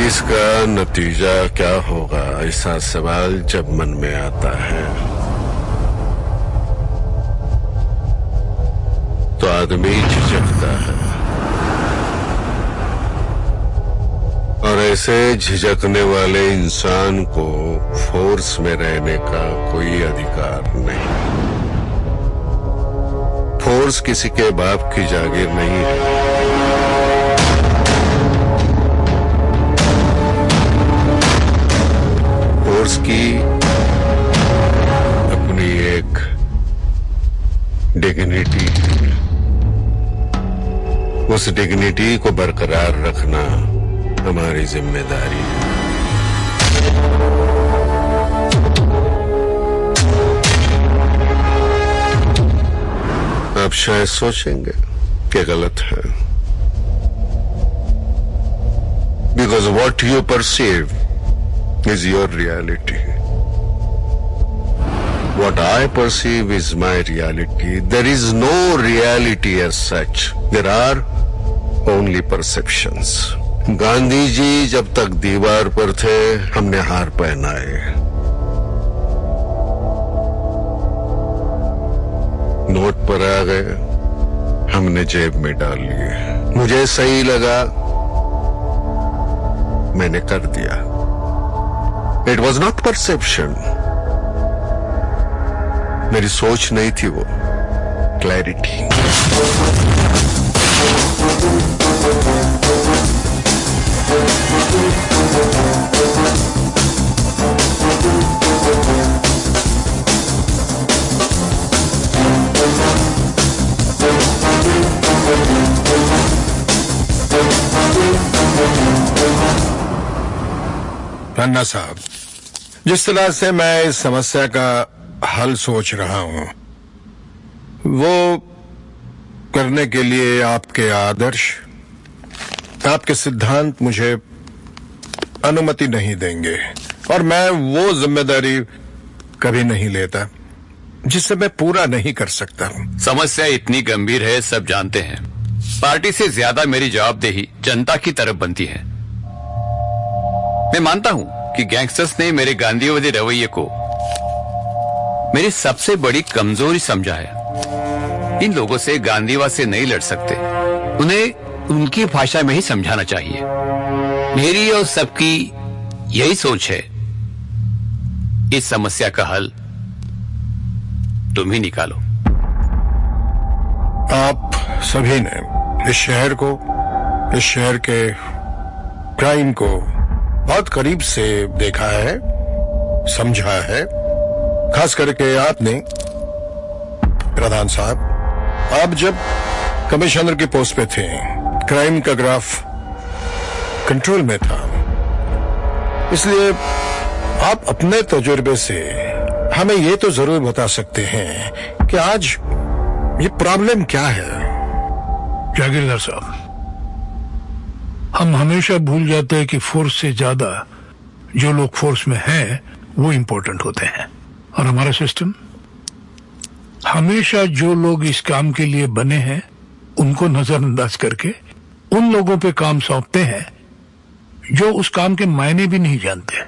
इसका नतीजा क्या होगा, ऐसा सवाल जब मन में आता है तो आदमी झिझकता है, और ऐसे झिझकने वाले इंसान को फोर्स में रहने का कोई अधिकार नहीं। फोर्स किसी के बाप की जागीर नहीं है। फोर्स की अपनी एक डिग्निटी है। उस डिग्निटी को बरकरार रखना हमारी जिम्मेदारी है। आप शायद सोचेंगे कि गलत है, because what you perceive is your reality. What I perceive is my reality. There is no reality as such. There are only perceptions. Gandhi ji जब तक दीवार पर थे, हमने हार पहनाए। नोट पर आ गए, हमने जेब में डाल लिए। मुझे सही लगा, मैंने कर दिया। It was not perception. मेरी सोच नहीं थी वो, क्लैरिटी। पन्ना साहब, जिस तरह से मैं इस समस्या का हल सोच रहा हूं, वो करने के लिए आपके आदर्श, आपके सिद्धांत मुझे अनुमति नहीं देंगे, और मैं वो जिम्मेदारी कभी नहीं लेता जिसे मैं पूरा नहीं कर सकता। समस्या इतनी गंभीर है, सब जानते हैं। पार्टी से ज्यादा मेरी जवाबदेही जनता की तरफ बनती है। मैं मानता हूं कि गैंगस्टर्स ने मेरे गांधीवादी रवैये को मेरी सबसे बड़ी कमजोरी समझा है। इन लोगों से गांधीवाद से नहीं लड़ सकते, उन्हें उनकी भाषा में ही समझाना चाहिए। मेरी और सबकी यही सोच है। इस समस्या का हल तुम ही निकालो। आप सभी ने इस शहर को, इस शहर के क्राइम को बहुत करीब से देखा है, समझा है। खास करके आपने, प्रधान साहब, आप जब कमिश्नर की पोस्ट पे थे, क्राइम का ग्राफ कंट्रोल में था। इसलिए आप अपने तजुर्बे से हमें ये तो जरूर बता सकते हैं कि आज ये प्रॉब्लम क्या है। जागीरदार साहब, हम हमेशा भूल जाते हैं कि फोर्स से ज्यादा जो लोग फोर्स में हैं वो इम्पोर्टेंट होते हैं, और हमारा सिस्टम हमेशा जो लोग इस काम के लिए बने हैं उनको नजरअंदाज करके उन लोगों पे काम सौंपते हैं जो उस काम के मायने भी नहीं जानते।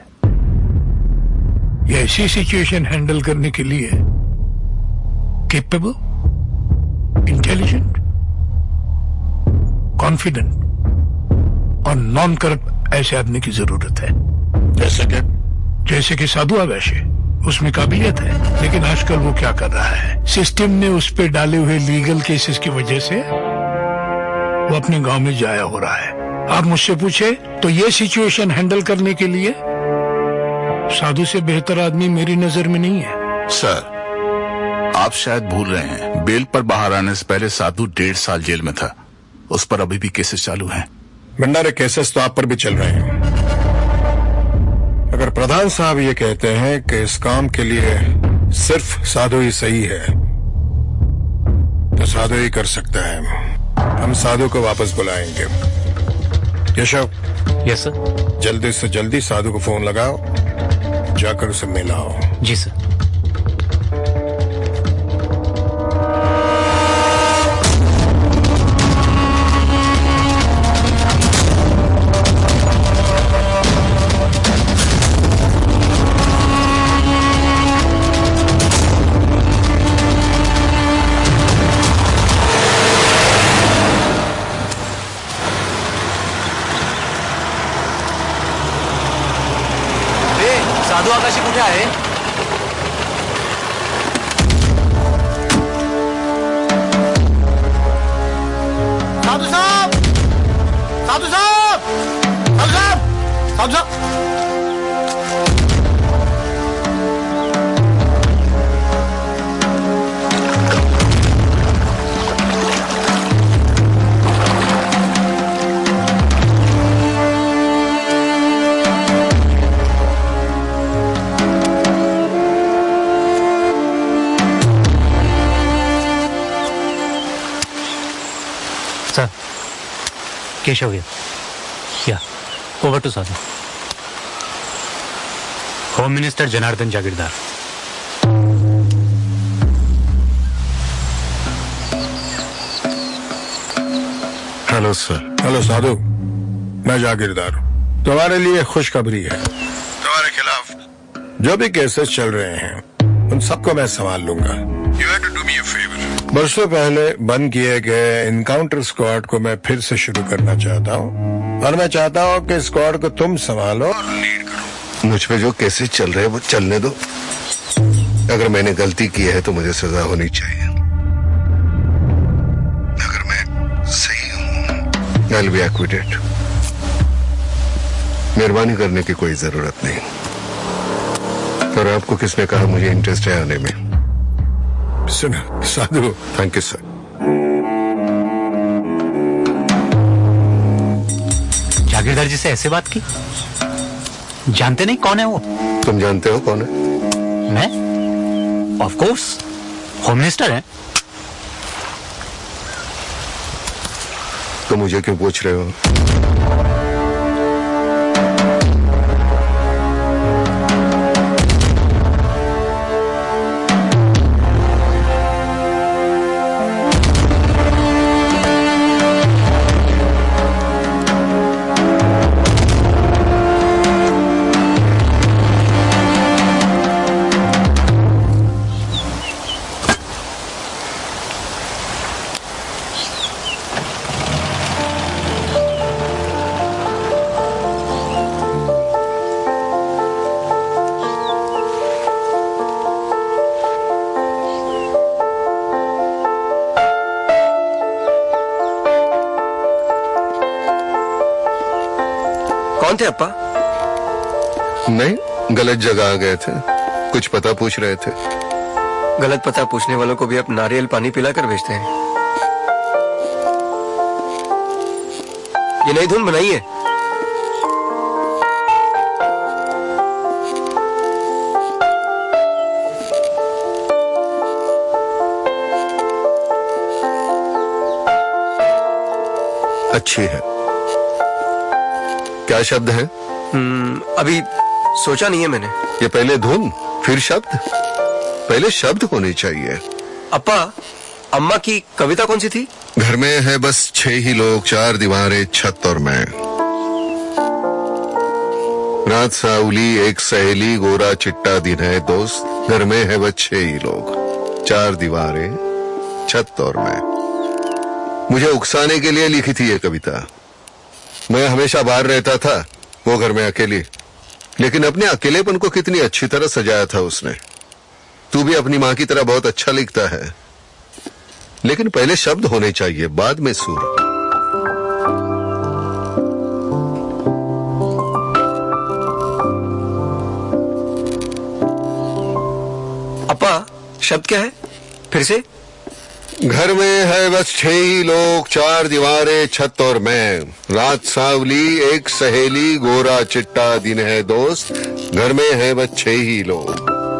ये ऐसी सिचुएशन हैंडल करने के लिए केपेबल, इंटेलिजेंट, कॉन्फिडेंट और नॉन करप्ट ऐसे आदमी की जरूरत है। जैसे कि साधु आवेशी, उसमें काबिलियत है, लेकिन आजकल वो क्या कर रहा है, सिस्टम ने उस पे डाले हुए लीगल केसेस की वजह से वो अपने गांव में जाया हो रहा है। आप मुझसे पूछे तो ये सिचुएशन हैंडल करने के लिए साधु से बेहतर आदमी मेरी नजर में नहीं है। सर, आप शायद भूल रहे हैं, बेल पर बाहर आने से पहले साधु 1.5 साल जेल में था। उस पर अभी भी केसेस चालू हैं। भंडारे केसेस तो आप पर भी चल रहे हैं। अगर प्रधान साहब ये कहते हैं कि इस काम के लिए सिर्फ साधु ही सही है, तो साधु ही कर सकता है। हम साधु को वापस बुलाएंगे। यशव, यस सर। जल्दी से जल्दी साधु को फोन लगाओ, जाकर उसे मिलाओ। जी सर। साधु साहब, साधु साहब, साधु साहब। Sir, Keshav here. Yeah, over to Sadhu. Home minister Janardan Jagirdar. Hello sir. Hello Sadhu, मैं जागीरदार हूँ। तुम्हारे लिए खुशखबरी है। तुम्हारे खिलाफ जो भी केसेस चल रहे हैं उन सबको मैं संभाल लूंगा। You have to do me a favor. बरसों पहले बंद किए गए इनकाउंटर स्क्वाड को मैं फिर से शुरू करना चाहता हूँ और मैं चाहता हूँ कि स्क्वाड को तुम संभालो और लीड करो। मुझ पे जो केसेस चल रहे हैं वो चलने दो। अगर मैंने गलती की है तो मुझे सजा होनी चाहिए। अगर मैं सही हूँ I'll be acquitted। मेहरबानी करने की कोई जरूरत नहीं। और आपको किसने कहा मुझे इंटरेस्ट है आने में? सुनो Sadhu. Thank you sir. Jagirdar ji से ऐसे बात की? जानते नहीं कौन है वो? तुम जानते हो कौन है? मैं? ऑफ कोर्स, होम मिनिस्टर है। तो मुझे क्यों पूछ रहे हो? कौन थे अप्पा? नहीं, गलत जगह आ गए थे। कुछ पता पूछ रहे थे। गलत पता पूछने वालों को भी आप नारियल पानी पिलाकर भेजते हैं। ये नई धुन बनाई है? अच्छी है। क्या शब्द है? अभी सोचा नहीं है मैंने। ये पहले धुन फिर शब्द? पहले शब्द होने चाहिए। अप्पा, अम्मा की कविता कौन सी थी? घर में है बस 6 ही लोग, 4 दीवारें, छत और मैं। रात सावली, एक सहेली, गोरा चिट्टा दिन है दोस्त। घर में है बस 6 ही लोग, 4 दीवारें, छत और मैं। मुझे उकसाने के लिए लिखी थी ये कविता। मैं हमेशा बाहर रहता था, वो घर में अकेली। लेकिन अपने अकेलेपन को कितनी अच्छी तरह सजाया था उसने। तू भी अपनी माँ की तरह बहुत अच्छा लिखता है, लेकिन पहले शब्द होने चाहिए, बाद में सुर। अप्पा, शब्द क्या है? फिर से? घर में है बस 6 ही लोग, 4 दीवारें, छत और मैं। रात सावली, एक सहेली, गोरा चिट्टा दिन है दोस्त। घर में है बस 6 ही लोग।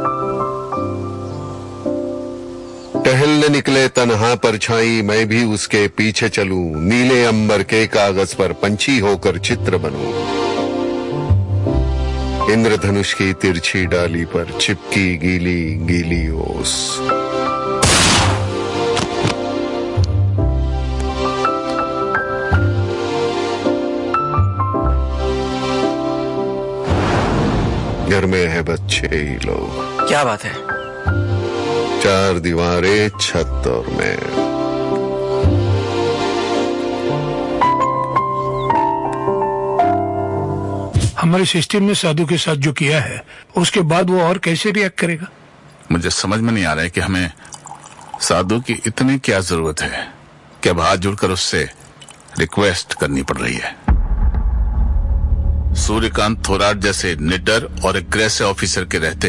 टहलने निकले तन्हा परछाई, मैं भी उसके पीछे चलूं। नीले अंबर के कागज पर पंछी होकर चित्र बनूं। इंद्रधनुष की तिरछी डाली पर चिपकी गीली गीली ओस। घर में है बस 6 ही लोग। क्या बात है? 4 दीवारें, छत और मैं। हमारे सिस्टम ने साधु के साथ जो किया है, उसके बाद वो और कैसे रिएक्ट करेगा? मुझे समझ में नहीं आ रहा है कि हमें साधु की इतनी क्या जरूरत है कि अब हाथ जोड़कर उससे रिक्वेस्ट करनी पड़ रही है। सूर्यकांत थोराट जैसे निडर और एग्रेसिव ऑफिसर के रहते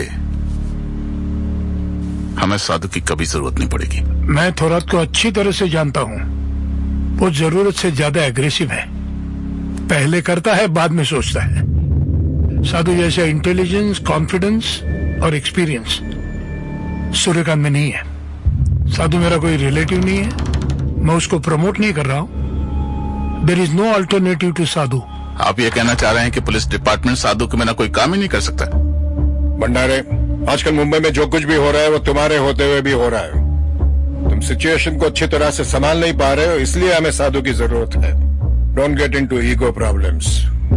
हमें साधु की कभी जरूरत नहीं पड़ेगी। मैं थोराट को अच्छी तरह से जानता हूँ। वो जरूरत से ज्यादा एग्रेसिव है। पहले करता है, बाद में सोचता है। साधु जैसा इंटेलिजेंस, कॉन्फिडेंस और एक्सपीरियंस सूर्यकांत में नहीं है। साधु मेरा कोई रिलेटिव नहीं है। मैं उसको प्रमोट नहीं कर रहा हूँ। There is no alternative to Sadhu. आप ये कहना चाह रहे हैं कि पुलिस डिपार्टमेंट साधु के बिना कोई काम ही नहीं कर सकता? भंडारे, आजकल मुंबई में जो कुछ भी हो रहा है वो तुम्हारे होते हुए भी हो रहा है। तुम सिचुएशन को अच्छी तरह से संभाल नहीं पा रहे हो, इसलिए हमें साधु की जरूरत है। Don't get into ego problems.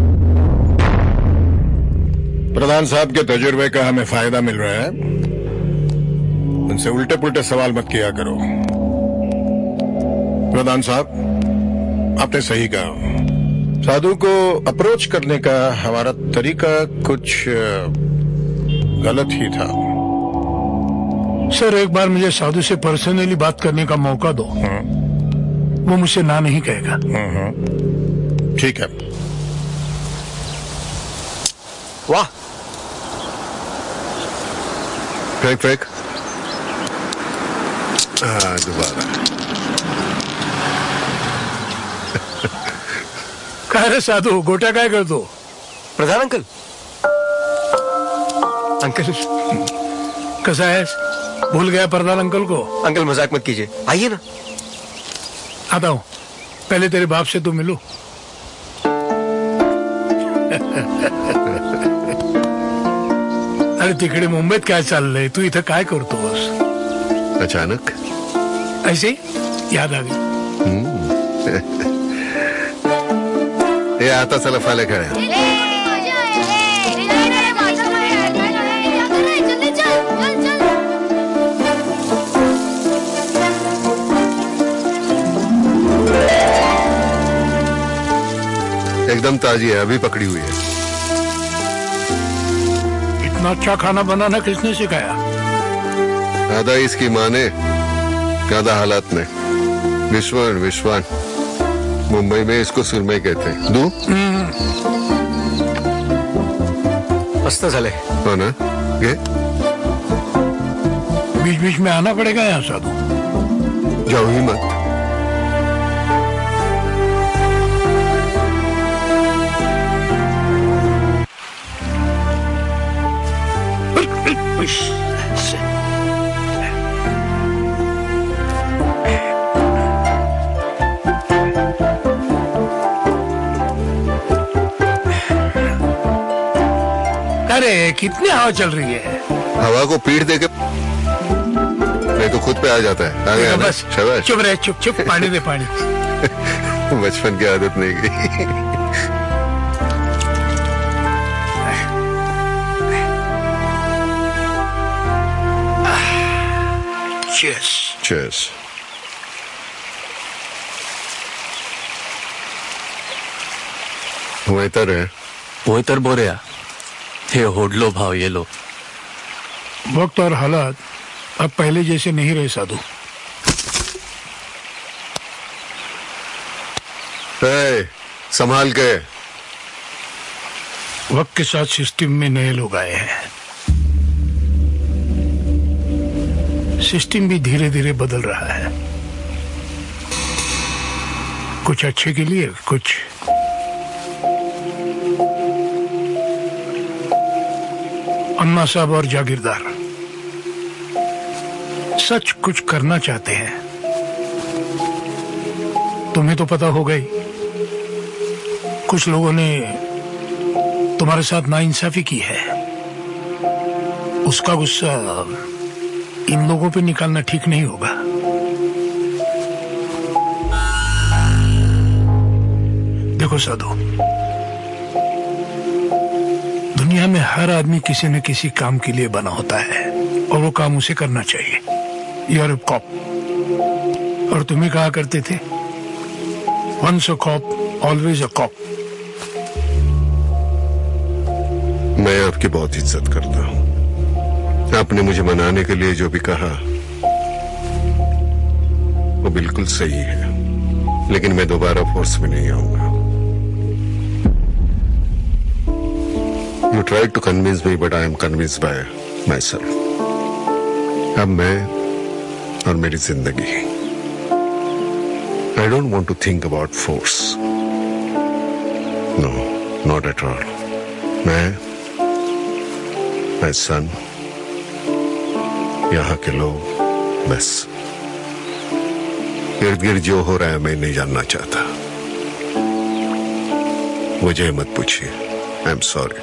Pradhan साहब के तजुर्बे का हमें फायदा मिल रहा है। उनसे उल्टे पुल्टे सवाल मत किया करो। प्रधान साहब, आपने सही कहा। साधु को अप्रोच करने का हमारा तरीका कुछ गलत ही था। सर, एक बार मुझे साधु से पर्सनली बात करने का मौका दो। वो मुझसे ना नहीं कहेगा। ठीक है। वाह, फेंक दोबारा। कह रहे साधु, गोटा काय कर दो। प्रधान अंकल। अंकल कैसा है? भूल गया प्रधान अंकल को? अंकल मजाक मत कीजिए, आइए ना। आता हूँ, पहले तेरे बाप से तो मिलूं। अरे तिकडे मुंबईत काय चाललंय? तू इथं काय करतोस? अचानक ऐसे ही याद आ गई। ये आता चला फाले खड़े। एकदम ताजी है, अभी पकड़ी हुई है। इतना अच्छा खाना बनाना किसने सिखाया? आधा इसकी माँ ने, आधा हालात ने। विश्वान मुंबई में इसको सुरमई कहते हैं। दू मस्त झाले हो ना? ये बीच बीच में आना पड़ेगा यहाँ साधु। जाओ ही मत। अरे कितनी हवा चल रही है। हवा को पीठ देके नहीं तो खुद पे आ जाता है। आ गया ना? बस शाबाश। चुप रहे, चुप पानी दे पानी। बचपन की आदत नहीं गई। Cheers. वेतर है। पोयतर बोऱ्या हे होडलो भाव ये लो। वक्त और हालात अब पहले जैसे नहीं रहे साधु। संभाल के। वक्त के साथ सिस्टम में नए लोग आए हैं। सिस्टम भी धीरे धीरे बदल रहा है, कुछ अच्छे के लिए, कुछ अन्ना साहब और जागीरदार सच कुछ करना चाहते हैं। तुम्हें तो पता होगा ही, कुछ लोगों ने तुम्हारे साथ नाइंसाफी की है। उसका गुस्सा इन लोगों पे निकालना ठीक नहीं होगा। देखो साधु, दुनिया में हर आदमी किसी न किसी काम के लिए बना होता है और वो काम उसे करना चाहिए। You are a cop. और तुम ही कहा करते थे, once a cop always a cop. मैं आपकी बहुत इज्जत करता हूँ। आपने मुझे मनाने के लिए जो भी कहा वो बिल्कुल सही है, लेकिन मैं दोबारा फोर्स में नहीं आऊंगा। You tried to convince me, but I am convinced by myself. अब मैं और मेरी जिंदगी. I don't want to think about force. No, not at all. मैं, my son, यहाँ के लोग, बस. इर्द गिर्द जो हो रहा है मैं नहीं जानना चाहता. मुझे मत पूछिए. I am sorry.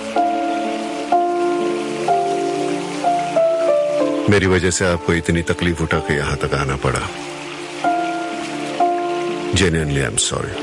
मेरी वजह से आपको इतनी तकलीफ उठा के यहां तक आना पड़ा. Genuinely I am sorry.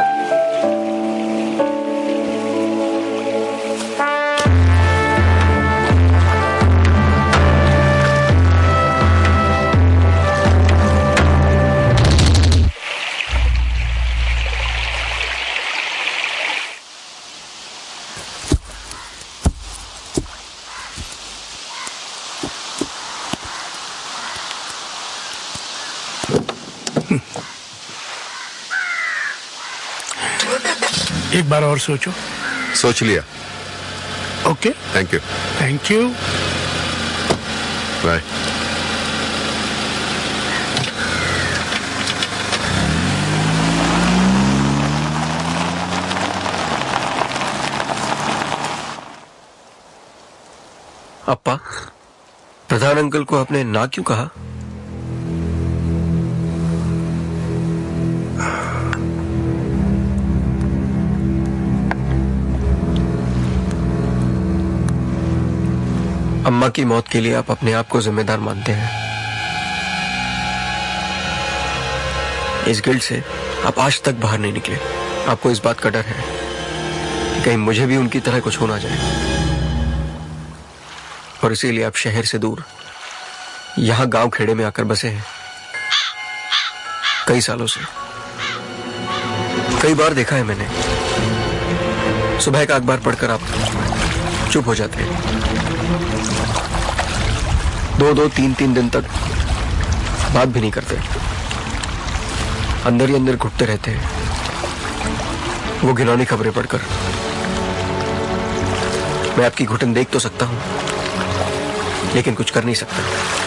एक बार और सोचो. सोच लिया. Okay. Thank you. Thank you. Bye. अप्पा, प्रधान अंकल को आपने ना क्यों कहा? अम्मा की मौत के लिए आप अपने आप को जिम्मेदार मानते हैं. इस गिल्ट से आप आज तक बाहर नहीं निकले. आपको इस बात का डर है कि कहीं मुझे भी उनकी तरह कुछ हो ना जाए, और इसीलिए आप शहर से दूर यहां गांव खेड़े में आकर बसे हैं कई सालों से. कई बार देखा है मैंने, सुबह का अखबार पढ़कर आप चुप हो जाते हैं. 2-2, 3-3 दिन तक बात भी नहीं करते. अंदर ही अंदर घुटते रहते हैं वो घिनौनी खबरें पढ़कर. मैं आपकी घुटन देख तो सकता हूं, लेकिन कुछ कर नहीं सकता.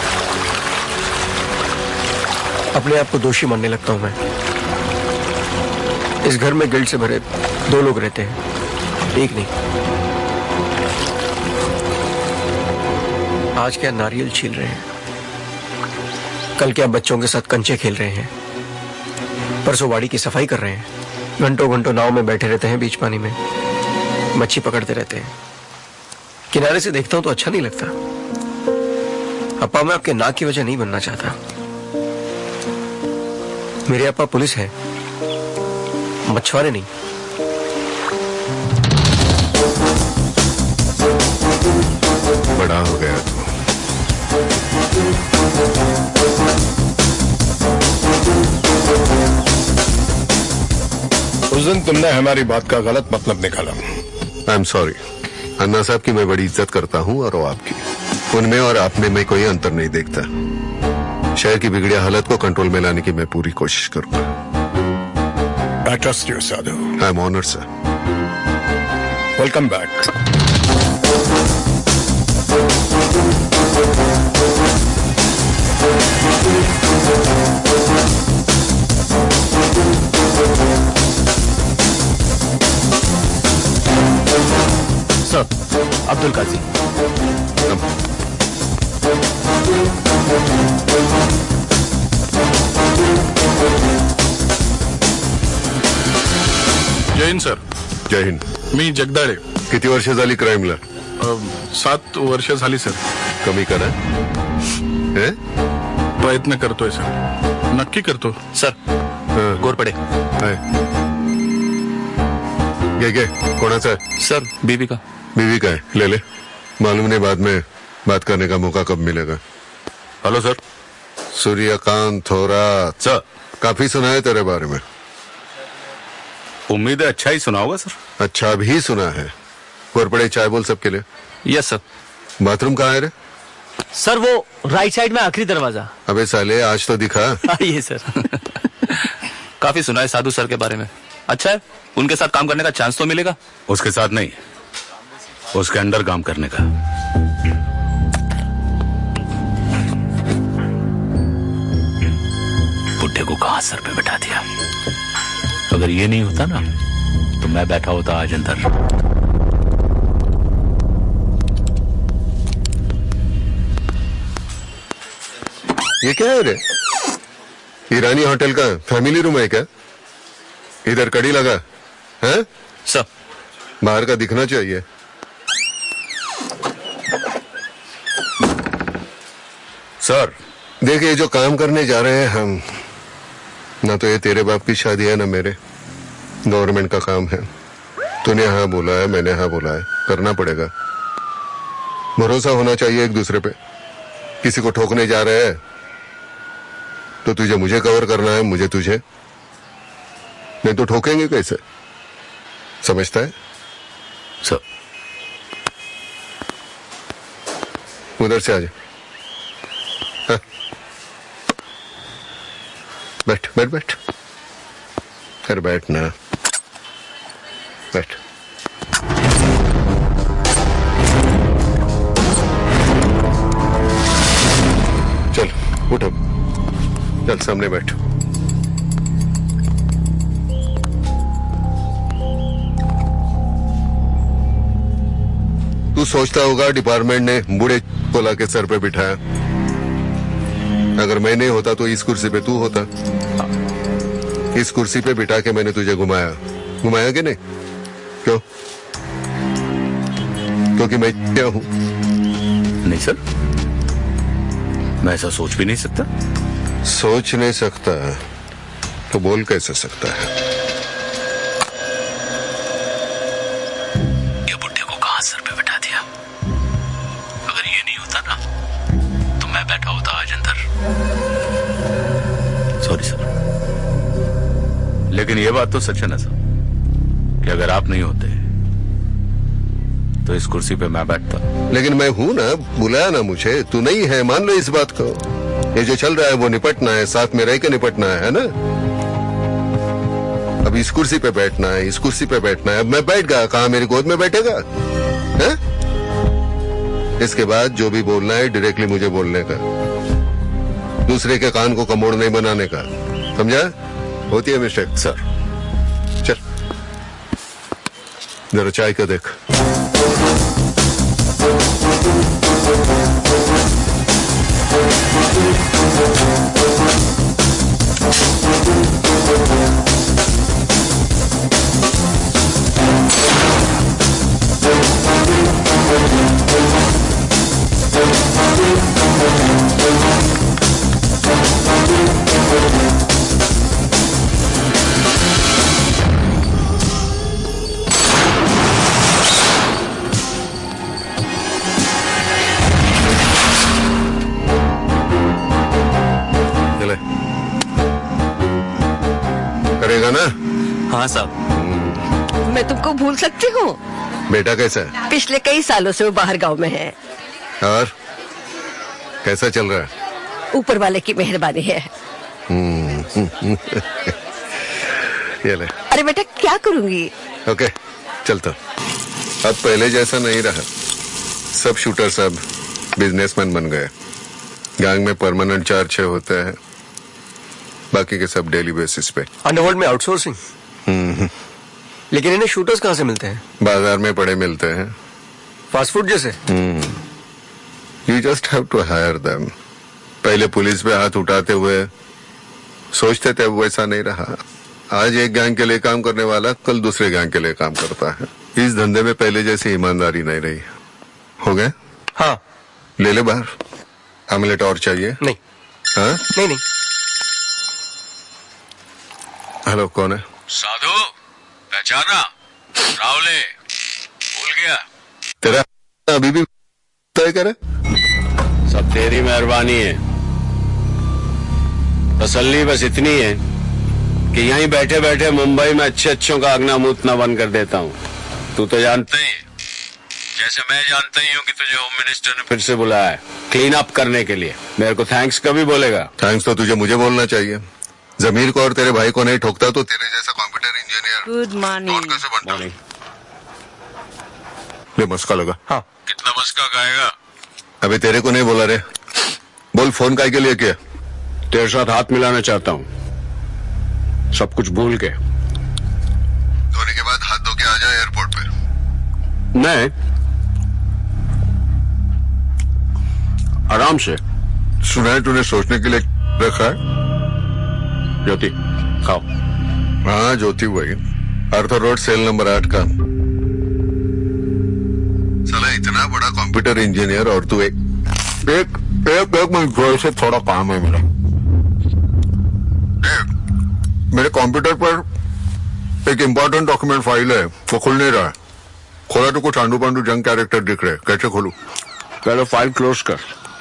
अपने आप को दोषी मानने लगता हूं मैं. इस घर में गिल्ट से भरे 2 लोग रहते हैं, एक नहीं. आज क्या नारियल छील रहे हैं, कल क्या बच्चों के साथ कंचे खेल रहे हैं, परसों वाड़ी की सफाई कर रहे हैं, घंटों घंटों नाव में बैठे रहते हैं बीच पानी में, मच्छी पकड़ते रहते हैं. किनारे से देखता हूं तो अच्छा नहीं लगता. अप्पा, मैं आपके नाक की वजह नहीं बनना चाहता. मेरे अप्पा पुलिस है, मछुआरे नहीं. बड़ा हो गया तू. उस दिन तुमने हमारी बात का गलत मतलब निकाला. आई एम सॉरी. अन्ना साहब की मैं बड़ी इज्जत करता हूं और वो आपकी. उनमें और आप में मैं कोई अंतर नहीं देखता. शहर की बिगड़ी हालत को कंट्रोल में लाने की मैं पूरी कोशिश करूंगा. I trust you, Sadhu. I am honoured sir. Welcome back. Sir, Abdul Kazi. जय हिंद सर. जय हिंद. मी जगदाळे. किती वर्ष झाली क्राईमला? 7 वर्ष झाली सर. कमी करा. हे? प्रयत्न करतोय सर. नक्की करतो सर. घोरपडे. हाय. घे कोणाचा आहे? सर, बीबी का. बीवी का है? ले ले. मालूम नहीं बाद में बात करने का मौका कब मिलेगा. Hello sir. Suryakant Thorat. Sir. काफी सुना है तेरे बारे में. उम्मीद है अच्छा ही सुना होगा सर. अच्छा भी सुना है. घोरपड़े चाय बोल सबके लिए. Yes sir. बाथरूम कहाँ है रे? सर, वो राइट साइड में आखिरी दरवाजा. अबे साले आज तो दिखा. ये सर. काफी सुना है साधु सर के बारे में. अच्छा है, उनके साथ काम करने का चांस तो मिलेगा. उसके साथ नहीं, उसके अंडर काम करने का। बुड्ढे को कहां सर पे बैठा दिया। अगर ये नहीं होता ना तो मैं बैठा होता आज अंदर। ये क्या है रे? ईरानी होटल का फैमिली रूम है क्या? इधर कड़ी लगा है? सर बाहर का दिखना चाहिए। सर देखिए, जो काम करने जा रहे हैं हम, ना तो ये तेरे बाप की शादी है ना मेरे, गवर्नमेंट का काम है। तूने हाँ बोला है, मैंने हाँ बोला है, करना पड़ेगा। भरोसा होना चाहिए एक दूसरे पे। किसी को ठोकने जा रहे हैं तो तुझे मुझे कवर करना है, मुझे तुझे, नहीं तो ठोकेंगे कैसे? समझता है? सर उधर से आ जा। हाँ। बैठ बैठ बैठ, अरे बैठ ना, बैठ। चल उठो, चल सामने बैठ। तू सोचता होगा डिपार्टमेंट ने बूढ़े को लाके सर पे बिठाया। अगर मैं नहीं होता तो इस कुर्सी पे तू होता। इस कुर्सी पे बिठा के मैंने तुझे घुमाया, घुमाया कि नहीं? क्यों? क्योंकि मैं क्या हूं? नहीं सर, मैं ऐसा सोच भी नहीं सकता। सोच नहीं सकता तो बोल कैसे सकता है? ये बुड्ढे को कहां सर पे बैठा दिया। अगर ये नहीं होता ना तो मैं बैठा होता आज अंदर। Sorry sir. लेकिन ये बात तो सच है ना सर कि अगर आप नहीं होते तो इस कुर्सी पे मैं बैठता। लेकिन मैं हूं ना, बुलाया ना मुझे, तू नहीं है, मान लो इस बात को। ये जो चल रहा है वो निपटना है, साथ में रह के निपटना है ना? अब इस कुर्सी पे बैठना है, इस कुर्सी पे बैठना है। अब मैं बैठ गया, कहा मेरी गोद में बैठेगा है? इसके बाद जो भी बोलना है डायरेक्टली मुझे बोलने का, दूसरे के कान को कमोड़ नहीं बनाने का, समझा? होती है मिस्टेक सर। चल जरा चाय का देख। करेगा ना? हाँ साहब। मैं तुमको भूल सकती हूँ? बेटा कैसा है? पिछले कई सालों से वो बाहर गांव में है। और कैसा चल रहा है? ऊपर वाले की मेहरबानी है। ये ले। अरे बेटा क्या करूंगी? ओके चलता। अब पहले जैसा नहीं रहा। सब शूटर सब बिजनेसमैन बन गए। गैंग में परमानेंट 4-6 होते हैं, बाकी के सब डेली बेसिस पे। अंडरवर्ल्ड में आउटसोर्सिंग। लेकिन इन्हें शूटर्स कहाँ से मिलते हैं? बाजार में पड़े मिलते हैं, फास्ट फूड जैसे। You just have to hire them. पहले पुलिस पे हाथ उठाते हुए सोचते थे, वैसा नहीं रहा। आज एक गैंग के लिए काम करने वाला कल दूसरे गैंग के लिए काम करता है। इस धंधे में पहले जैसी ईमानदारी नहीं रही। हो गए? हाँ। ले ले बाहर। आमलेट और चाहिए? नहीं। हाँ? नहीं नहीं। हेलो, कौन है? साधु पहचाना? रावले भूल गया? तेरा अभी भी तय करे? सब तेरी मेहरबानी है। तसल्ली बस इतनी है कि यहीं बैठे बैठे मुंबई में अच्छों का अगना मूतना बंद कर देता हूँ। तू तो जानता ही है, जैसे मैं जानता ही हूँ कि तुझे होम मिनिस्टर ने फिर से बुलाया है क्लीन अप करने के लिए। मेरे को थैंक्स कभी बोलेगा? थैंक्स तो तुझे मुझे बोलना चाहिए। जमीर को और तेरे भाई को नहीं ठोकता तो तेरे जैसा कंप्यूटर इंजीनियर गुड मॉर्निंग। कैसे बनता? ले मस्का लगा। हाँ। कितना मस्का खाएगा? अबे तेरे को नहीं बोला रे, बोल फोन काय के लिए किया? तेरे साथ हाथ मिलाना चाहता हूँ, सब कुछ भूल के। धोने के बाद हाथ धो के आ जाए एयरपोर्ट पे। नहीं, आराम से। सुना है तूने सोचने के लिए रखा है? ज्योति खाओ। हाँ ज्योति वही, आर्थर रोड सेल नंबर 8 का। साला इतना बड़ा कंप्यूटर इंजीनियर और तू एक मिनट से थोड़ा काम है मेरा। मेरे कंप्यूटर पर एक इंपॉर्टेंट डॉक्यूमेंट फाइल है, वो खुल नहीं रहा है। खोला तो कुछ आंडू पांडू जंग कैरेक्टर दिख रहे, कैसे खोलूं? पहले फाइल क्लोज कर।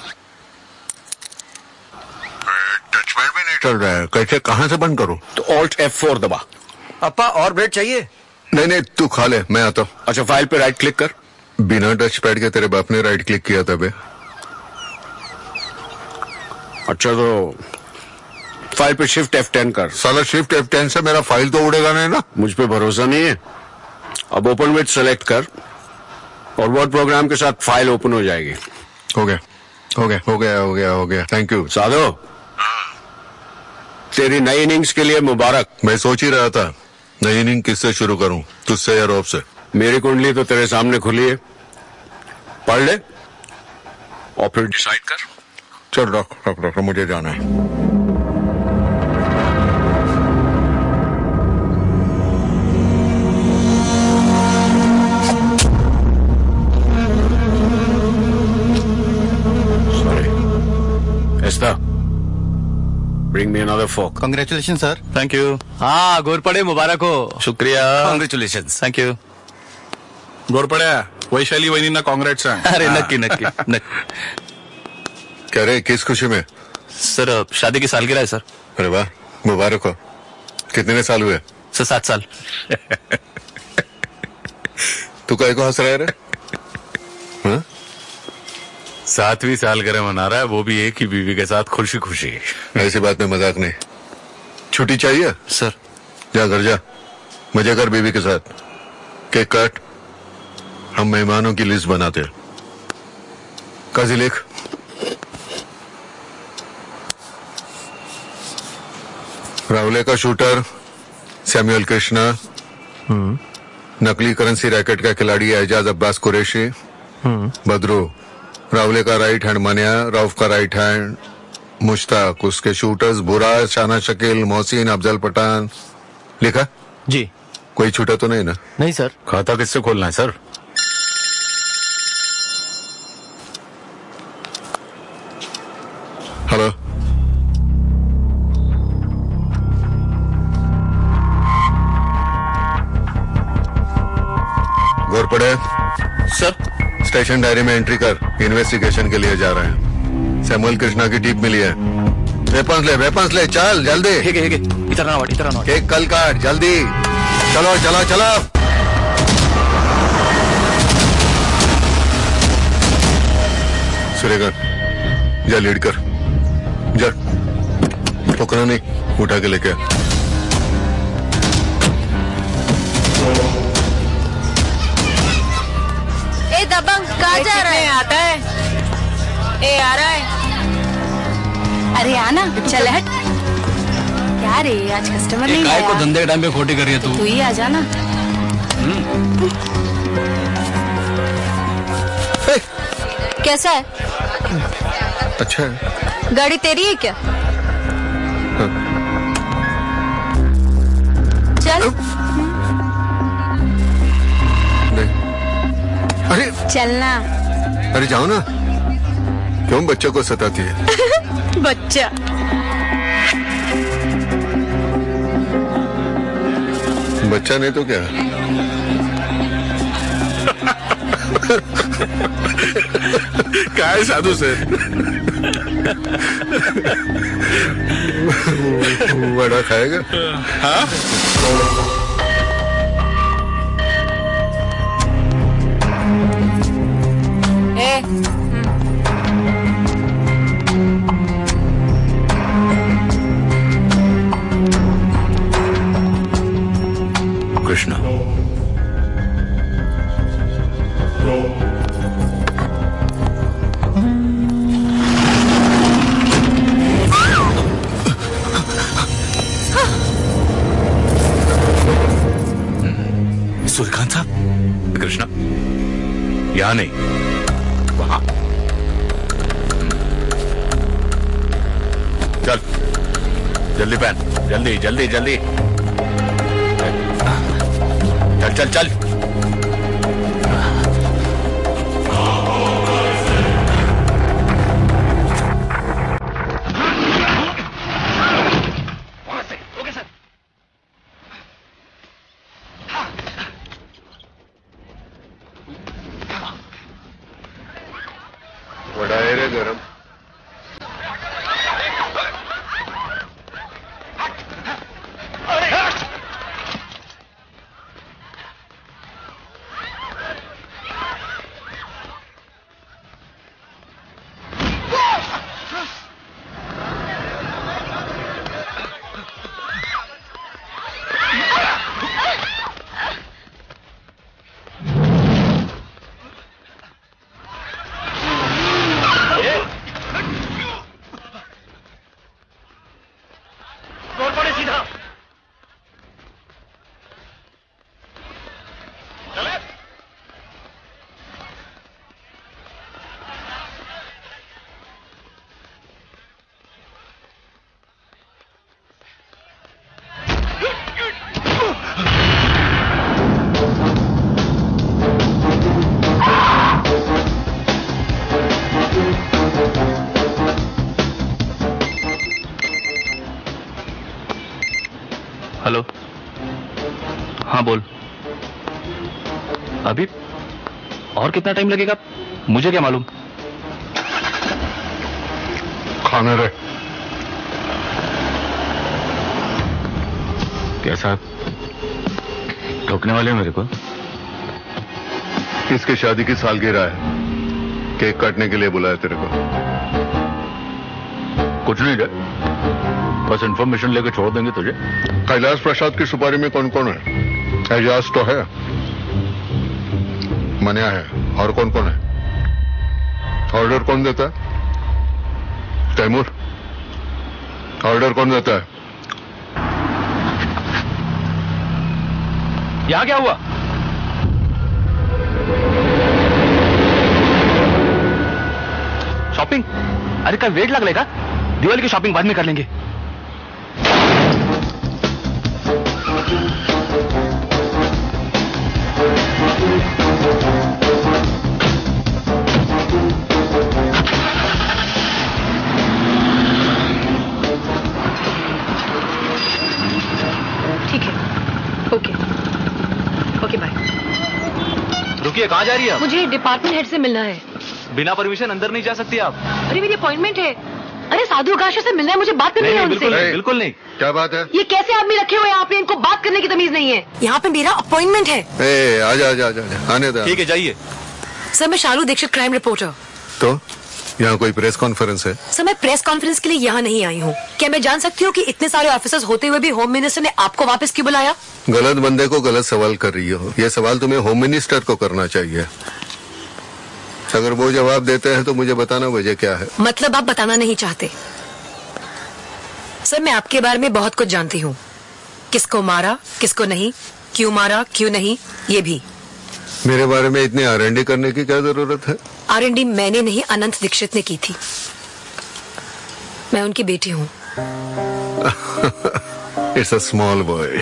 टचपैड भी नहीं चल रहा है, कैसे कहां से बंद करूं? तो ऑल्ट F4 दबा। अप्पा और ब्रेड चाहिए? नहीं तू खा ले, मैं आता हूँ। अच्छा, फाइल पे राइट क्लिक कर। बिना टच पैड के तेरे बाप ने राइट क्लिक किया था बे। अच्छा तो फाइल पे शिफ्ट F10 कर। साला शिफ्ट F10 से मेरा फाइल तो उड़ेगा नहीं ना? मुझ पे भरोसा नहीं है? अब ओपन विद सेलेक्ट कर और वर्ड प्रोग्राम के साथ फाइल ओपन हो जाएगी। हो गया। Thank you. साधो, तेरी नई इनिंग्स के लिए मुबारक। मैं सोच ही रहा था नई इनिंग किससे शुरू करूं, तुझसे या रॉब से? मेरी कुंडली तो तेरे सामने खुली है, पढ़ ले और फिर डिसाइड कर। चल रख, मुझे जाना है। Esther, bring me another fork. Congratulation sir. Thank you. हाँ घोरपड़े मुबारक हो। शुक्रिया। कांग्रेचुलेशन। Thank you. घोरपड्या वैशाली वहिनींना काँग्रेस सांग. अरे नक्की. क्या रे, किस खुशी में? सर शादी की सालगिरह है सर। अरे वाह, मुबारक हो। कितने साल हुए? सर 7 साल। तू काय को हंस रहा है रे? हाँ? 7वीं सालगिरह मना रहा है, वो भी एक ही बीवी के साथ खुशी खुशी। ऐसी बात में मजाक नहीं। छुट्टी चाहिए? सर जा घर जा, मजे कर बीवी के साथ। केक काट, हम मेहमानों की लिस्ट बनाते हैं। काजी लिख। रावले का शूटर सैमुअल कृष्णा, नकली करेंसी रैकेट का खिलाड़ी एजाज अब्बास कुरैशी, बदरू रावले का राइट हैंड मनिया, रऊफ का राइट हैंड मुश्ताक, उसके शूटर्स बुरा, शाना शकील, मोहसिन, अफजल पठान। लिखा? जी। कोई छूटा तो नहीं ना? नहीं सर। खाता किससे खोलना है sir? Hello, Ghorpade sir. Station diary में एंट्री कर, इन्वेस्टिगेशन के लिए जा रहे हैं। सैमुअल कृष्णा की टीप मिली है। वेपन्स ले, चल जल्दी। ठीक है इधर ना। केक कल काट जल्दी। चलो। सुरेगा, जा लीड कर, जा। ठोकना नहीं, उठा के लेके आ। दबंग कहाँ जा रहा है? आता है। आ रहा है। अरे आना, चल हट। क्या रे, आज कस्टमर नहीं आया? को धंधे के टाइम पे खोटी कर रही है तू ही आ जाना। कैसा है? अच्छा है। गाड़ी तेरी है क्या? हाँ। चल। अरे चलना। अरे जाओ ना, क्यों बच्चों को सताती है? बच्चा। बच्चा नहीं तो क्या? क्या है साधु से? बड़ा खाएगा? हाँ? कृष्णा, यहाँ नहीं, वहां। चल जल्दी पहन, जल्दी जल्दी जल्दी, चल चल चल। बड़ा है रे गरम। हेलो, हाँ बोल। अभी और कितना टाइम लगेगा मुझे क्या मालूम। खाने रे। क्या साहब, ठोकने वाले हो मेरे को? किसकी शादी की सालगिरह है, केक काटने के लिए बुलाया तेरे को? कुछ नहीं रे, बस इंफॉर्मेशन लेकर छोड़ देंगे तुझे। कैलाश प्रसाद की सुपारी में कौन कौन है? एजाज तो है, मनिया है, और कौन कौन है? ऑर्डर कौन देता है? तैमूर। ऑर्डर कौन देता है? यहां क्या हुआ? शॉपिंग? अरे कल वेट लग लेगा, दिवाली की शॉपिंग बाद में कर लेंगे। ठीक है, ओके ओके बाय। रुकिए, कहाँ जा रही है आप? मुझे डिपार्टमेंट हेड से मिलना है। बिना परमिशन अंदर नहीं जा सकती आप। अरे मेरी अपॉइंटमेंट है। अरे साधु आकाश से मिलना है, मुझे बात करनी है उनसे। बिल्कुल नहीं, बिल्कुल नहीं। क्या बात है? ये कैसे आदमी रखे हुए हैं आपने, इनको बात करने की तमीज नहीं है। यहाँ पे मेरा अपॉइंटमेंट है। आजा आजा आजा, आने दे। ठीक है, जाइए। सर मैं शालू दीक्षित, क्राइम रिपोर्टर। तो यहाँ कोई प्रेस कॉन्फ्रेंस है? सर मैं प्रेस कॉन्फ्रेंस के लिए यहाँ नहीं आई हूँ। क्या मैं जान सकती हूँ कि इतने सारे ऑफिसर्स होते हुए भी होम मिनिस्टर ने आपको वापस क्यों बुलाया? गलत बंदे को गलत सवाल कर रही हो। ये सवाल तुम्हें होम मिनिस्टर को करना चाहिए। अगर वो जवाब देते हैं तो मुझे बताना वजह क्या है। मतलब आप बताना नहीं चाहते? सर मैं आपके बारे में बहुत कुछ जानती हूँ। किसको मारा, किसको नहीं, क्यों मारा, क्यों नहीं, ये भी। मेरे बारे में इतनी R&D करने की क्या जरूरत है? R&D मैंने नहीं, अनंत दीक्षित ने की थी। मैं उनकी बेटी हूँ। It's a small boy.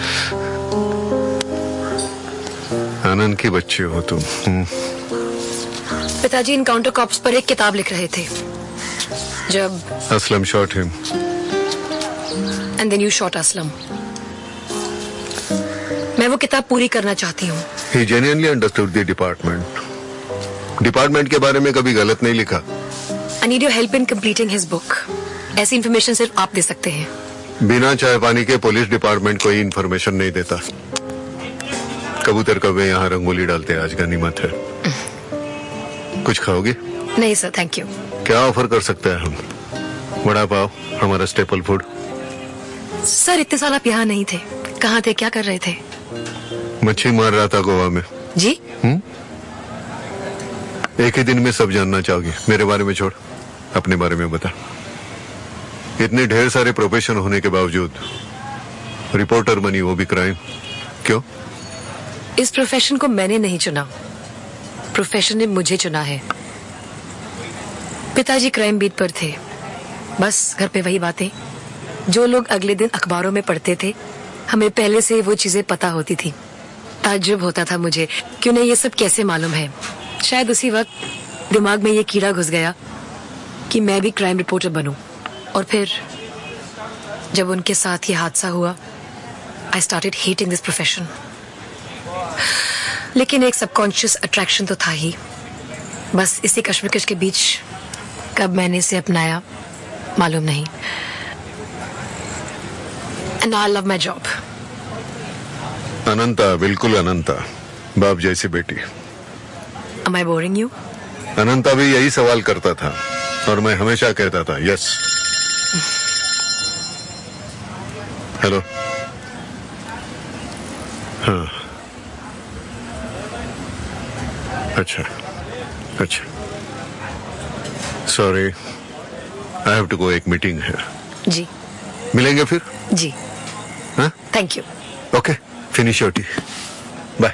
Anant की बच्ची हो तुम। पिताजी इनकाउंटर कॉप्स पर एक किताब लिख रहे थे जब Aslam shot him and then you shot Aslam. मैं वो किताब पूरी करना चाहती हूँ। He genuinely understood the department. Department के बारे में कभी गलत नहीं लिखा। I need your help in completing his book. ऐसी इंफॉर्मेशन सिर्फ आप दे सकते हैं। बिना चाय पानी के पुलिस डिपार्टमेंट कोई इन्फॉर्मेशन नहीं देता। कबूतर कौवे यहाँ रंगोली डालते हैं, आज गनीमत है। कुछ खाओगे? नहीं सर, थैंक यू। क्या ऑफर कर सकते हैं हम? वड़ा पाव हमारा स्टेपल फूड। सर इतने साल आप यहाँ नहीं थे, कहाँ थे, क्या कर रहे थे? मच्छी मार रहा था गोवा में। जी? एक ही दिन में सब जानना चाहोगी। मेरे बारे में छोड़, अपने बारे में बता। इतने ढेर सारे प्रोफेशन होने के बावजूद रिपोर्टर बनी, वो भी क्राइम। क्यों? इस प्रोफेशन को मैंने नहीं चुना, प्रोफेशन ने मुझे चुना है। पिताजी क्राइम बीट पर थे, बस घर पे वही बातें जो लोग अगले दिन अखबारों में पढ़ते थे, हमें पहले से वो चीजें पता होती थी। ताज्जुब होता था मुझे कि उन्हें ये सब कैसे मालूम है। शायद उसी वक्त दिमाग में ये कीड़ा घुस गया कि मैं भी क्राइम रिपोर्टर बनूं। और फिर जब उनके साथ ये हादसा हुआ, I started hating this profession. लेकिन एक सबकॉन्शियस अट्रैक्शन तो था ही। बस इसी कश्मकश के बीच कब मैंने इसे अपनाया मालूम नहीं। And I love my job. अनंता, बिल्कुल अनंता, बाप जैसी बेटी। Am I boring you? अनंता भी यही सवाल करता था और मैं हमेशा कहता था यस। हेलो। हाँ, अच्छा अच्छा, sorry, I have to go, एक मीटिंग है। जी। मिलेंगे फिर? जी। हाँ? Thank you. Okay, finish your tea, bye.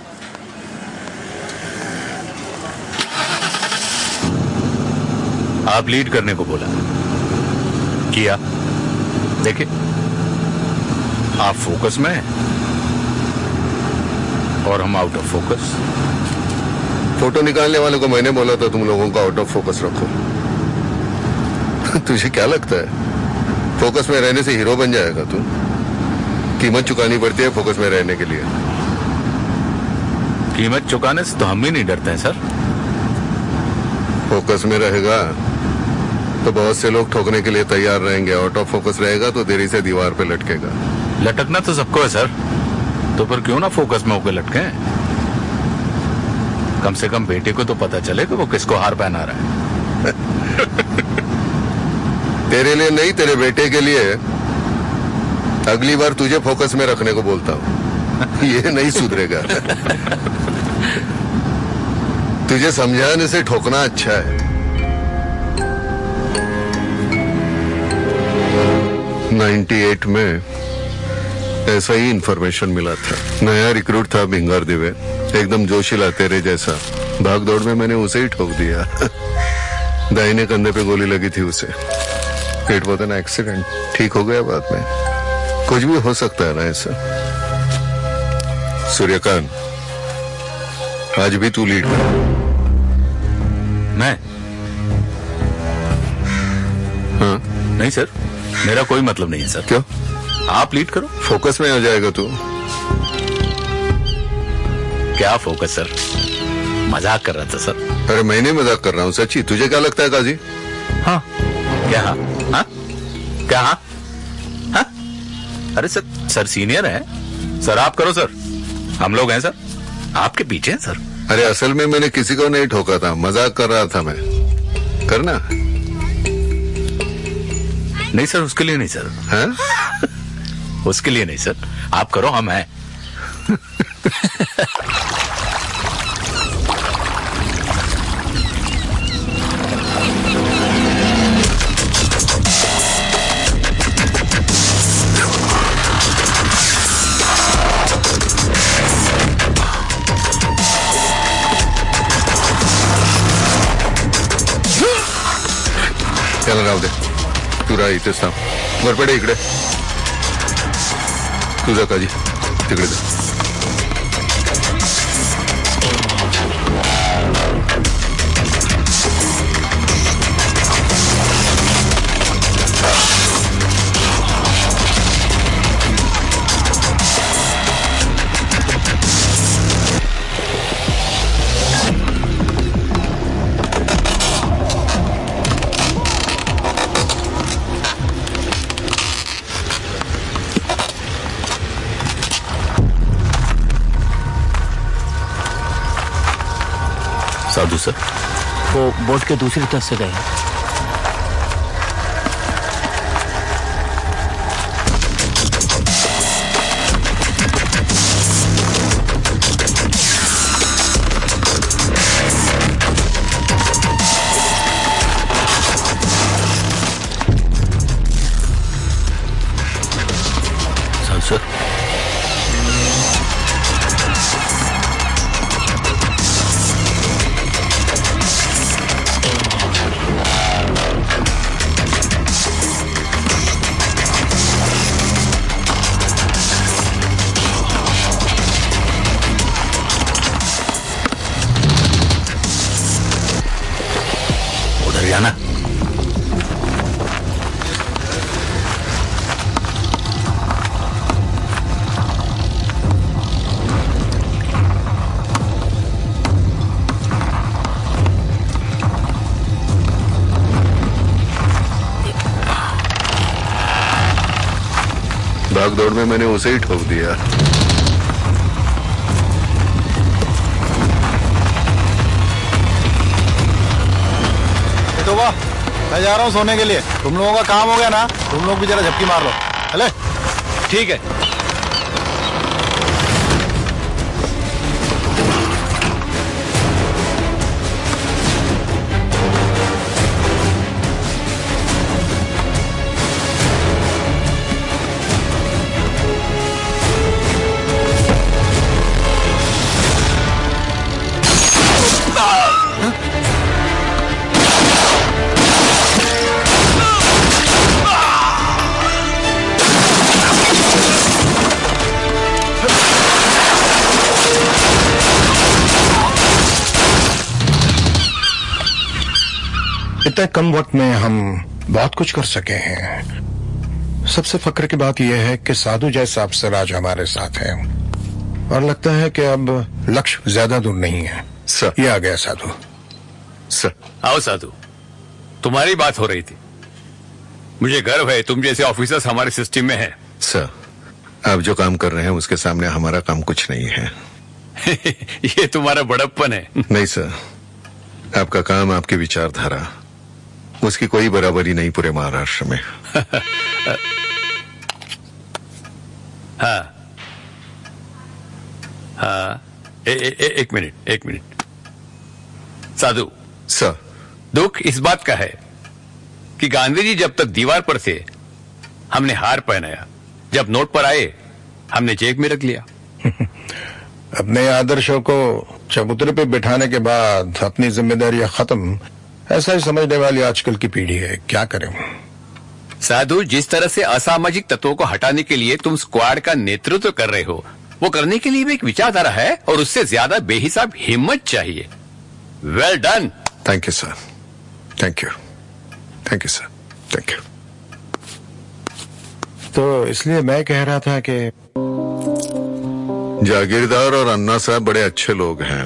आप लीड करने को बोला, किया। देखिए, आप फोकस में हैं और हम आउट ऑफ फोकस। फोटो निकालने वाले को मैंने बोला था तुम लोगों को आउट ऑफ फोकस रखो। तुझे क्या लगता है फोकस में रहने से हीरो बन जाएगा तू? कीमत चुकानी पड़ती है फोकस में रहने के लिए। कीमत चुकाने से तो हम ही नहीं डरते हैं सर। फोकस में रहेगा तो बहुत से लोग ठोकने के लिए तैयार रहेंगे। आउट ऑफ फोकस रहेगा तो देरी से दीवार पे लटकेगा। लटकना तो सबको है सर, तो फिर क्यों ना फोकस में होकर लटके। कम से कम बेटे को तो पता चले कि वो किसको हार पहना रहा है। तेरे लिए नहीं, तेरे बेटे के लिए। अगली बार तुझे फोकस में रखने को बोलता हूं। ये नहीं सुधरेगा। तुझे समझाने से ठोकना अच्छा है। 98 में ऐसा ही इंफॉर्मेशन मिला था। नया रिक्रूट था भिंगार दिवे, एकदम जोशीला तेरे जैसा। भाग दौड़ में मैंने उसे ही ठोक दिया। दाहिने कंधे पे गोली लगी थी उसे। इट वॉज एन एक्सीडेंट, ठीक हो गया बाद में। कुछ भी हो सकता है ना ऐसा। सूर्यकांत, आज भी तू लीड कर। मैं? हाँ? नहीं सर, मेरा कोई मतलब नहीं है सर। क्यों? आप लीड करो। फोकस में आ जाएगा तू। क्या फोकस सर? मजाक कर रहा था सर। अरे मैं नहीं मजाक कर रहा हूँ, सच्ची। तुझे क्या लगता है काजी? हाँ क्या? हाँ हाँ क्या? हाँ हाँ? अरे सर सीनियर है सर, आप करो सर। हम लोग हैं सर, आपके पीछे हैं सर। अरे असल में मैंने किसी को नहीं ठोका था, मजाक कर रहा था मैं। करना नहीं सर, उसके लिए नहीं सर। हाँ? उसके लिए नहीं सर, आप करो, हम हैं। त्याला राहू दे, तू राह इथेच थांब. वरपडे इकडे. तुझा काजी तिकडे जा. साधु सर, वो बोट के दूसरी तरफ से गए हैं. साधु सर, भागदौड़ में मैंने उसे ही ठोक दिया। तो वाह, मैं जा रहा हूँ सोने के लिए। तुम लोगों का काम हो गया ना, तुम लोग भी जरा झपकी मार लो। चले? ठीक है। इतने कम वक्त में हम बहुत कुछ कर सके हैं। सबसे फक्र की बात यह है कि साधु जैसा अफसर आज हमारे साथ है और लगता है कि अब लक्ष्य ज्यादा दूर नहीं है। सर, ये आ गया साधु। सर, आओ साधु, तुम्हारी बात हो रही थी। मुझे गर्व है तुम जैसे ऑफिसर्स हमारे सिस्टम में हैं। सर, आप जो काम कर रहे हैं उसके सामने हमारा काम कुछ नहीं है। ये तुम्हारा बड़प्पन है। नहीं सर, आपका काम, आपकी विचारधारा, उसकी कोई बराबरी नहीं पूरे महाराष्ट्र में। हाँ हाँ, एक मिनट साधु। सर, दुख इस बात का है कि गांधी जी जब तक दीवार पर थे हमने हार पहनाया, जब नोट पर आए हमने जेब में रख लिया। अपने आदर्शों को चबूतरे पे बिठाने के बाद अपनी जिम्मेदारियां खत्म, ऐसा ही समझने वाली आजकल की पीढ़ी है। क्या करें साधु, जिस तरह से असामाजिक तत्वों को हटाने के लिए तुम स्क्वाड का नेतृत्व कर रहे हो, वो करने के लिए भी एक विचारधारा है और उससे ज्यादा बेहिसाब हिम्मत चाहिए। Well done. Thank you sir, thank you, thank you sir, thank you. तो इसलिए मैं कह रहा था कि जागीरदार और अन्ना साहब बड़े अच्छे लोग हैं।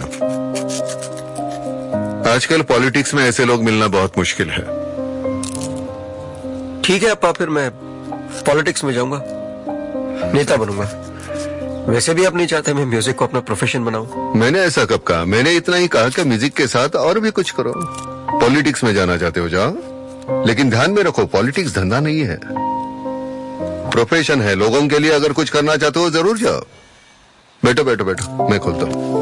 आजकल पॉलिटिक्स में ऐसे लोग मिलना बहुत मुश्किल है। ठीक है अप्पा, फिर मैं पॉलिटिक्स में जाऊंगा, नेता बनूंगा। वैसे भी आप नहीं चाहते मैं म्यूजिक को अपना प्रोफेशन बनाऊं। मैंने ऐसा कब कहा? मैंने इतना ही कहा कि म्यूजिक के साथ और भी कुछ करो। पॉलिटिक्स में जाना चाहते हो जाओ, लेकिन ध्यान में रखो पॉलिटिक्स धंधा नहीं है, प्रोफेशन है। लोगों के लिए अगर कुछ करना चाहते हो जरूर जाओ। बैठो बैठो बैठो, मैं खोलता हूँ।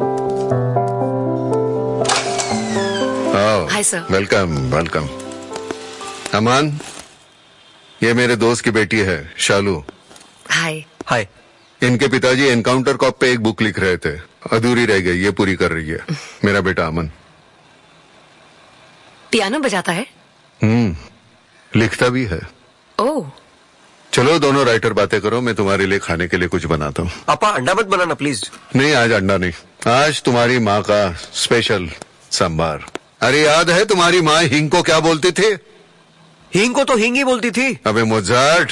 Hi sir. Welcome welcome. Aman, ये मेरे दोस्त की बेटी है शालू। हाय। हाय। इनके पिताजी एनकाउंटर कॉप पे एक बुक लिख रहे थे, अधूरी रह गई, ये पूरी कर रही है। मेरा बेटा अमन। पियानो बजाता है? लिखता भी है। ओह। चलो दोनों राइटर बातें करो, मैं तुम्हारे लिए खाने के लिए कुछ बनाता हूँ। पापा अंडा मत बनाना प्लीज। नहीं, आज अंडा नहीं, आज तुम्हारी माँ का स्पेशल सांबार। अरे याद है तुम्हारी माँ हींग को क्या बोलती थी? हींग को तो हींग ही बोलती थी। अबे मोजार्ट,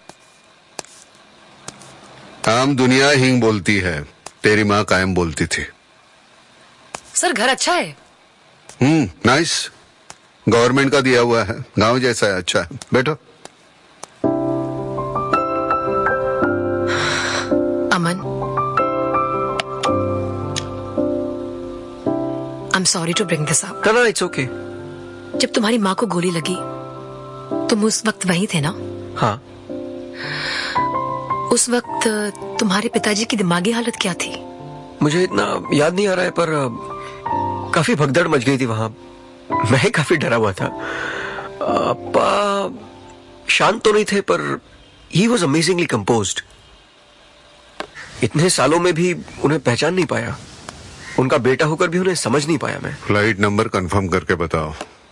आम दुनिया हींग बोलती है, तेरी माँ कायम बोलती थी। सर घर अच्छा है? नाइस, गवर्नमेंट का दिया हुआ है, गांव जैसा है, अच्छा है। बैठो। Aman, I am sorry to bring this up. no, it's okay. जब तुम्हारी माँ को गोली लगी तुम उस वक्त वहीं थे ना? हाँ। उस वक्त तुम्हारे पिताजी की दिमागी हालत क्या थी? मुझे इतना याद नहीं आ रहा है, पर काफी भगदड़ मच गई थी वहां। मैं काफी डरा हुआ था। पापा शांत तो नहीं थे, पर ही वॉज अमेजिंगली कंपोज्ड। इतने सालों में भी उन्हें पहचान नहीं पाया, उनका बेटा होकर भी उन्हें समझ नहीं पाया मैं। फ्लाइट नंबर कंफर्म करके बताओ।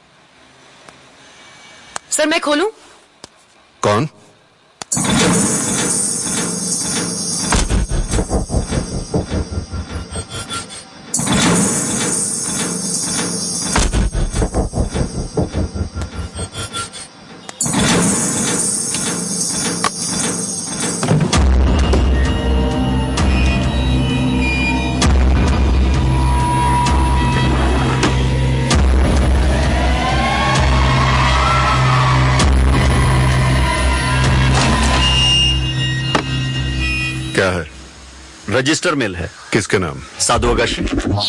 सर मैं खोलूं? कौन? रजिस्टर मिल है। किसके नाम? साधु अगाशी।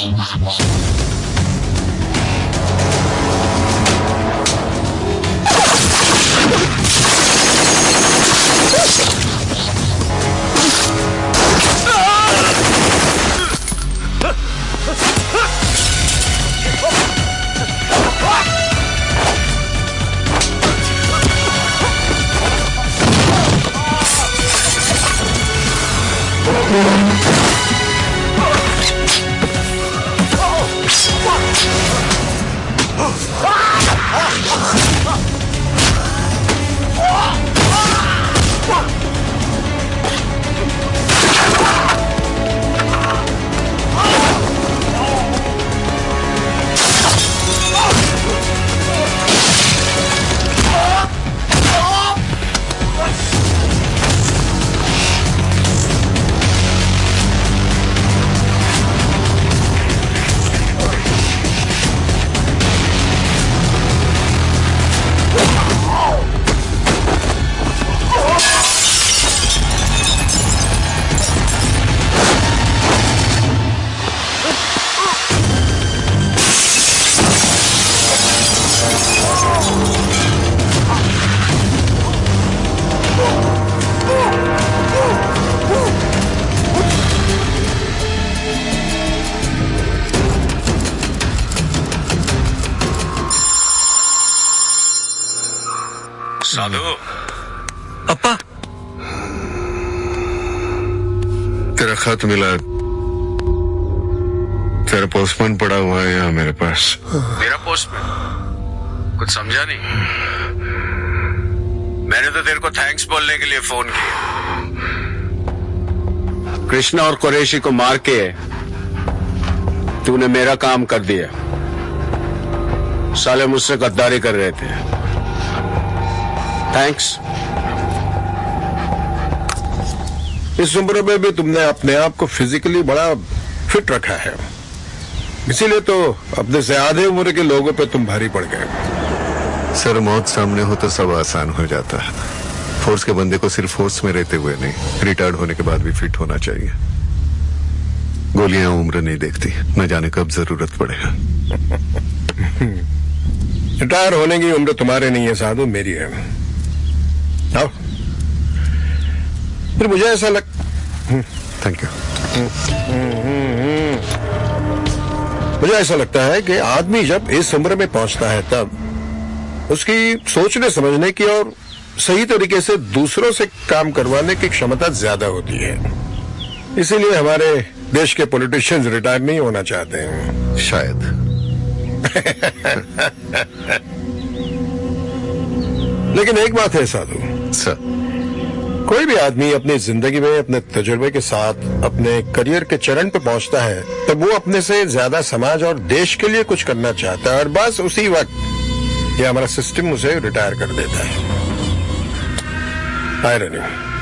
साधु। अप्पा। तेरा खत मिला। तेरा पोस्टमैन पड़ा हुआ है यहाँ मेरे पास। मेरा पोस्टमैन? कुछ समझा नहीं। मैंने तो तेरे को थैंक्स बोलने के लिए फोन किया। कृष्णा और कुरैशी को मार के तूने मेरा काम कर दिया। साले मुझसे गद्दारी कर रहे थे। थैंक्स। इस उम्र में भी तुमने अपने आप को फिजिकली बड़ा फिट रखा है, इसीलिए तो अपने से आधे उम्र के लोगों पे तुम भारी पड़ गए। सर, मौत सामने हो तो सब आसान हो जाता है। फोर्स के बंदे को सिर्फ फोर्स में रहते हुए नहीं, रिटायर्ड होने के बाद भी फिट होना चाहिए। गोलियां उम्र नहीं देखती, न जाने कब जरूरत पड़े। रिटायर होने की उम्र तुम्हारे नहीं है साधु, मेरी है। आओ। फिर मुझे ऐसा थैंक यू। मुझे ऐसा लगता है कि आदमी जब इस उम्र में पहुंचता है तब उसकी सोचने समझने की और सही तरीके से दूसरों से काम करवाने की क्षमता ज्यादा होती है। इसीलिए हमारे देश के पॉलिटिशियंस रिटायर नहीं होना चाहते हैं शायद। लेकिन एक बात है साधु सर, कोई भी आदमी अपनी जिंदगी में अपने तजुर्बे के साथ अपने करियर के चरण पे पहुंचता है तब वो अपने से ज्यादा समाज और देश के लिए कुछ करना चाहता है, और बस उसी वक्त ये हमारा सिस्टम उसे रिटायर कर देता है। आयरनी।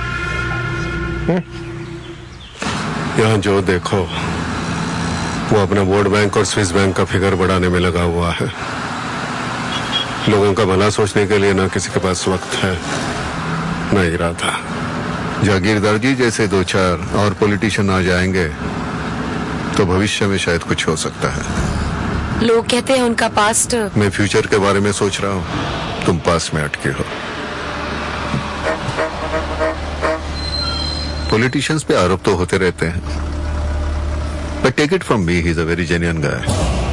यहाँ जो देखो वो अपना वर्ल्ड बैंक और स्विस बैंक का फिगर बढ़ाने में लगा हुआ है। लोगों का भला सोचने के लिए ना किसी के पास वक्त है न इरादा। जागीरदार जी जैसे दो चार और पॉलिटिशियन आ जाएंगे तो भविष्य में शायद कुछ हो सकता है। लोग कहते हैं उनका पास्ट। मैं फ्यूचर के बारे में सोच रहा हूँ, तुम पास में अटके हो। पॉलिटिशियंस पे आरोप तो होते रहते हैं, but take it from me, he is a very genuine guy.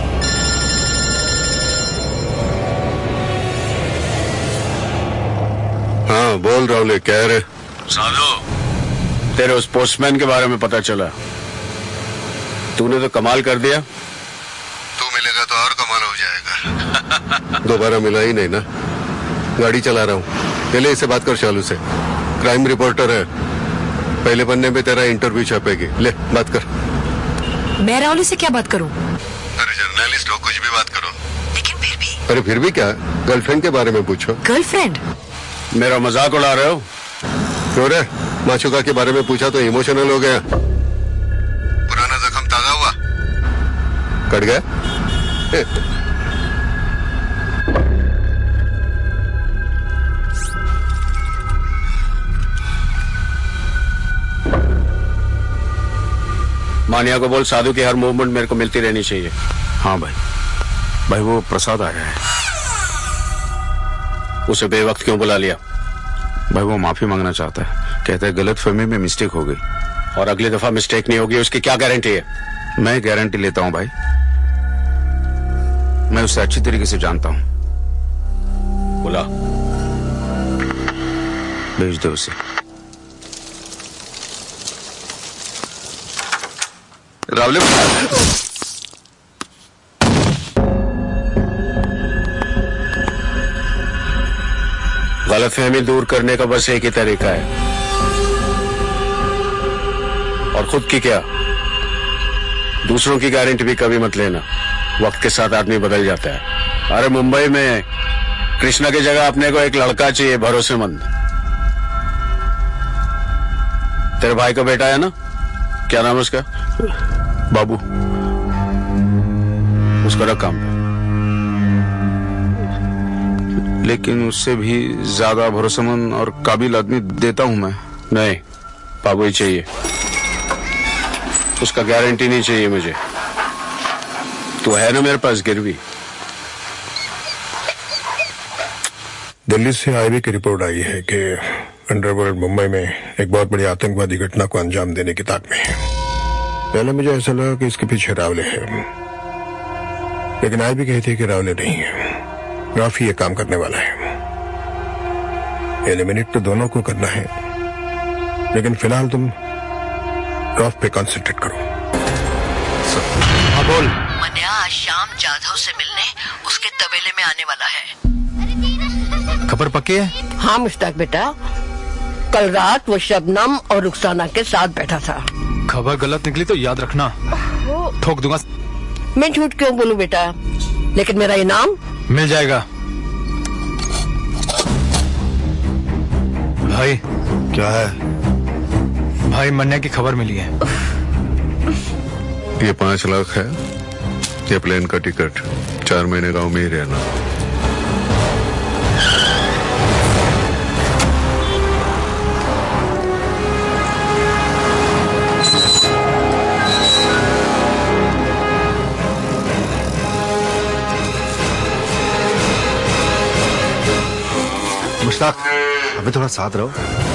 हाँ बोल राहुल, क्या रहे? साधु, तेरे उस पोस्टमैन के बारे में पता चला। तूने तो कमाल कर दिया। तू मिलेगा तो और कमाल हो जाएगा। दोबारा मिला ही नहीं ना। गाड़ी चला रहा हूँ, पहले इससे बात कर शालू से। क्राइम रिपोर्टर है, पहले पन्ने पे तेरा इंटरव्यू छपेगी। ले बात कर। मैं राहुल से क्या बात करूं? अरे जर्नलिस्ट हो, कुछ भी बात करो। लेकिन फिर भी। अरे फिर भी क्या? गर्लफ्रेंड के बारे में पूछो। गर्लफ्रेंड? मेरा मजाक उड़ा रहे हो? क्यों रे? माचुका के बारे में पूछा तो इमोशनल हो गया। पुराना जख्म ताजा हुआ? कट गया? मानिया को बोल साधु की हर मूवमेंट मेरे को मिलती रहनी चाहिए। हाँ भाई। भाई वो प्रसाद आया है। उसे बेवक्त क्यों बुला लिया? भाई वो माफी मांगना चाहता है, कहता है गलत फहमी में मिस्टेक हो गई। और अगली दफा मिस्टेक नहीं होगी उसकी क्या गारंटी है? मैं गारंटी लेता हूं भाई, मैं उसे अच्छी तरीके से जानता हूं। बुला, भेज दो उसे। रावले गलतफहमी दूर करने का बस एक ही तरीका है, और खुद की क्या, दूसरों की गारंटी भी कभी मत लेना। वक्त के साथ आदमी बदल जाता है। अरे मुंबई में कृष्णा की जगह अपने को एक लड़का चाहिए भरोसेमंद। तेरे भाई का बेटा है ना, क्या नाम है उसका? बाबू। उसको रख काम पे। लेकिन उससे भी ज्यादा भरोसेमंद और काबिल आदमी देता हूं मैं। नहीं, बाबू ही चाहिए, उसका गारंटी नहीं चाहिए मुझे। तू है ना मेरे पास गिरवी। दिल्ली से आईबी की रिपोर्ट आई है कि अंडरवर्ल्ड मुंबई में एक बहुत बड़ी आतंकवादी घटना को अंजाम देने की ताक में है। पहले मुझे ऐसा लगा कि इसके पीछे रावले है, लेकिन आईबी कहती है कि रावले नहीं है, राफी ये काम करने वाला है। एलिमिनेट तो दोनों को करना है, लेकिन फिलहाल तुम राफ पे कंसंट्रेट करो। हाँ बोल। मन्या आज शाम जाधव से मिलने उसके तबेले में आने वाला है। खबर पक्की है? हाँ मुश्ताक बेटा, कल रात वो शबनम और रुखसाना के साथ बैठा था। खबर गलत निकली तो याद रखना, ठोक दूंगा। मैं झूठ क्यों बोलूं बेटा, लेकिन मेरा इनाम मिल जाएगा। भाई क्या है? भाई मन्या की खबर मिली है। ये 5 लाख है, ये प्लेन का टिकट, 4 महीने गांव में ही रहना। मुश्ताक, अभी थोड़ा साथ रहो।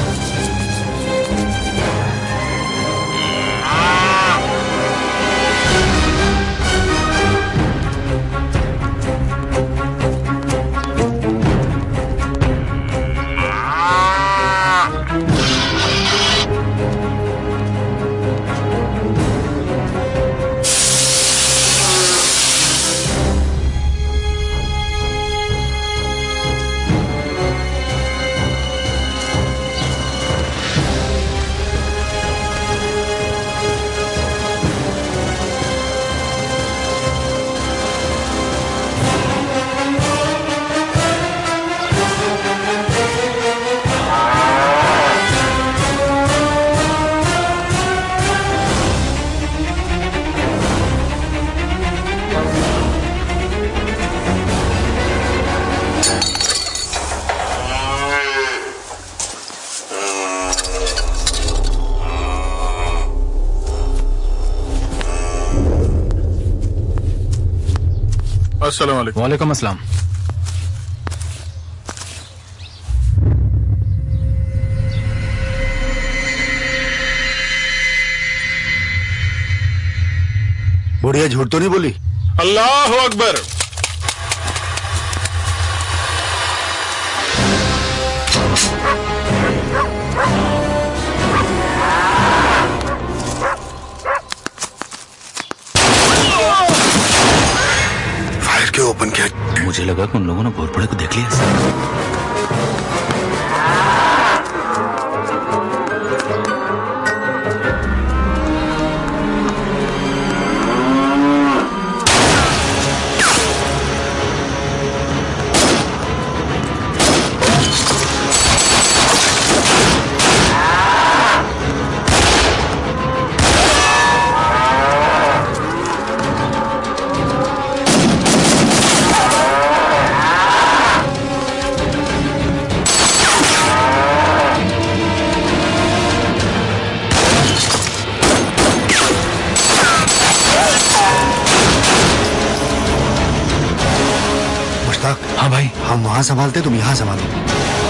अस्सलाम वालेकुम। वालेकुम अस्सलाम। बुढ़िया झूठ तो नहीं बोली? अल्लाह अकबर। फायर क्यों ओपन किया? मुझे लगा कि उन लोगों ने घोरपड़े को देख लिया। हम वहां संभालते, तुम यहां संभालो।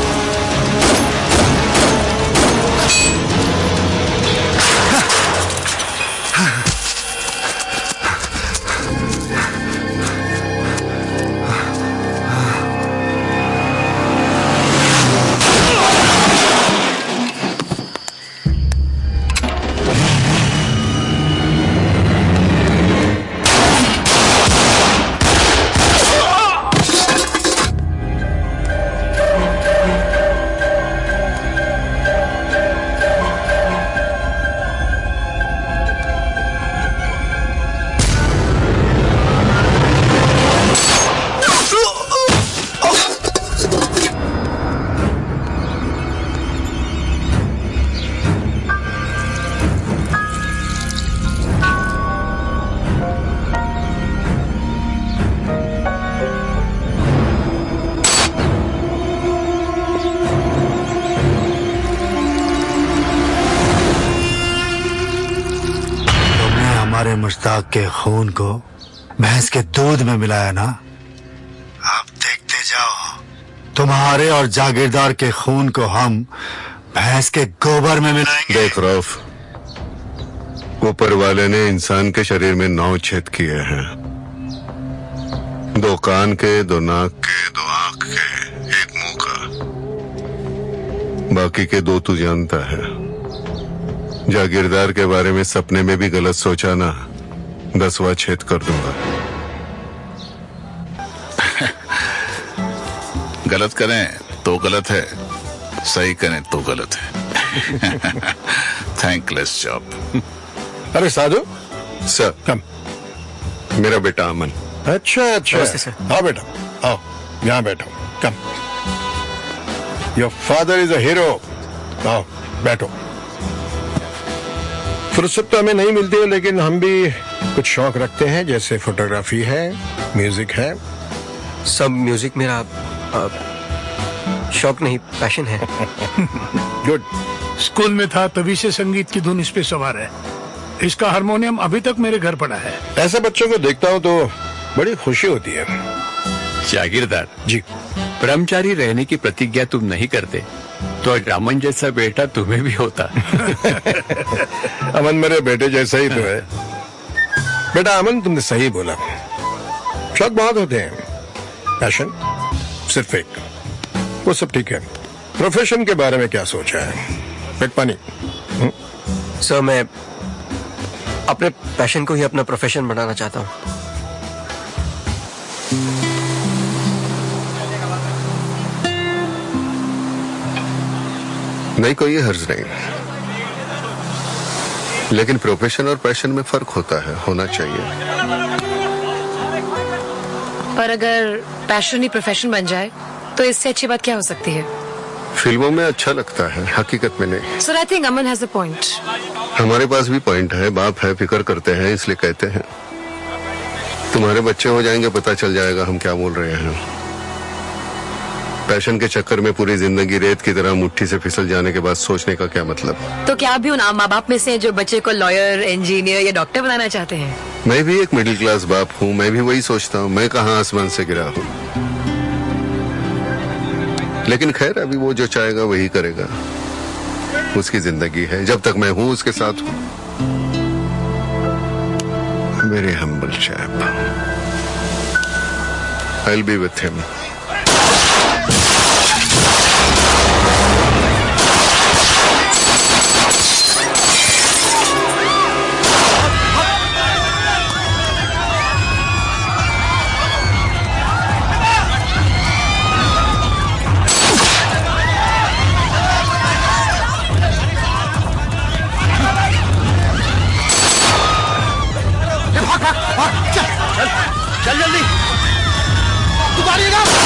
मुश्ताक के खून को भैंस के दूध में मिलाया ना। अब देखते जाओ, तुम्हारे और जागीरदार के खून को हम भैंस के गोबर में मिलाएंगे। देख रौफ, ऊपर वाले ने इंसान के शरीर में 9 छेद किए हैं। 2 कान के, 2 नाक के, 2 आंख के, 1 मुंह का, बाकी के 2 तू जानता है। जागीरदार के बारे में सपने में भी गलत सोचा ना, 10वां छेद कर दूंगा। गलत करें तो गलत है, सही करें तो गलत है। Thankless job. अरे साधु सर, कम। मेरा बेटा अमन। अच्छा अच्छा, हाँ बेटा आओ, यहाँ बैठो, come. Your father is a hero. आओ बैठो। फुर्सत तो हमें नहीं मिलती है, लेकिन हम भी कुछ शौक रखते हैं, जैसे फोटोग्राफी है, म्यूजिक है। सब म्यूजिक मेरा शौक नहीं, पैशन है। गुड। स्कूल में था तभी से संगीत की धुन इस पे सवार है। इसका हारमोनियम अभी तक मेरे घर पड़ा है। ऐसे बच्चों को देखता हूँ तो बड़ी खुशी होती है। जागीरदार जी, ब्रह्मचारी रहने की प्रतिज्ञा तुम नहीं करते तो रामन जैसा बेटा तुम्हें भी होता। अमन मेरे बेटे जैसा ही तो है। बेटा अमन, तुमने सही बोला। शौक बहुत होते हैं, पैशन सिर्फ एक। वो सब ठीक है। प्रोफेशन के बारे में क्या सोचा है? पेट पानी। सर, मैं अपने पैशन को ही अपना प्रोफेशन बनाना चाहता हूँ। नहीं, कोई हर्ज नहीं, लेकिन प्रोफेशन और पैशन में फर्क होता है, होना चाहिए। पर अगर पैशन ही प्रोफेशन बन जाए तो इससे अच्छी बात क्या हो सकती है? फिल्मों में अच्छा लगता है, हकीकत में नहीं। Sir, I think Aman has a point. हमारे पास भी पॉइंट है, बाप है, फिक्र करते हैं, इसलिए कहते हैं। तुम्हारे बच्चे हो जाएंगे, पता चल जाएगा हम क्या बोल रहे हैं। पैशन के चक्कर में पूरी जिंदगी रेत की तरह मुट्ठी से फिसल जाने के बाद सोचने का क्या मतलब? तो क्या आप भी उन माँ बाप में से हैं जो बच्चे को लॉयर, इंजीनियर या डॉक्टर बनाना चाहते हैं? मैं भी एक मिडिल क्लास बाप हूँ, मैं भी वही सोचता हूँ। मैं कहाँ आसमान से गिरा हूँ। लेकिन खैर, अभी वो जो चाहेगा वही करेगा, उसकी जिंदगी है। जब तक मैं हूँ उसके साथ हूँ। मेरे humble chap, I will be with him. चल जल्दी, तू गाड़ी लगा।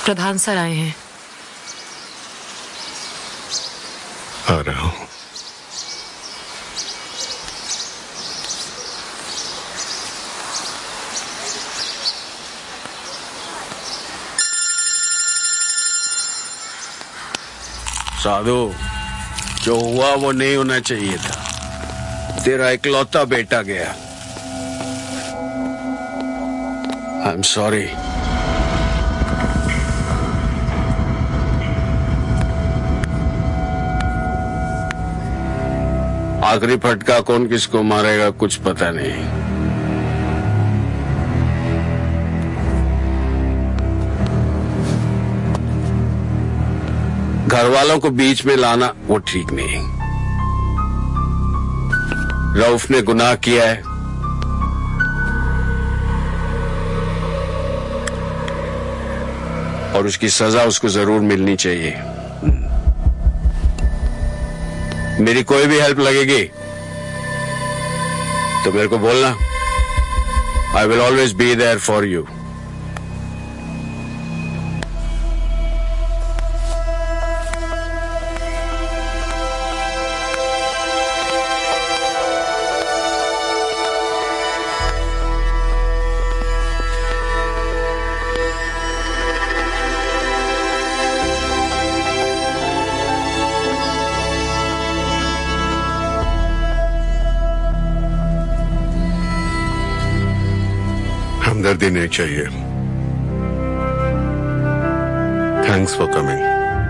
प्रधान सर आए हैं। आ रहा हूं। साधु, जो हुआ वो नहीं होना चाहिए था। तेरा इकलौता बेटा गया। I am sorry. आखिरी फटका कौन किसको मारेगा कुछ पता नहीं। घर वालों को बीच में लाना वो ठीक नहीं। रऊफ ने गुनाह किया है, और उसकी सजा उसको जरूर मिलनी चाहिए। मेरी कोई भी हेल्प लगेगी तो मेरे को बोलना। I will always be there for you. हमदर्दी नहीं चाहिए। Thanks for coming.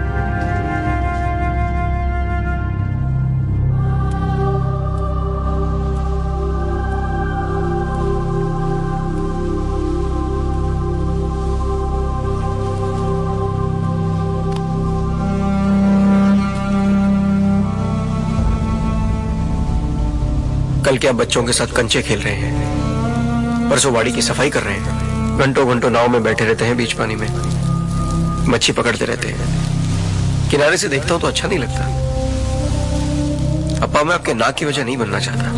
कल क्या बच्चों के साथ कंचे खेल रहे हैं, परसों वाड़ी की सफाई कर रहे हैं, घंटों घंटों नाव में बैठे रहते हैं बीच पानी में, मच्छी पकड़ते रहते हैं। किनारे से देखता हूं तो अच्छा नहीं लगता। अप्पा, मैं आपके नाक की वजह नहीं बनना चाहता।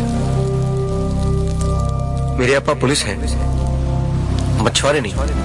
मेरे अप्पा पुलिस हैं, मछुआरे नहीं।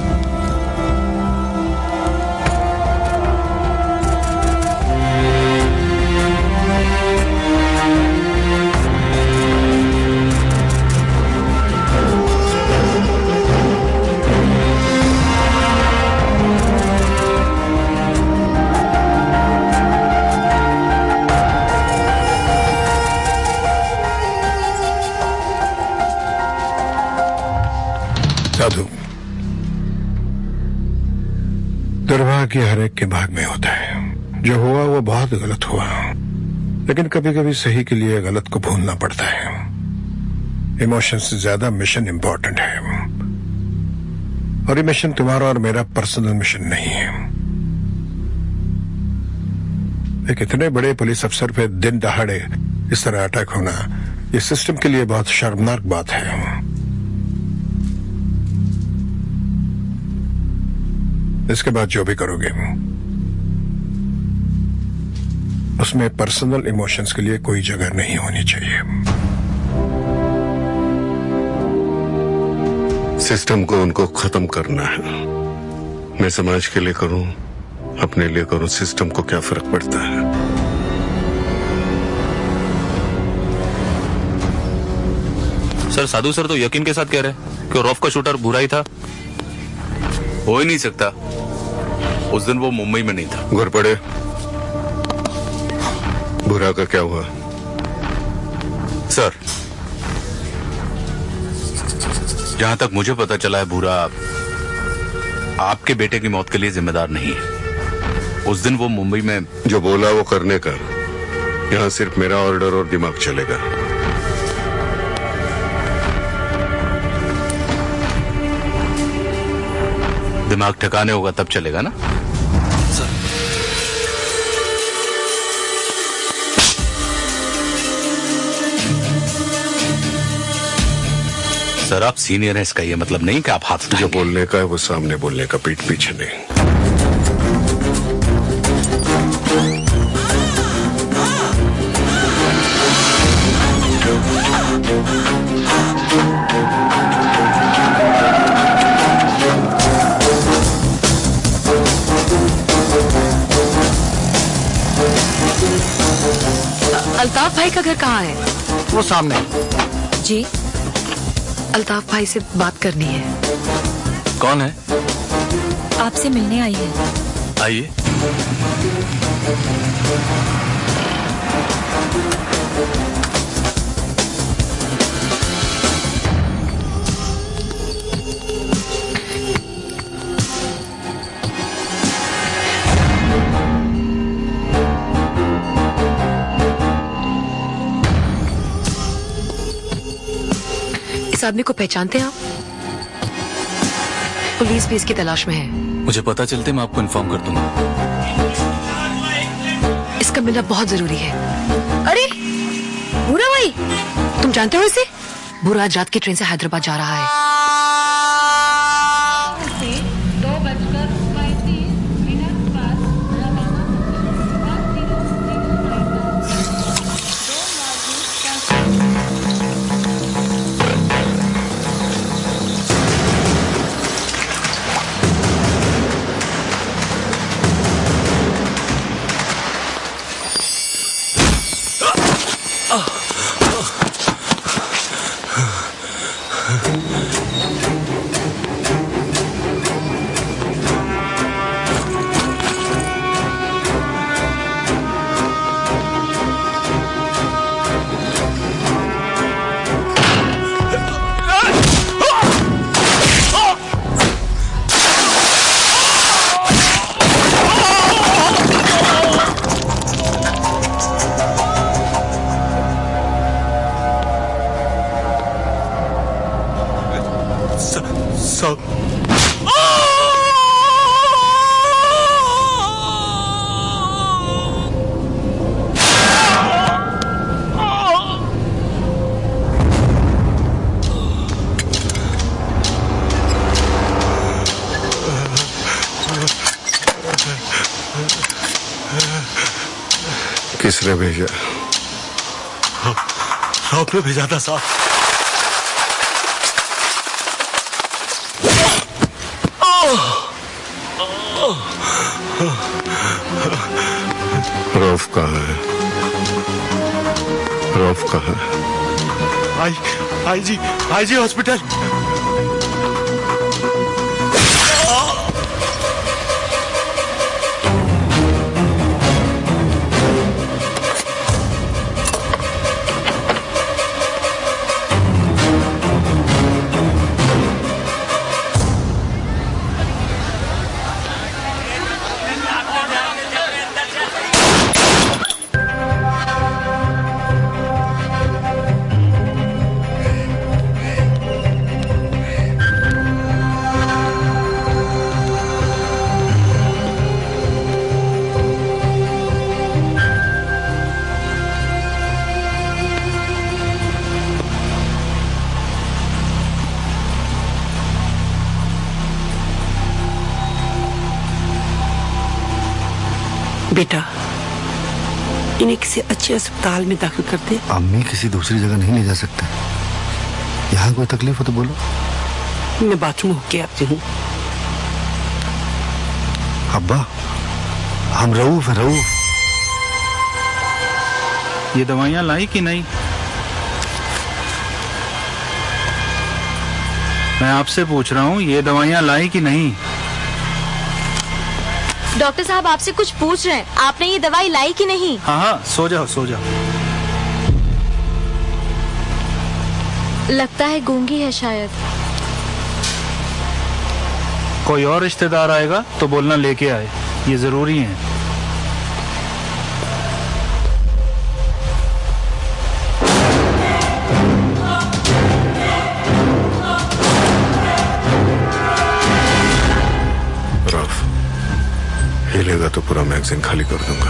साधु, दुर्भाग्य हर एक के भाग में होता है। जो हुआ वो बहुत गलत हुआ, लेकिन कभी कभी सही के लिए गलत को भूलना पड़ता है। इमोशन से ज्यादा मिशन इंपॉर्टेंट है, और ये मिशन तुम्हारा और मेरा पर्सनल मिशन नहीं है। एक इतने बड़े पुलिस अफसर पे दिन दहाड़े इस तरह अटैक होना, ये सिस्टम के लिए बहुत शर्मनाक बात है। इसके बाद जो भी करोगे उसमें पर्सनल इमोशंस के लिए कोई जगह नहीं होनी चाहिए। सिस्टम को उनको खत्म करना है। मैं समाज के लिए करूं, अपने लिए करूं, सिस्टम को क्या फर्क पड़ता है। सर, साधु सर तो यकीन के साथ कह रहे कि रौफ का शूटर बुरा ही था। हो ही नहीं सकता, उस दिन वो मुंबई में नहीं था। घुरपड़े, बुरा का क्या हुआ? सर, जहां तक मुझे पता चला है, बुरा आपके बेटे की मौत के लिए जिम्मेदार नहीं है। उस दिन वो मुंबई में जो बोला वो करने का। यहां सिर्फ मेरा ऑर्डर और दिमाग चलेगा। दिमाग ठिकाने होगा तब चलेगा ना। सर, आप सीनियर हैं, इसका ये मतलब नहीं कि आप हाथ जो बोलने का है वो सामने बोलने का, पीठ पीछे नहीं। भाई का घर कहाँ है? वो सामने। जी, अल्ताफ भाई से बात करनी है। कौन है? आपसे मिलने आई है। आइए। इस आदमी को पहचानते हैं आप? पुलिस भी इसकी तलाश में है। मुझे पता चलते मैं आपको इन्फॉर्म कर दूंगा। इसका मिलना बहुत जरूरी है। अरे बुरा भाई, तुम जानते हो इसे? बुरा आज रात की ट्रेन से हैदराबाद जा रहा है। किसने भेजा? आपने भेजा था साहब। रौफ कहाँ है? रौफ कहाँ है? I G hospital. बेटा, इन्हें किसी अच्छे अस्पताल में दाखिल कर दे। अम्मी किसी दूसरी जगह नहीं ले जा सकते। यहाँ कोई तकलीफ हो तो बोलो। मैं बाथरूम होके आती हूँ। अब्बा, हम रऊफ है, रऊफ। ये दवाइयाँ लाई कि नहीं? मैं आपसे पूछ रहा हूँ, ये दवाइयाँ लाई कि नहीं? डॉक्टर साहब आपसे कुछ पूछ रहे हैं, आपने ये दवाई लाई कि नहीं? हाँ, सो जाओ सो जाओ। लगता है गूंगी है शायद। कोई और रिश्तेदार आएगा तो बोलना लेके आए, ये जरूरी है। हिलेगा तो पूरा मैगजीन खाली कर दूंगा।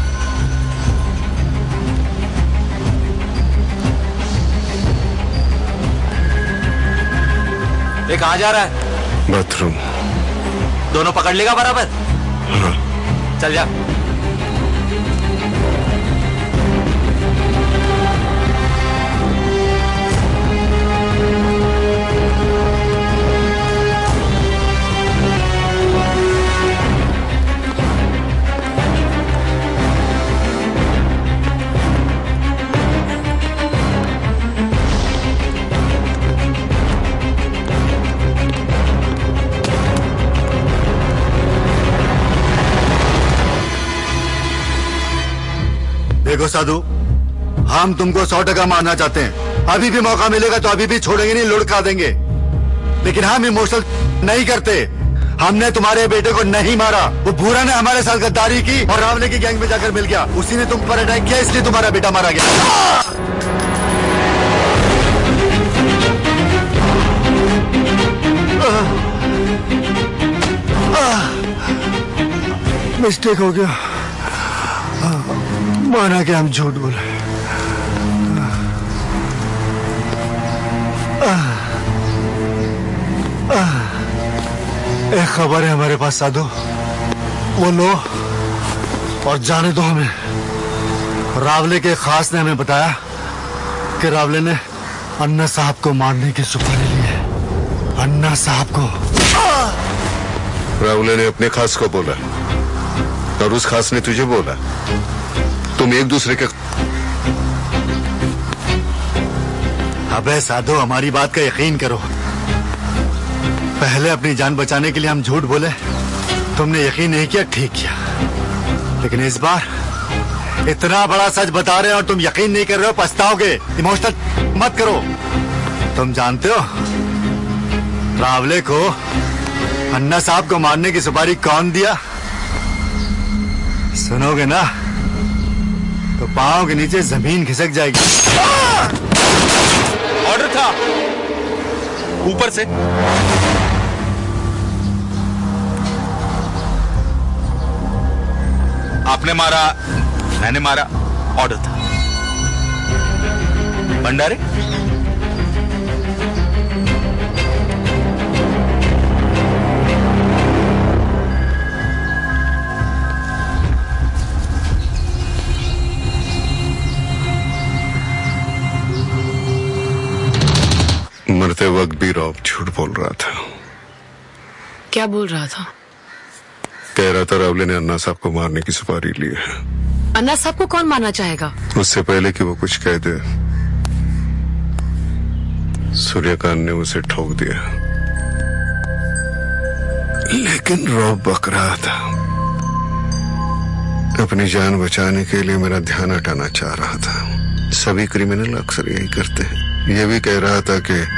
ये कहाँ जा रहा है? बाथरूम। दोनों पकड़ लेगा बराबर? हाँ। चल जा। देखो साधु, हम तुमको 100% मारना चाहते हैं। अभी भी मौका मिलेगा तो अभी भी छोड़ेंगे नहीं, लुढ़का देंगे। लेकिन हम इमोशनल नहीं करते। हमने तुम्हारे बेटे को नहीं मारा, वो भूरा ने हमारे साथ गद्दारी की और रावले की गैंग में जाकर मिल गया। उसी ने तुम पर अटैक किया, इसलिए तुम्हारा बेटा मारा गया। मिस्टेक हो गया, माना कि हम झूठ बोले। एक खबर है हमारे पास साधु, वो लो और जाने दो हमें। रावले के खास ने हमें बताया कि रावले ने अन्ना साहब को मारने की सुपारी ली है। अन्ना साहब को। रावले ने अपने खास को बोला और उस खास ने तुझे बोला। तुम एक दूसरे के। अबे साधु, हमारी बात का यकीन करो। पहले अपनी जान बचाने के लिए हम झूठ बोले, तुमने यकीन नहीं किया, ठीक किया। लेकिन इस बार इतना बड़ा सच बता रहे हैं और तुम यकीन नहीं कर रहे हो, पछताओगे। इमोशनल मत करो। तुम जानते हो रावले को अन्ना साहब को मारने की सुपारी कौन दिया? सुनोगे ना तो पांव के नीचे जमीन खिसक जाएगी। ऑर्डर था ऊपर से। आपने मारा, मैंने मारा, ऑर्डर था। भंडारे मरते वक्त भी रॉब झूठ बोल रहा था। क्या बोल रहा था? कह रहा था रावले ने अन्ना साहब को मारने की सुपारी ली है। अन्ना साहब को कौन मारना चाहेगा? उससे पहले कि वो कुछ कह दे, सूर्यकांत ने उसे ठोक दिया। लेकिन रॉब बक रहा था। अपनी जान बचाने के लिए मेरा ध्यान हटाना चाह रहा था। सभी क्रिमिनल अक्सर यही करते हैं। ये भी कह रहा था कि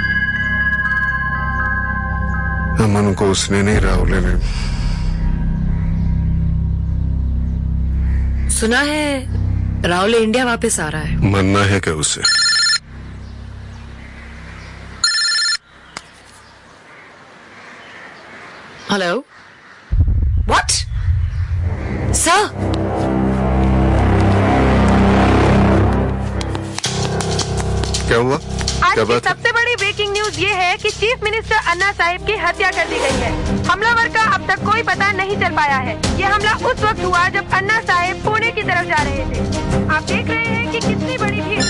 अमन को उसने नहीं, रावले ने। सुना है रावले इंडिया वापस आ रहा है। मरना है क्या उसे? Hello, what sir? क्या हुआ? आज क्या की बात है? सबसे बड़ी ब्रेकिंग न्यूज ये है कि चीफ मिनिस्टर अन्ना साहिब की हत्या कर दी गई है। हमलावर का अब तक कोई पता नहीं चल पाया है। ये हमला उस वक्त हुआ जब अन्ना साहिब पुणे की तरफ जा रहे थे। आप देख रहे हैं कि कितनी बड़ी भीड़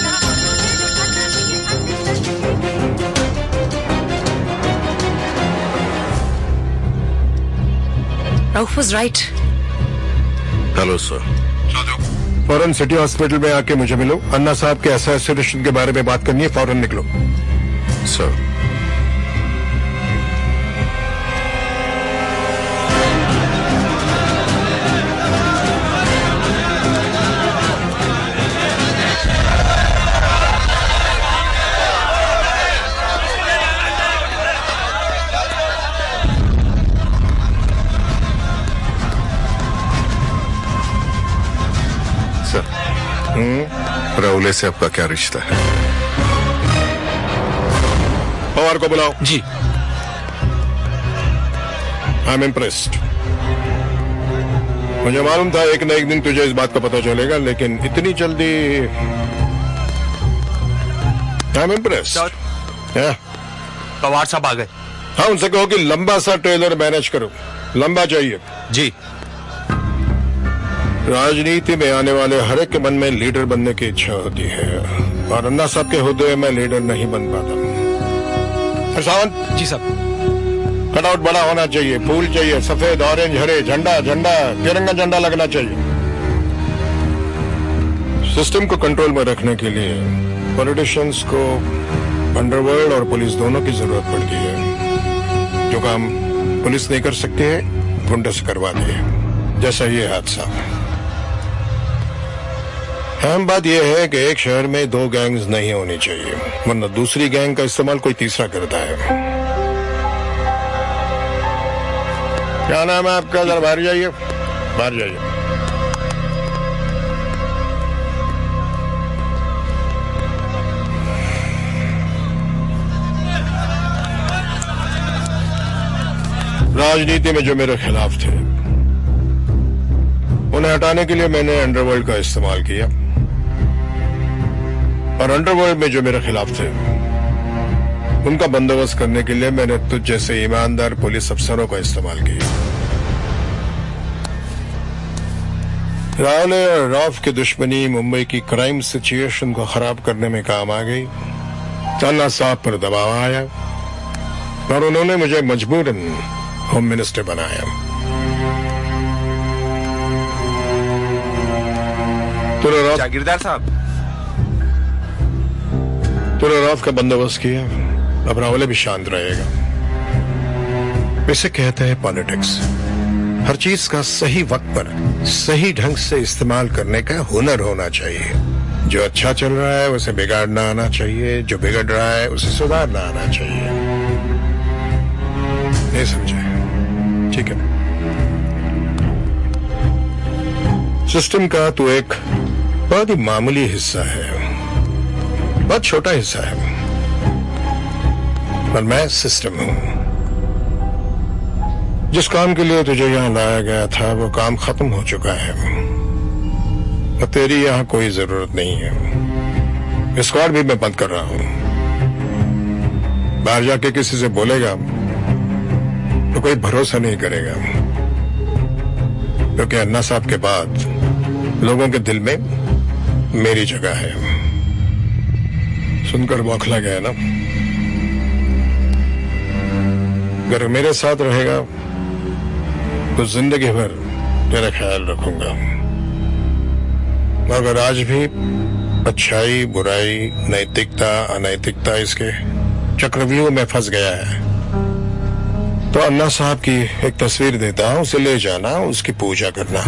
Rauf was right. Hello sir. फौरन सिटी हॉस्पिटल में आके मुझे मिलो। अन्ना साहब के असैसिनेशन के बारे में बात करनी है, फौरन निकलो। सर। रावले से आपका क्या रिश्ता है? पवार को बुलाओ। जी। I am impressed. मुझे मालूम था एक न एक दिन तुझे इस बात का पता चलेगा, लेकिन इतनी जल्दी। आई एम इम्प्रेस्ड। पवार साहब आ गए। हाँ, उनसे कहो कि लंबा सा ट्रेलर मैनेज करो। लंबा चाहिए। जी। राजनीति में आने वाले हर एक के मन में लीडर बनने की इच्छा होती है, और अन्ना साहब के होते मैं लीडर नहीं बन पाता। सावंत जी साहब। कटआउट बड़ा होना चाहिए, फूल चाहिए, सफेद, ऑरेंज, हरे, झंडा तिरंगा झंडा लगना चाहिए। सिस्टम को कंट्रोल में रखने के लिए पॉलिटिशियंस को अंडरवर्ल्ड और पुलिस दोनों की जरूरत पड़ती है। जो काम पुलिस नहीं कर सकती है, गुंडे से करवा दिए, जैसा ये हादसा। अहम बात यह है कि एक शहर में दो गैंग्स नहीं होनी चाहिए, वरना दूसरी गैंग का इस्तेमाल कोई तीसरा करता है। क्या नाम है आपका? जरा बाहर जाइए, बाहर जाइए। राजनीति में जो मेरे खिलाफ थे उन्हें हटाने के लिए मैंने अंडरवर्ल्ड का इस्तेमाल किया, और अंडरवर्ल्ड में जो मेरे खिलाफ थे उनका बंदोबस्त करने के लिए मैंने तुझ जैसे ईमानदार पुलिस अफसरों का इस्तेमाल किया। रावले और रॉफ की दुश्मनी मुंबई की क्राइम सिचुएशन को खराब करने में काम आ गई। अन्ना साहब पर दबाव आया और उन्होंने मुझे मजबूरन होम मिनिस्टर बनाया। जागीरदार साहब, तूने रॉफ का बंदोबस्त किया, अब रावले भी शांत रहेगा। इसे कहते हैं पॉलिटिक्स। हर चीज का सही वक्त पर सही ढंग से इस्तेमाल करने का हुनर होना चाहिए। जो अच्छा चल रहा है उसे बिगाड़ना आना चाहिए, जो बिगड़ रहा है उसे सुधारना आना चाहिए। नहीं समझे? ठीक है। सिस्टम का तो एक बहुत ही मामूली हिस्सा है, बहुत छोटा हिस्सा है, पर मैं सिस्टम हूं। जिस काम के लिए तुझे यहां लाया गया था वो काम खत्म हो चुका है और तेरी यहां कोई जरूरत नहीं है। स्क्वाड भी मैं बंद कर रहा हूं। बाहर जाके किसी से बोलेगा तो कोई भरोसा नहीं करेगा, क्योंकि अन्ना साहब के बाद लोगों के दिल में मेरी जगह है। सुनकर बौखला गया ना? अगर मेरे साथ रहेगा तो जिंदगी भर तेरा ख्याल रखूंगा। अगर आज भी अच्छाई बुराई नैतिकता अनैतिकता इसके चक्रव्यूह में फंस गया है तो अन्ना साहब की एक तस्वीर देता हूं, उसे ले जाना, उसकी पूजा करना।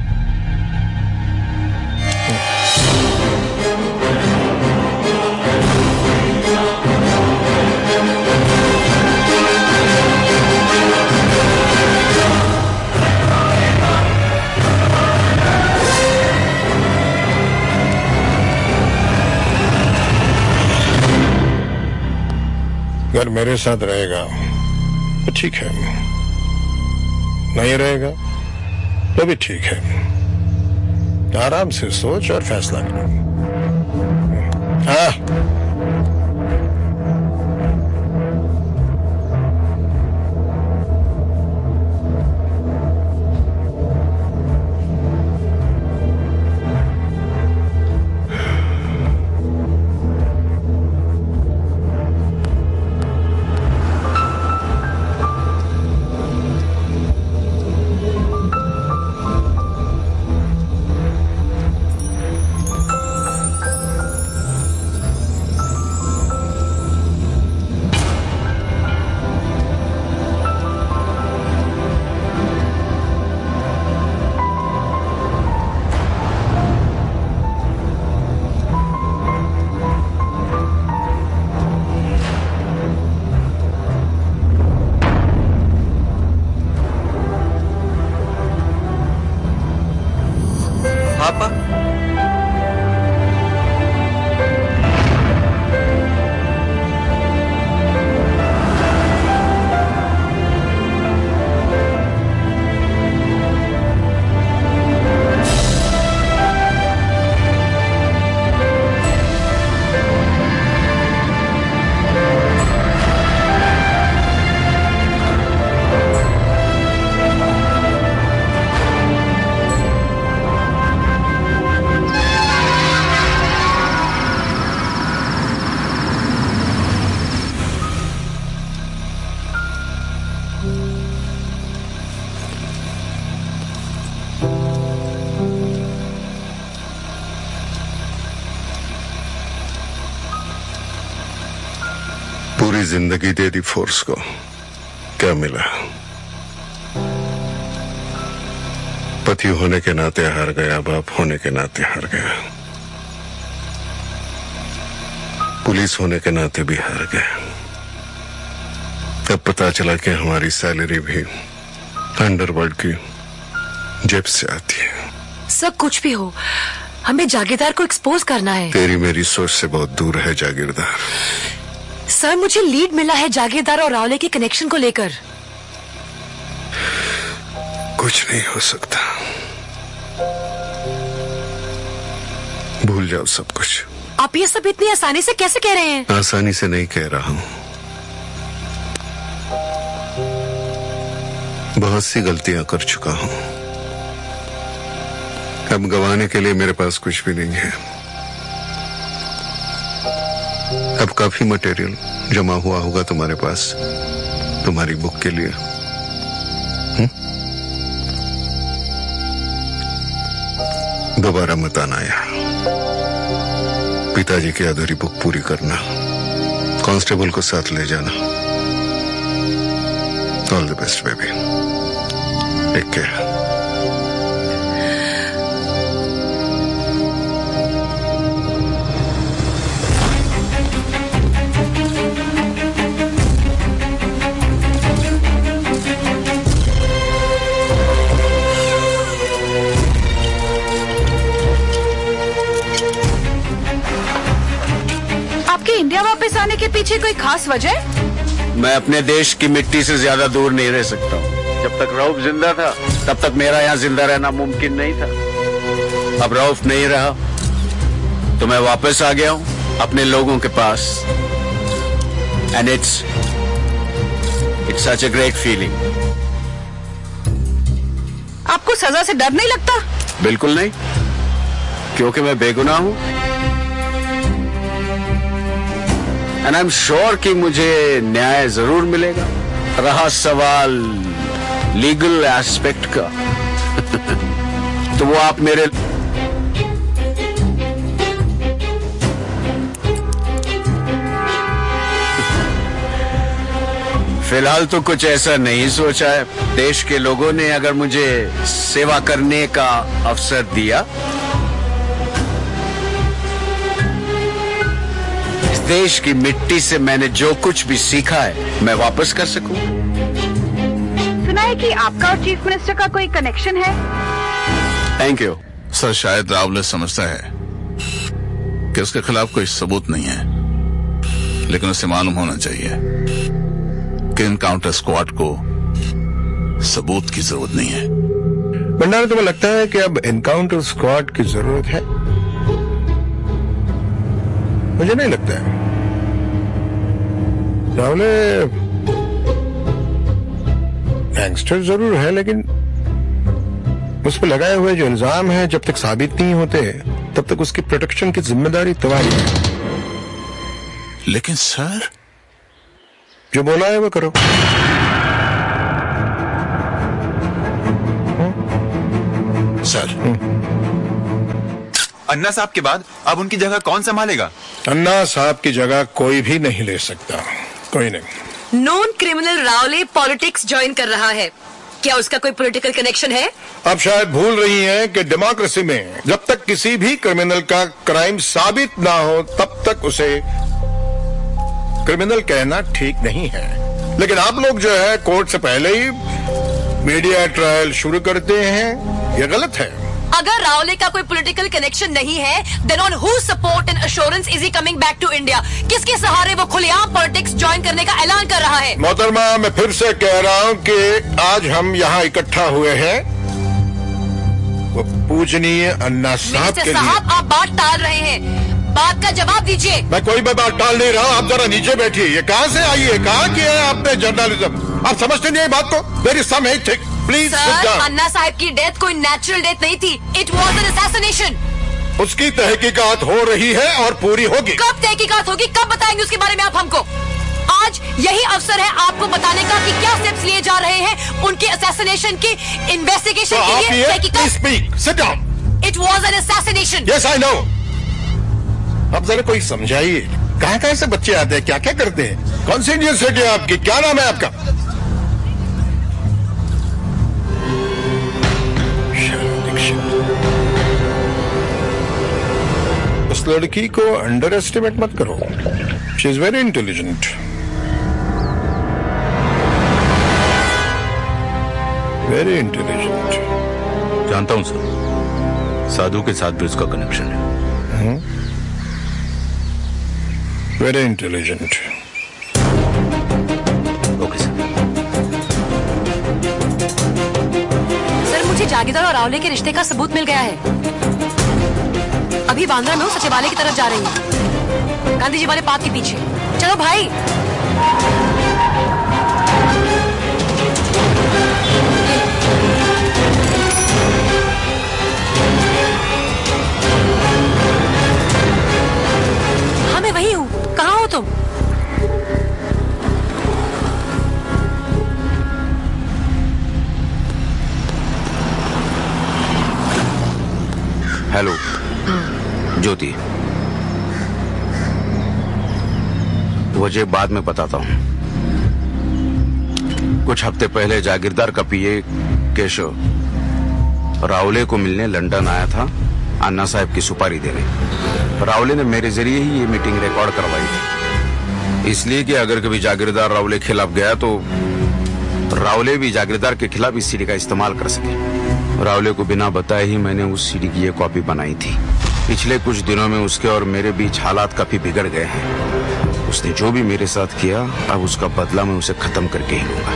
अगर मेरे साथ रहेगा तो ठीक है, नहीं रहेगा तो भी ठीक है। आराम से सोच और फैसला करो। हाँ, पूरी जिंदगी दे दी फोर्स को, क्या मिला? पति होने के नाते हार गया, बाप होने के नाते हार गया। पुलिस होने के नाते भी हार गए। तब पता चला कि हमारी सैलरी भी अंडरवर्ल्ड की जेब से आती है। सब कुछ भी हो, हमें जागीरदार को एक्सपोज करना है। तेरी मेरी सोच से बहुत दूर है जागीरदार। सर, मुझे लीड मिला है जागीरदार और रावले के कनेक्शन को लेकर। कुछ नहीं हो सकता, भूल जाओ सब कुछ। आप ये सब इतनी आसानी से कैसे कह रहे हैं? आसानी से नहीं कह रहा हूं, बहुत सी गलतियां कर चुका हूं। अब गंवाने के लिए मेरे पास कुछ भी नहीं है। अब काफी मटेरियल जमा हुआ होगा तुम्हारे पास तुम्हारी बुक के लिए। दोबारा मत आना यार। पिताजी की अधूरी बुक पूरी करना, कांस्टेबल को साथ ले जाना। All the best baby, take care. India वापस आने के पीछे कोई खास वजह? मैं अपने देश की मिट्टी से ज्यादा दूर नहीं रह सकता हूँ। जब तक रऊफ जिंदा था तब तक मेरा यहाँ जिंदा रहना मुमकिन नहीं था। अब रऊफ नहीं रहा तो मैं वापस आ गया हूँ अपने लोगों के पास। And it's such a great feeling. आपको सजा से डर नहीं लगता? बिल्कुल नहीं, क्योंकि मैं बेगुनाह हूँ। एंड आई एम श्योर कि मुझे न्याय जरूर मिलेगा। रहा सवाल लीगल एस्पेक्ट का तो वो आप मेरे फिलहाल तो कुछ ऐसा नहीं सोचा है। देश के लोगों ने अगर मुझे सेवा करने का अवसर दिया, देश की मिट्टी से मैंने जो कुछ भी सीखा है मैं वापस कर सकूं। सुना है कि आपका और चीफ मिनिस्टर का कोई कनेक्शन है? Thank you sir. शायद रावले समझता है कि उसके खिलाफ कोई सबूत नहीं है, लेकिन उसे मालूम होना चाहिए कि इनकाउंटर स्क्वाड को सबूत की जरूरत नहीं है। भंडारा, तुम्हें लगता है कि अब एनकाउंटर स्क्वाड की जरूरत है? मुझे नहीं लगता है। रावले गैंगस्टर जरूर है, लेकिन उस पर लगाए हुए जो इल्जाम है जब तक साबित नहीं होते तब तक उसकी प्रोटेक्शन की जिम्मेदारी तुम्हारी है। लेकिन सर, जो बोला है वो करो। सर, अन्ना साहब के बाद अब उनकी जगह कौन संभालेगा? अन्ना साहब की जगह कोई भी नहीं ले सकता, कोई नहीं। Non criminal Rawle politics join कर रहा है, क्या उसका कोई पॉलिटिकल कनेक्शन है? अब शायद भूल रही हैं कि डेमोक्रेसी में जब तक किसी भी क्रिमिनल का क्राइम साबित ना हो तब तक उसे क्रिमिनल कहना ठीक नहीं है। लेकिन आप लोग जो है कोर्ट से पहले ही मीडिया ट्रायल शुरू करते हैं, ये गलत है। अगर रावले का कोई पॉलिटिकल कनेक्शन नहीं है, then on who support and assurance is he coming back to India? किसके सहारे वो खुलेआम पॉलिटिक्स ज्वाइन करने का ऐलान कर रहा है? मोहतरमा, मैं फिर से कह रहा हूँ कि आज हम यहाँ इकट्ठा हुए हैं वो पूजनीय अन्ना साहब के लिए। साहब, आप बात टाल रहे हैं, बात का जवाब दीजिए। मैं कोई भी बात टाल नहीं रहा, आप जरा नीचे बैठिए। ये कहाँ से आई है, कहाँ किया है आपने जर्नलिज्म? आप समझते नहीं है बात को? There is some ethic, please sit down. Anna Saheb की डेथ कोई नेचुरल डेथ नहीं थी, इट वाज एन असैसिनेशन। उसकी तहकीकात हो रही है और पूरी होगी। कब तहकीकात होगी, कब बताएंगे उसके बारे में आप हमको? आज यही अवसर है आपको बताने का कि क्या स्टेप्स लिए जा रहे हैं उनके असैसिनेशन की इन्वेस्टिगेशन के लिए। It was an assassination. Yes I know. अब जरा कोई समझाइए, कहाँ कहाँ से बच्चे आते हैं, क्या क्या करते हैं? कौन सी यूनिवर्सिटी है आपकी, क्या नाम है आपका? उस लड़की को अंडर एस्टिमेट मत करो। She is very intelligent. Very intelligent. जानता हूं सर, साधु के साथ भी उसका कनेक्शन है। Very intelligent. Okay sir. Sir मुझे जागीरदार और रावले के रिश्ते का सबूत मिल गया है। अभी बांद्रा में वो सचिवालय की तरफ जा रही है, गांधी जी वाले पार्क के पीछे। चलो भाई। हाँ मैं वही हूँ, कहाँ हो तुम? हेलो ज्योति, वजह बाद में बताता हूँ। कुछ हफ्ते पहले जागीरदार का पीए केशव रावले को मिलने लंदन आया था, अन्ना साहब की सुपारी देने। रावले ने मेरे जरिए ही ये मीटिंग रिकॉर्ड करवाई थी, इसलिए कि अगर कभी जागीरदार रावले के खिलाफ गया तो रावले भी जागीरदार के खिलाफ इस सीडी का इस्तेमाल कर सके। रावले को बिना बताए ही मैंने उस सीडी की ये कॉपी बनाई थी। पिछले कुछ दिनों में उसके और मेरे बीच हालात काफी बिगड़ गए हैं। उसने जो भी मेरे साथ किया, अब उसका बदला मैं उसे खत्म करके ही लूंगा।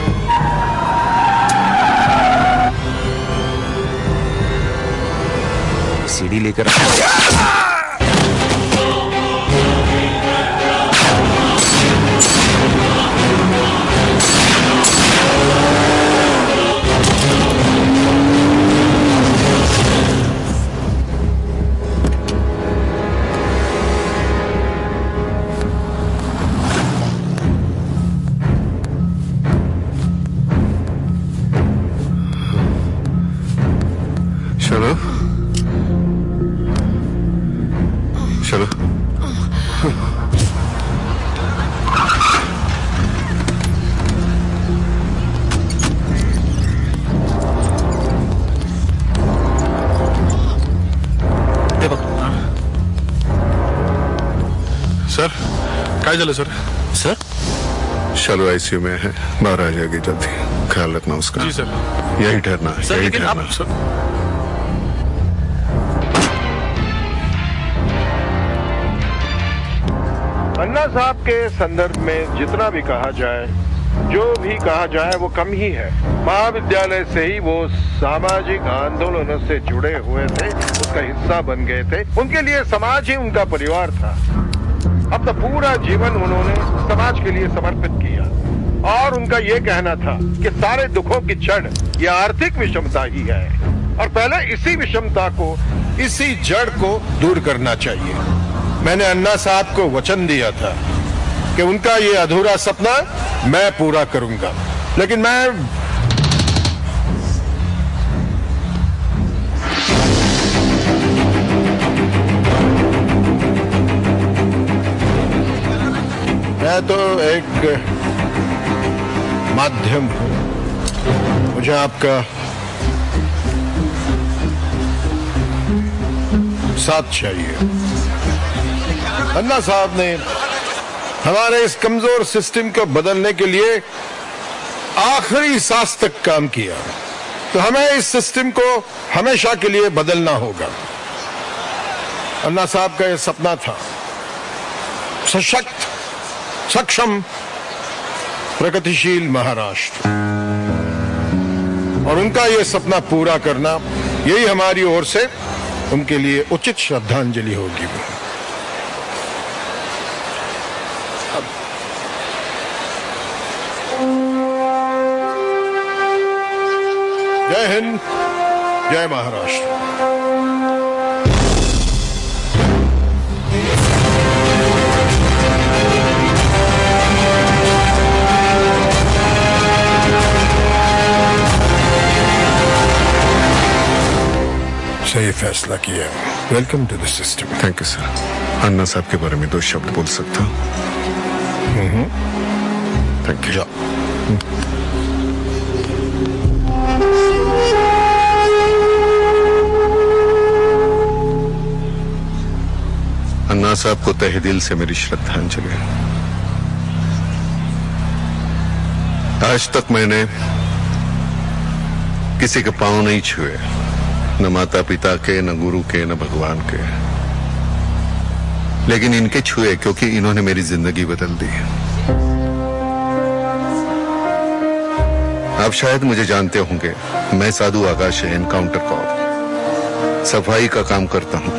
सीडी लेकर चलो चलो। सर काय झालं सर? सर चलो आईसीयू में है, बाहर आ जाएगी जल्दी। ख्याल रखना उसका। जी सर। यही ठहरना, सर, यही लेकिन ठहरना। अन्ना साहब के संदर्भ में जितना भी कहा जाए, जो भी कहा जाए वो कम ही है। महाविद्यालय से ही वो सामाजिक आंदोलनों से जुड़े हुए थे, उसका हिस्सा बन गए थे। उनके लिए समाज ही उनका परिवार था। अब तो पूरा जीवन उन्होंने समाज के लिए समर्पित किया और उनका ये कहना था कि सारे दुखों की जड़ ये आर्थिक विषमता ही है और पहले इसी विषमता को, इसी जड़ को दूर करना चाहिए। मैंने अन्ना साहब को वचन दिया था कि उनका ये अधूरा सपना मैं पूरा करूंगा, लेकिन मैं तो एक माध्यम हूं। मुझे आपका साथ चाहिए। अन्ना साहब ने हमारे इस कमजोर सिस्टम को बदलने के लिए आखिरी सांस तक काम किया, तो हमें इस सिस्टम को हमेशा के लिए बदलना होगा। अन्ना साहब का यह सपना था सशक्त, सक्षम, प्रगतिशील महाराष्ट्र, और उनका यह सपना पूरा करना, यही हमारी ओर से उनके लिए उचित श्रद्धांजलि होगी। जय हिंद, जय महाराष्ट्र। सही फैसला किया। Welcome to the system. Thank you sir. Anna Saheb के बारे में 2 शब्द बोल सकता हूँ? Thank you. अन्ना साहब को तहे दिल से मेरी श्रद्धांजलि। आज तक मैंने किसी के पांव नहीं छुए, न माता पिता के, न गुरु के, न भगवान के, लेकिन इनके छुए क्योंकि इन्होंने मेरी जिंदगी बदल दी। आप शायद मुझे जानते होंगे, मैं साधु आकाश एनकाउंटर कॉप सफाई का काम करता हूं।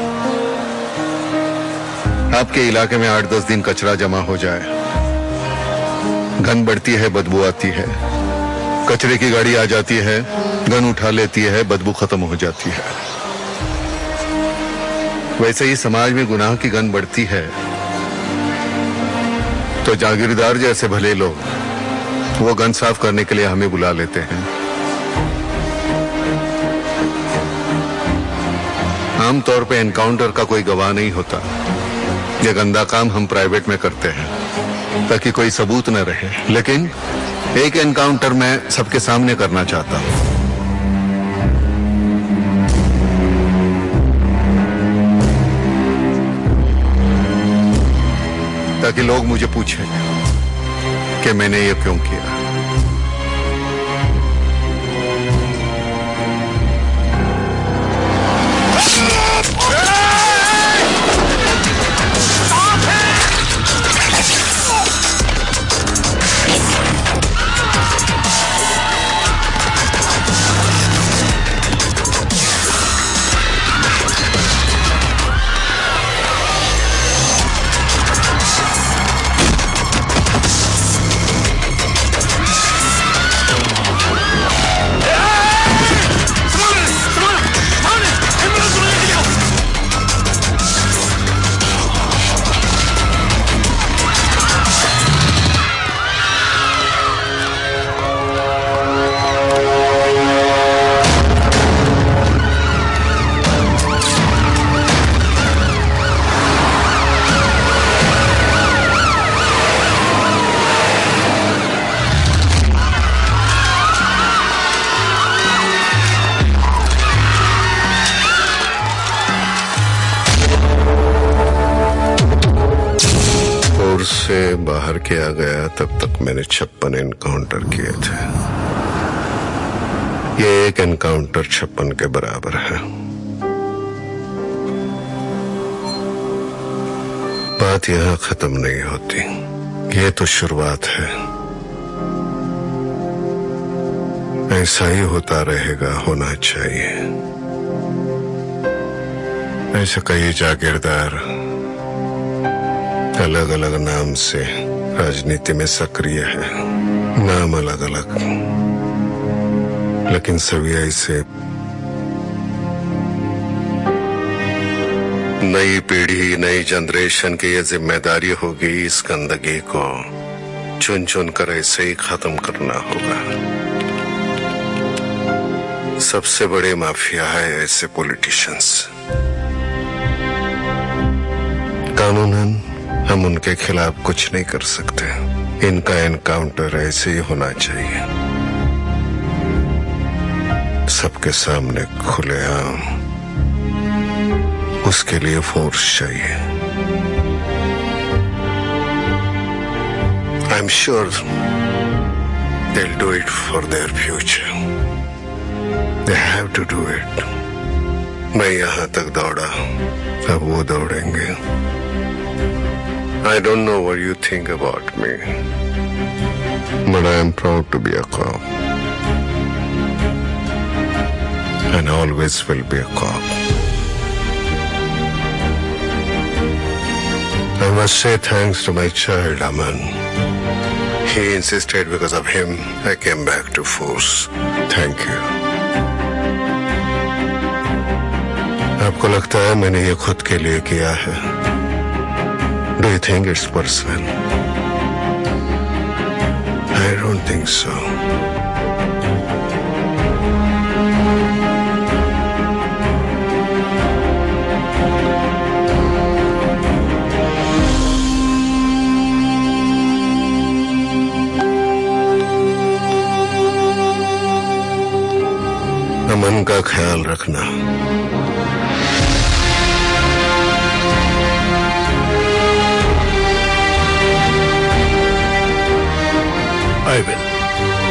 आपके इलाके में 8-10 दिन कचरा जमा हो जाए, गंद बढ़ती है, बदबू आती है, कचरे की गाड़ी आ जाती है, गन उठा लेती है, बदबू खत्म हो जाती है। वैसे ही समाज में गुनाह की गंद बढ़ती है तो जागीरदार जैसे भले लोग वो गंद साफ करने के लिए हमें बुला लेते हैं। आमतौर पे एनकाउंटर का कोई गवाह नहीं होता। ये गंदा काम हम प्राइवेट में करते हैं ताकि कोई सबूत न रहे, लेकिन एक एनकाउंटर मैं सबके सामने करना चाहता हूं। ताकि लोग मुझे पूछें कि मैंने ये क्यों किया। से बाहर किया गया तब तक मैंने 56 एनकाउंटर किए थे। ये एक एनकाउंटर 56 के बराबर है। बात यहां खत्म नहीं होती, ये तो शुरुआत है। ऐसा ही होता रहेगा, होना चाहिए। ऐसे कई जागीरदार अलग अलग नाम से राजनीति में सक्रिय है, नाम अलग अलग, लेकिन सभी ऐसे। नई पीढ़ी, नई जनरेशन की ये जिम्मेदारी होगी इस गंदगी को चुन चुन कर ऐसे ही खत्म करना होगा। सबसे बड़े माफिया है ऐसे पॉलिटिशियंस। कानूनन हम उनके खिलाफ कुछ नहीं कर सकते। इनका एनकाउंटर ऐसे ही होना चाहिए, सबके सामने खुलेआम। उसके लिए फोर्स चाहिए। I am sure they will do it for their future. They have to do it. मैं यहां तक दौड़ा, अब वो दौड़ेंगे। I don't know what you think about me, but I am proud to be a cop, and always will be a cop. I must say thanks to my child, Aman. He insisted, because of him, I came back to force. Thank you. आपको लगता है मैंने ये खुद के लिए किया है? Do you think it's personal? I don't think so. अमन का ख्याल रखना। I will.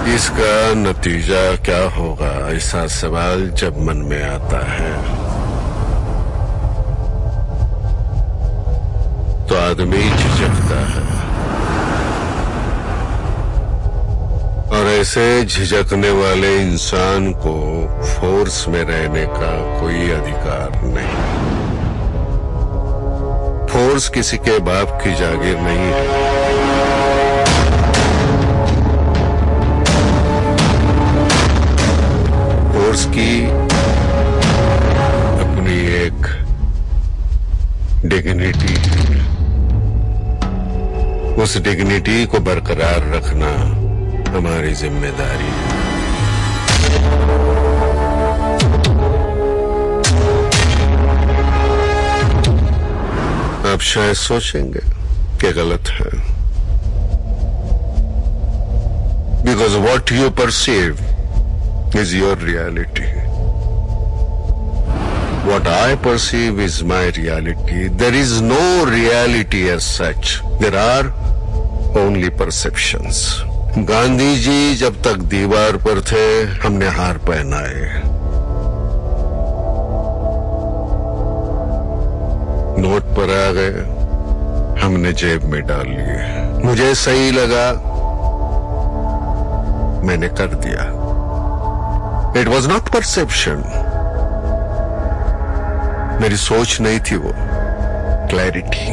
इसका नतीजा क्या होगा, ऐसा सवाल जब मन में आता है तो आदमी झिझकता है, और ऐसे झिझकने वाले इंसान को फोर्स में रहने का कोई अधिकार नहीं। फोर्स किसी के बाप की जागीर नहीं है। फोर्स की अपनी एक डिग्निटी है। उस डिग्निटी को बरकरार रखना हमारी जिम्मेदारी है। आप शायद सोचेंगे कि गलत है, because what you perceive is your reality. What I perceive is my reality. There is no reality as such. There are only perceptions. Gandhi ji जब तक दीवार पर थे, हमने हार पहनाए। नोट पर आ गए, हमने जेब में डाल लिए। मुझे सही लगा, मैंने कर दिया। It was not perception. मेरी सोच नहीं थी वो, क्लैरिटी।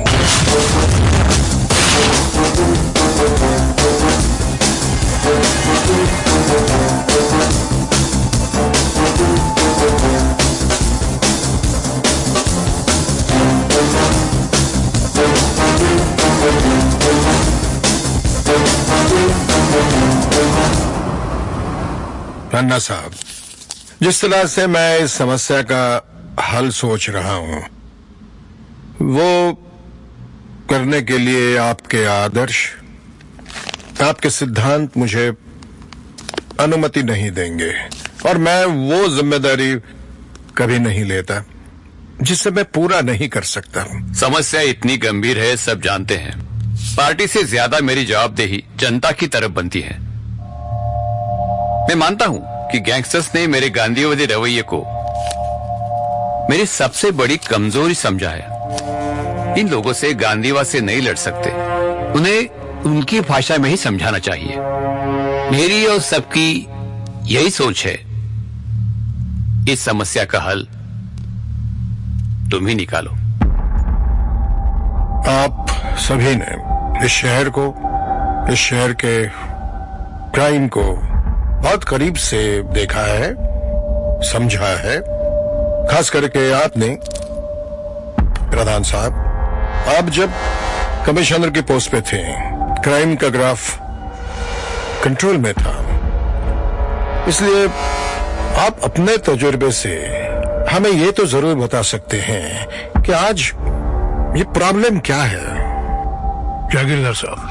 अन्ना साहब, जिस तरह से मैं इस समस्या का हल सोच रहा हूं, वो करने के लिए आपके आदर्श, आपके सिद्धांत मुझे अनुमति नहीं देंगे, और मैं वो जिम्मेदारी कभी नहीं लेता जिससे मैं पूरा नहीं कर सकता। समस्या इतनी गंभीर है, सब जानते हैं। पार्टी से ज्यादा मेरी जवाबदेही जनता की तरफ बनती है। मैं मानता हूं कि गैंगस्टर्स ने मेरे गांधीवादी रवैये को मेरी सबसे बड़ी कमजोरी समझा है। इन लोगों से गांधीवाद से नहीं लड़ सकते, उन्हें उनकी भाषा में ही समझाना चाहिए। मेरी और सबकी यही सोच है। इस समस्या का हल तुम ही निकालो। आप सभी ने इस शहर के क्राइम को बहुत करीब से देखा है, समझा है। खास करके आपने, प्रधान साहब, आप जब कमिश्नर की पोस्ट पे थे, क्राइम का ग्राफ कंट्रोल में था। इसलिए आप अपने तजुर्बे से हमें ये तो जरूर बता सकते हैं कि आज ये प्रॉब्लम क्या है। जागीरदार साहब,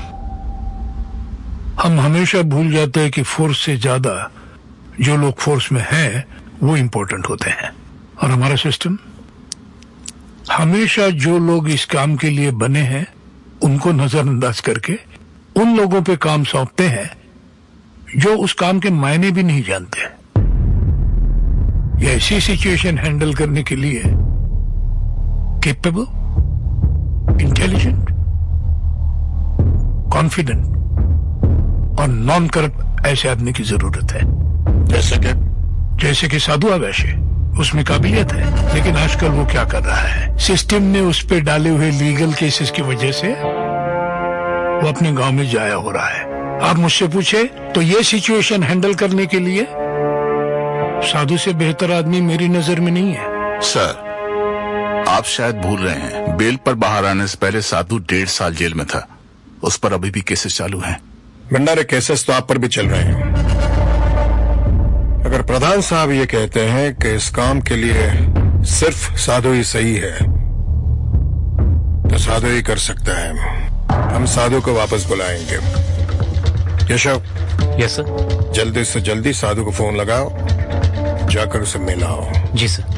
हम हमेशा भूल जाते हैं कि फोर्स से ज्यादा जो लोग फोर्स में हैं वो इम्पोर्टेंट होते हैं, और हमारा सिस्टम हमेशा जो लोग इस काम के लिए बने हैं उनको नजरअंदाज करके उन लोगों पे काम सौंपते हैं जो उस काम के मायने भी नहीं जानते। ये ऐसी सिचुएशन हैंडल करने के लिए कैपेबल, इंटेलिजेंट, कॉन्फिडेंट और नॉन करप्ट ऐसे आदमी की जरूरत है। जैसे कि साधु वैश्य, उसमें काबिलियत है, लेकिन आजकल वो क्या कर रहा है, सिस्टम ने उस पे डाले हुए लीगल केसेस की वजह से वो अपने गांव में जाया हो रहा है। आप मुझसे पूछे तो ये सिचुएशन हैंडल करने के लिए साधु से बेहतर आदमी मेरी नजर में नहीं है। सर, आप शायद भूल रहे हैं, बेल पर बाहर आने से पहले साधु 1.5 साल जेल में था। उस पर अभी भी केसेस चालू हैं। भंडारे केसेस तो आप पर भी चल रहे हैं। अगर प्रधान साहब ये कहते हैं कि इस काम के लिए सिर्फ साधु ही सही है, तो साधु ही कर सकता है। हम साधु को वापस बुलाएंगे। केशव। Yes sir. जल्दी से जल्दी साधु को फोन लगाओ, जाकर उसे मिलाओ। जी सर।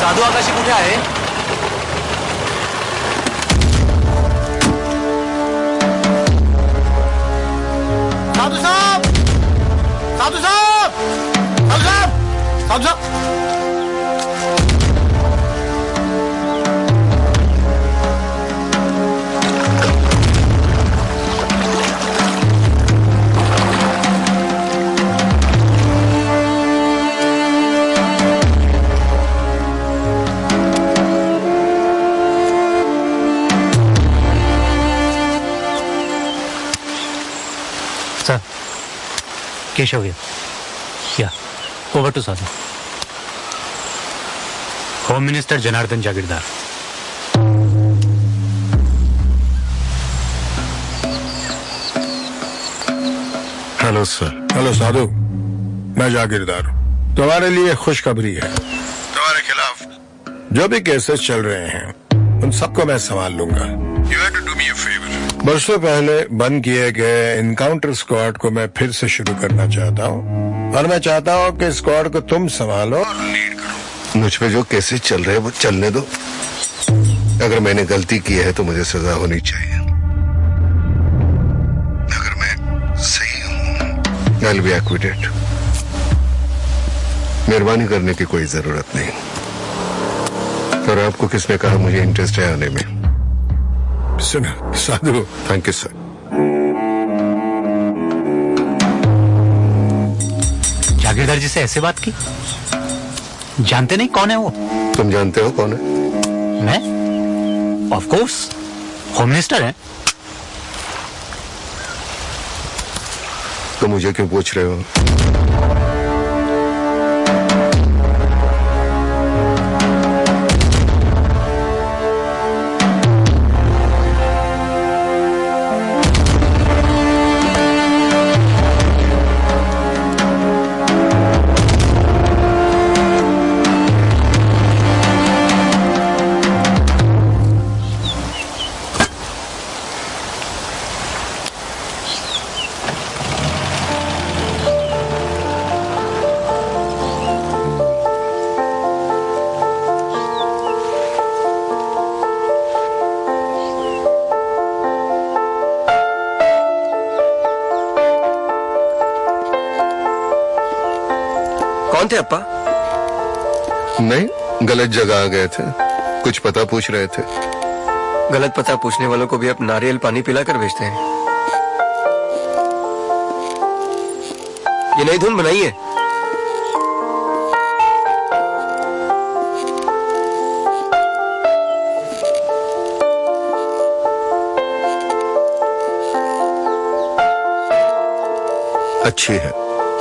साधू आकाशी कुठे आहे? साधू Saheb, Sadhu Saheb, Sadhu Saheb, Sadhu Saheb. Sir, Keshav here. Yeah, over to Sadhu. Home minister Janardan Jagirdar. Hello sir. Hello Sadhu, मैं जागीरदार हूँ। तुम्हारे लिए खुशखबरी है। तुम्हारे खिलाफ जो भी केसेस चल रहे हैं उन सबको मैं संभाल लूंगा। You have to do me a favor. बरसों पहले बंद किए गए इनकाउंटर स्क्वाड को मैं फिर से शुरू करना चाहता हूँ और मैं चाहता हूँ कि स्क्वाड को तुम संभालो और लीड करो। मुझ पे जो केसेस चल रहे हैं वो चलने दो। अगर मैंने गलती की है तो मुझे सजा होनी चाहिए। अगर मैं सही हूँ I'll be acquitted। मेहरबानी करने की कोई जरूरत नहीं। और आपको किसने कहा मुझे इंटरेस्ट है आने में? सुनो Sadhu. Thank you sir. Jagirdar ji से ऐसे बात की? जानते नहीं कौन है वो? तुम जानते हो कौन है? मैं? ऑफ कोर्स, होम मिनिस्टर है। तो मुझे क्यों पूछ रहे हो? कौन थे अप्पा? नहीं, गलत जगह आ गए थे। कुछ पता पूछ रहे थे। गलत पता पूछने वालों को भी आप नारियल पानी पिलाकर भेजते हैं। ये नई धुन बनाई है। अच्छी है।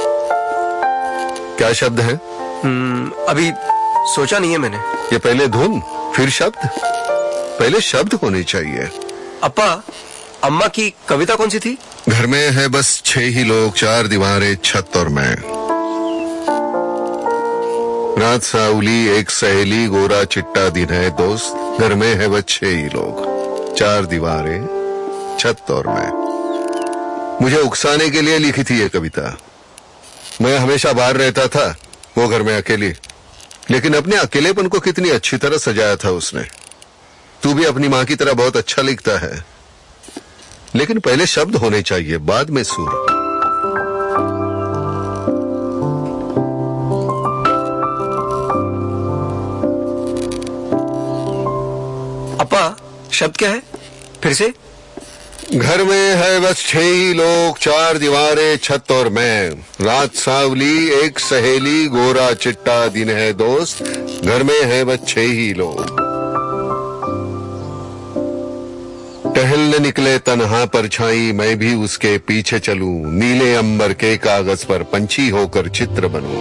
क्या शब्द है? अभी सोचा नहीं है मैंने। ये पहले धुन फिर शब्द? पहले शब्द होने चाहिए। अप्पा, अम्मा की कविता कौन सी थी? घर में है बस 6 ही लोग, 4 दीवारें, छत और मैं। रात सावली, एक सहेली, गोरा चिट्टा दिन है दोस्त। घर में है बस 6 ही लोग, 4 दीवारें, छत और मैं। मुझे उकसाने के लिए लिखी थी ये कविता। मैं हमेशा बाहर रहता था, वो घर में अकेली। लेकिन अपने अकेलेपन को कितनी अच्छी तरह सजाया था उसने। तू भी अपनी माँ की तरह बहुत अच्छा लिखता है, लेकिन पहले शब्द होने चाहिए, बाद में सुर। अप्पा, शब्द क्या है? फिर से? घर में है बस 6 ही लोग, 4 दीवारें, छत और मैं। रात सावली, एक सहेली, गोरा चिट्टा दिन है दोस्त। घर में है बस 6 ही लोग। टहलने निकले तन्हा परछाई, मैं भी उसके पीछे चलूं। नीले अंबर के कागज पर पंछी होकर चित्र बनूं।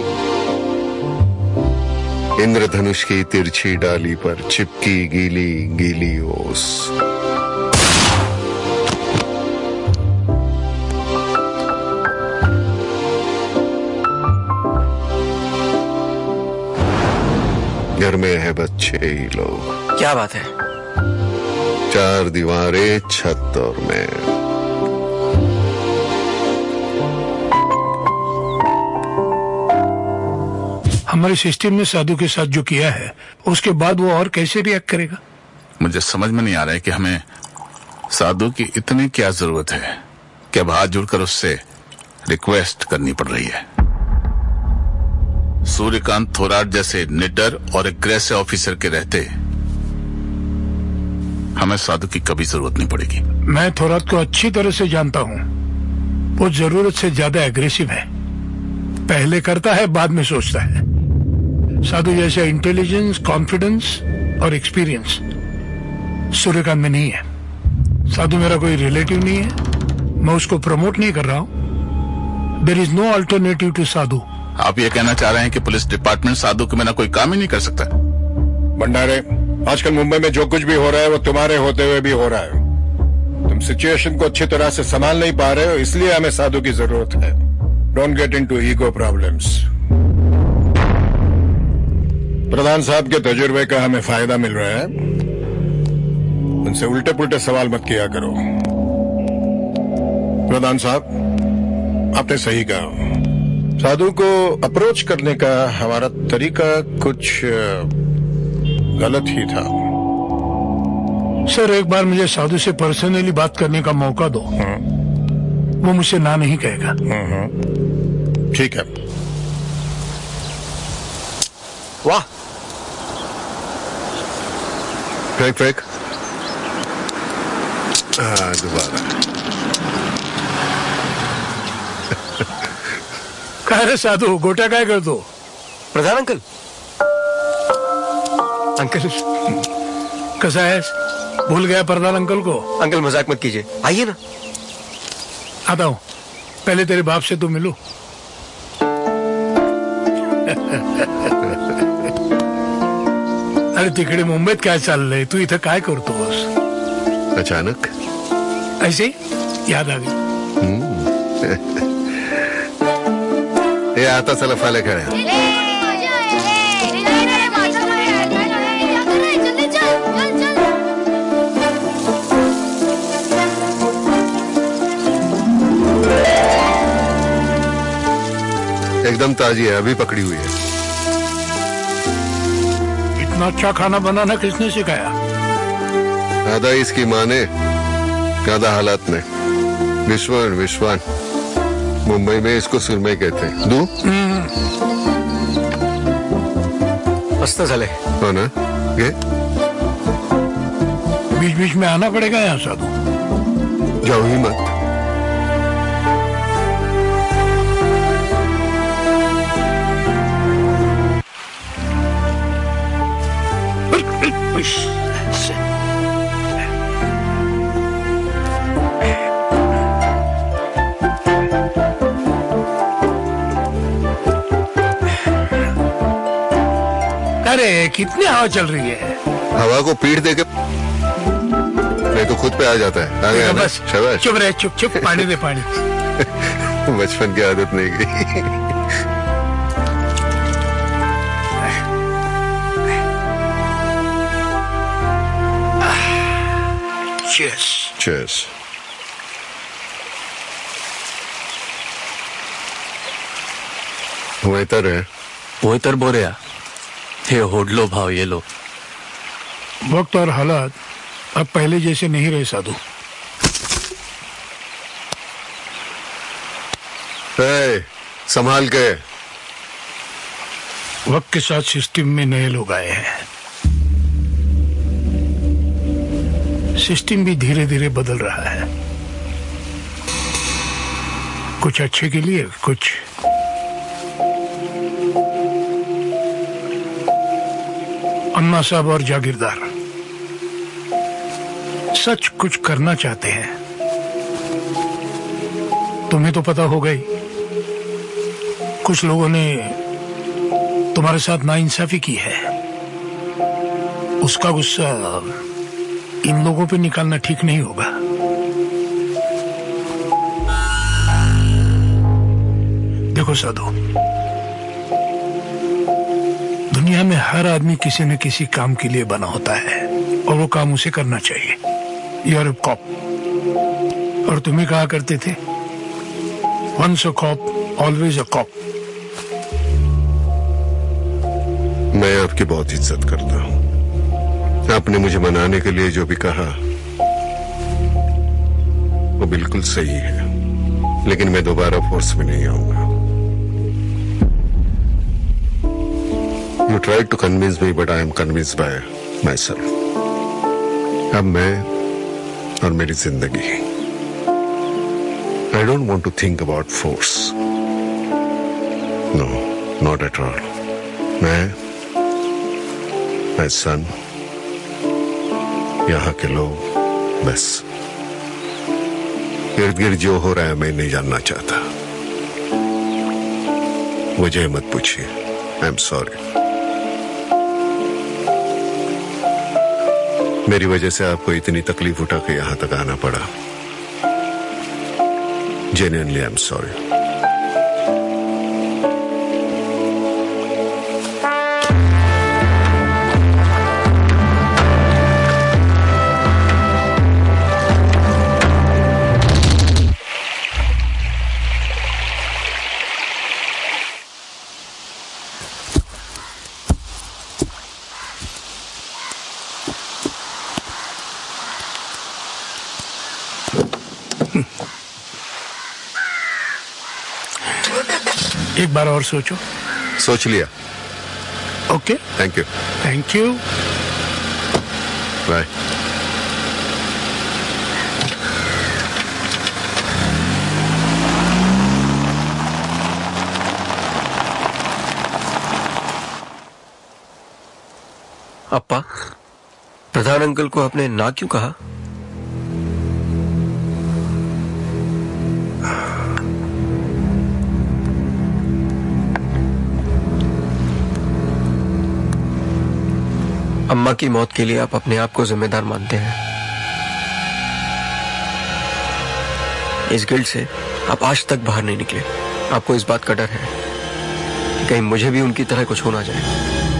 इंद्रधनुष की तिरछी डाली पर चिपकी गीली गीली ओस। घर में है बस 6 ही लोग। क्या बात है? 4 दीवारें, छत और मैं। हमारे सिस्टम ने साधु के साथ जो किया है उसके बाद वो और कैसे रिएक्ट करेगा? मुझे समझ में नहीं आ रहा है कि हमें साधु की इतनी क्या जरूरत है कि अब हाथ जुड़कर उससे रिक्वेस्ट करनी पड़ रही है। सूर्यकांत थोराट जैसे निडर और एग्रेसिव ऑफिसर के रहते हमें साधु की कभी जरूरत नहीं पड़ेगी। मैं थोराट को अच्छी तरह से जानता हूँ। वो जरूरत से ज्यादा एग्रेसिव है। पहले करता है, बाद में सोचता है। साधु जैसा इंटेलिजेंस, कॉन्फिडेंस और एक्सपीरियंस सूर्यकांत में नहीं है। साधु मेरा कोई रिलेटिव नहीं है, मैं उसको प्रमोट नहीं कर रहा हूँ। There is no alternative to Sadhu. आप ये कहना चाह रहे हैं कि पुलिस डिपार्टमेंट साधु के बिना कोई काम ही नहीं कर सकता? भंडारे, आजकल मुंबई में जो कुछ भी हो रहा है वो तुम्हारे होते हुए भी हो रहा है। तुम सिचुएशन को अच्छी तरह से संभाल नहीं पा रहे हो, इसलिए हमें साधु की जरूरत है। Don't get into ego problems. Pradhan साहब के तजुर्बे का हमें फायदा मिल रहा है। उनसे उल्टे पुल्टे सवाल मत किया करो। प्रधान साहब, आपने सही कहा। साधु को अप्रोच करने का हमारा तरीका कुछ गलत ही था। सर, एक बार मुझे साधु से पर्सनली बात करने का मौका दो। वो मुझसे ना नहीं कहेगा। ठीक है। वाह, फेंक फेंक। दोबारा। कह रहे साधु, गोटा काय कर दो? प्रधान अंकल। अंकल कैसा है? भूल गया प्रधान अंकल को? अंकल मजाक मत कीजिए, आइए ना। आता हूँ, पहले तेरे बाप से तो मिलूं। अरे तिकडे मुंबईत काय चाललंय? तू इथं काय करतोस? अचानक ऐसे ही याद आ गई। ये आता चला फाले खड़े। एकदम ताजी है, अभी पकड़ी हुई है। इतना अच्छा खाना बनाना किसने सिखाया? आधा इसकी माँ ने, आधा हालात ने। विश्वान मुंबई में इसको सुरमई कहते हैं। दू मस्त झाले हो ना? ये बीच बीच में आना पड़ेगा यहाँ साधु। जाओ ही मत। अरे कितनी हवा चल रही है? हवा को पीठ देके नहीं तो खुद पे आ जाता है। आ गया ना? बस शाबाश। चुप रहे, चुप चुप। पानी दे, पानी। बचपन की आदत नहीं गई। Cheers. Cheers. वेतर है। वेतर बोरेया हे होडलो भाव ये लो। वक्त और हालात अब पहले जैसे नहीं रहे साधु। संभाल के। वक्त के साथ सिस्टम में नए लोग आए हैं। सिस्टम भी धीरे धीरे बदल रहा है, कुछ अच्छे के लिए, कुछ अन्ना साहब और जागीरदार सच कुछ करना चाहते हैं। तुम्हें तो पता होगा ही, कुछ लोगों ने तुम्हारे साथ नाइंसाफी की है। उसका गुस्सा इन लोगों पे निकालना ठीक नहीं होगा। देखो साधु, दुनिया में हर आदमी किसी न किसी काम के लिए बना होता है और वो काम उसे करना चाहिए। You are a cop. और तुम्हें कहा करते थे, once a cop always a cop. मैं आपकी बहुत इज्जत करता हूं। आपने मुझे मनाने के लिए जो भी कहा वो बिल्कुल सही है, लेकिन मैं दोबारा फोर्स में नहीं आऊंगा। You try to convince me but I am convinced by myself. अब मैं और मेरी जिंदगी, I don't want to think about force, no not at all. मैं, माय सन, यहाँ के लोग, बस इर्द गिर्द जो हो रहा है मैं नहीं जानना चाहता। मुझे मत पूछिए, आई एम सॉरी। मेरी वजह से आपको इतनी तकलीफ उठा के यहां तक आना पड़ा। Genuinely I am sorry. एक बार और सोचो। सोच लिया। Okay, thank you. Thank you, bye. अप्पा, प्रधान अंकल को आपने ना क्यों कहा? अम्मा की मौत के लिए आप अपने आप को जिम्मेदार मानते हैं। इस गिल्ट से आप आज तक बाहर नहीं निकले। आपको इस बात का डर है कि कहीं मुझे भी उनकी तरह कुछ हो ना जाए,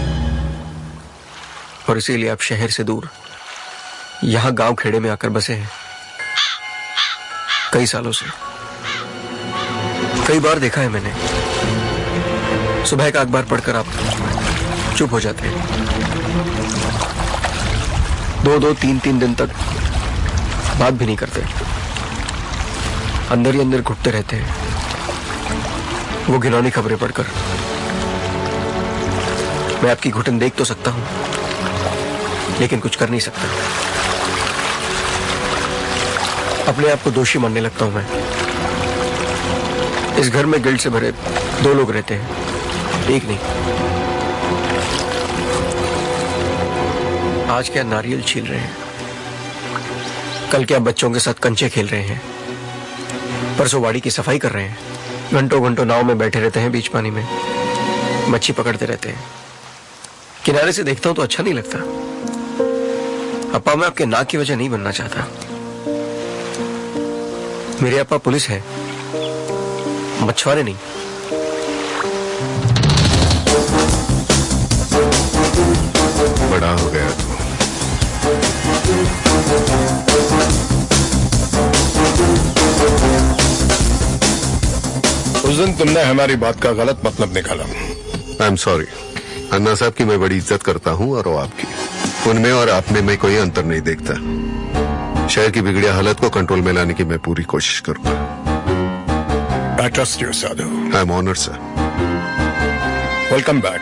और इसीलिए आप शहर से दूर यहां गांव खेड़े में आकर बसे हैं कई सालों से। कई बार देखा है मैंने, सुबह का अखबार पढ़कर आप चुप हो जाते हैं, 2-2, 3-3 दिन तक बात भी नहीं करते, अंदर ही अंदर घुटते रहते हैं वो घिनौनी खबरें पढ़कर। मैं आपकी घुटन देख तो सकता हूं, लेकिन कुछ कर नहीं सकता। अपने आप को दोषी मानने लगता हूं मैं। इस घर में गिल्ट से भरे 2 लोग रहते हैं, एक नहीं। आज क्या नारियल छील रहे हैं, कल क्या बच्चों के साथ कंचे खेल रहे हैं, परसों वाड़ी की सफाई कर रहे हैं, घंटों घंटों नाव में बैठे रहते हैं बीच पानी में, मच्छी पकड़ते रहते हैं। किनारे से देखता हूं तो अच्छा नहीं लगता। अप्पा, मैं आपके नाक की वजह नहीं बनना चाहता। मेरे अप्पा पुलिस है, मछुआरे नहीं। बड़ा हो गया तू। उस दिन तुमने हमारी बात का गलत मतलब निकाला। आई एम सॉरी। अन्ना साहब की मैं बड़ी इज्जत करता हूँ और वो आपकी। उनमें और आप में मैं कोई अंतर नहीं देखता। शहर की बिगड़ी हालत को कंट्रोल में लाने की मैं पूरी कोशिश करूंगा। I trust you, Sadhu. I am honored, sir. Welcome back.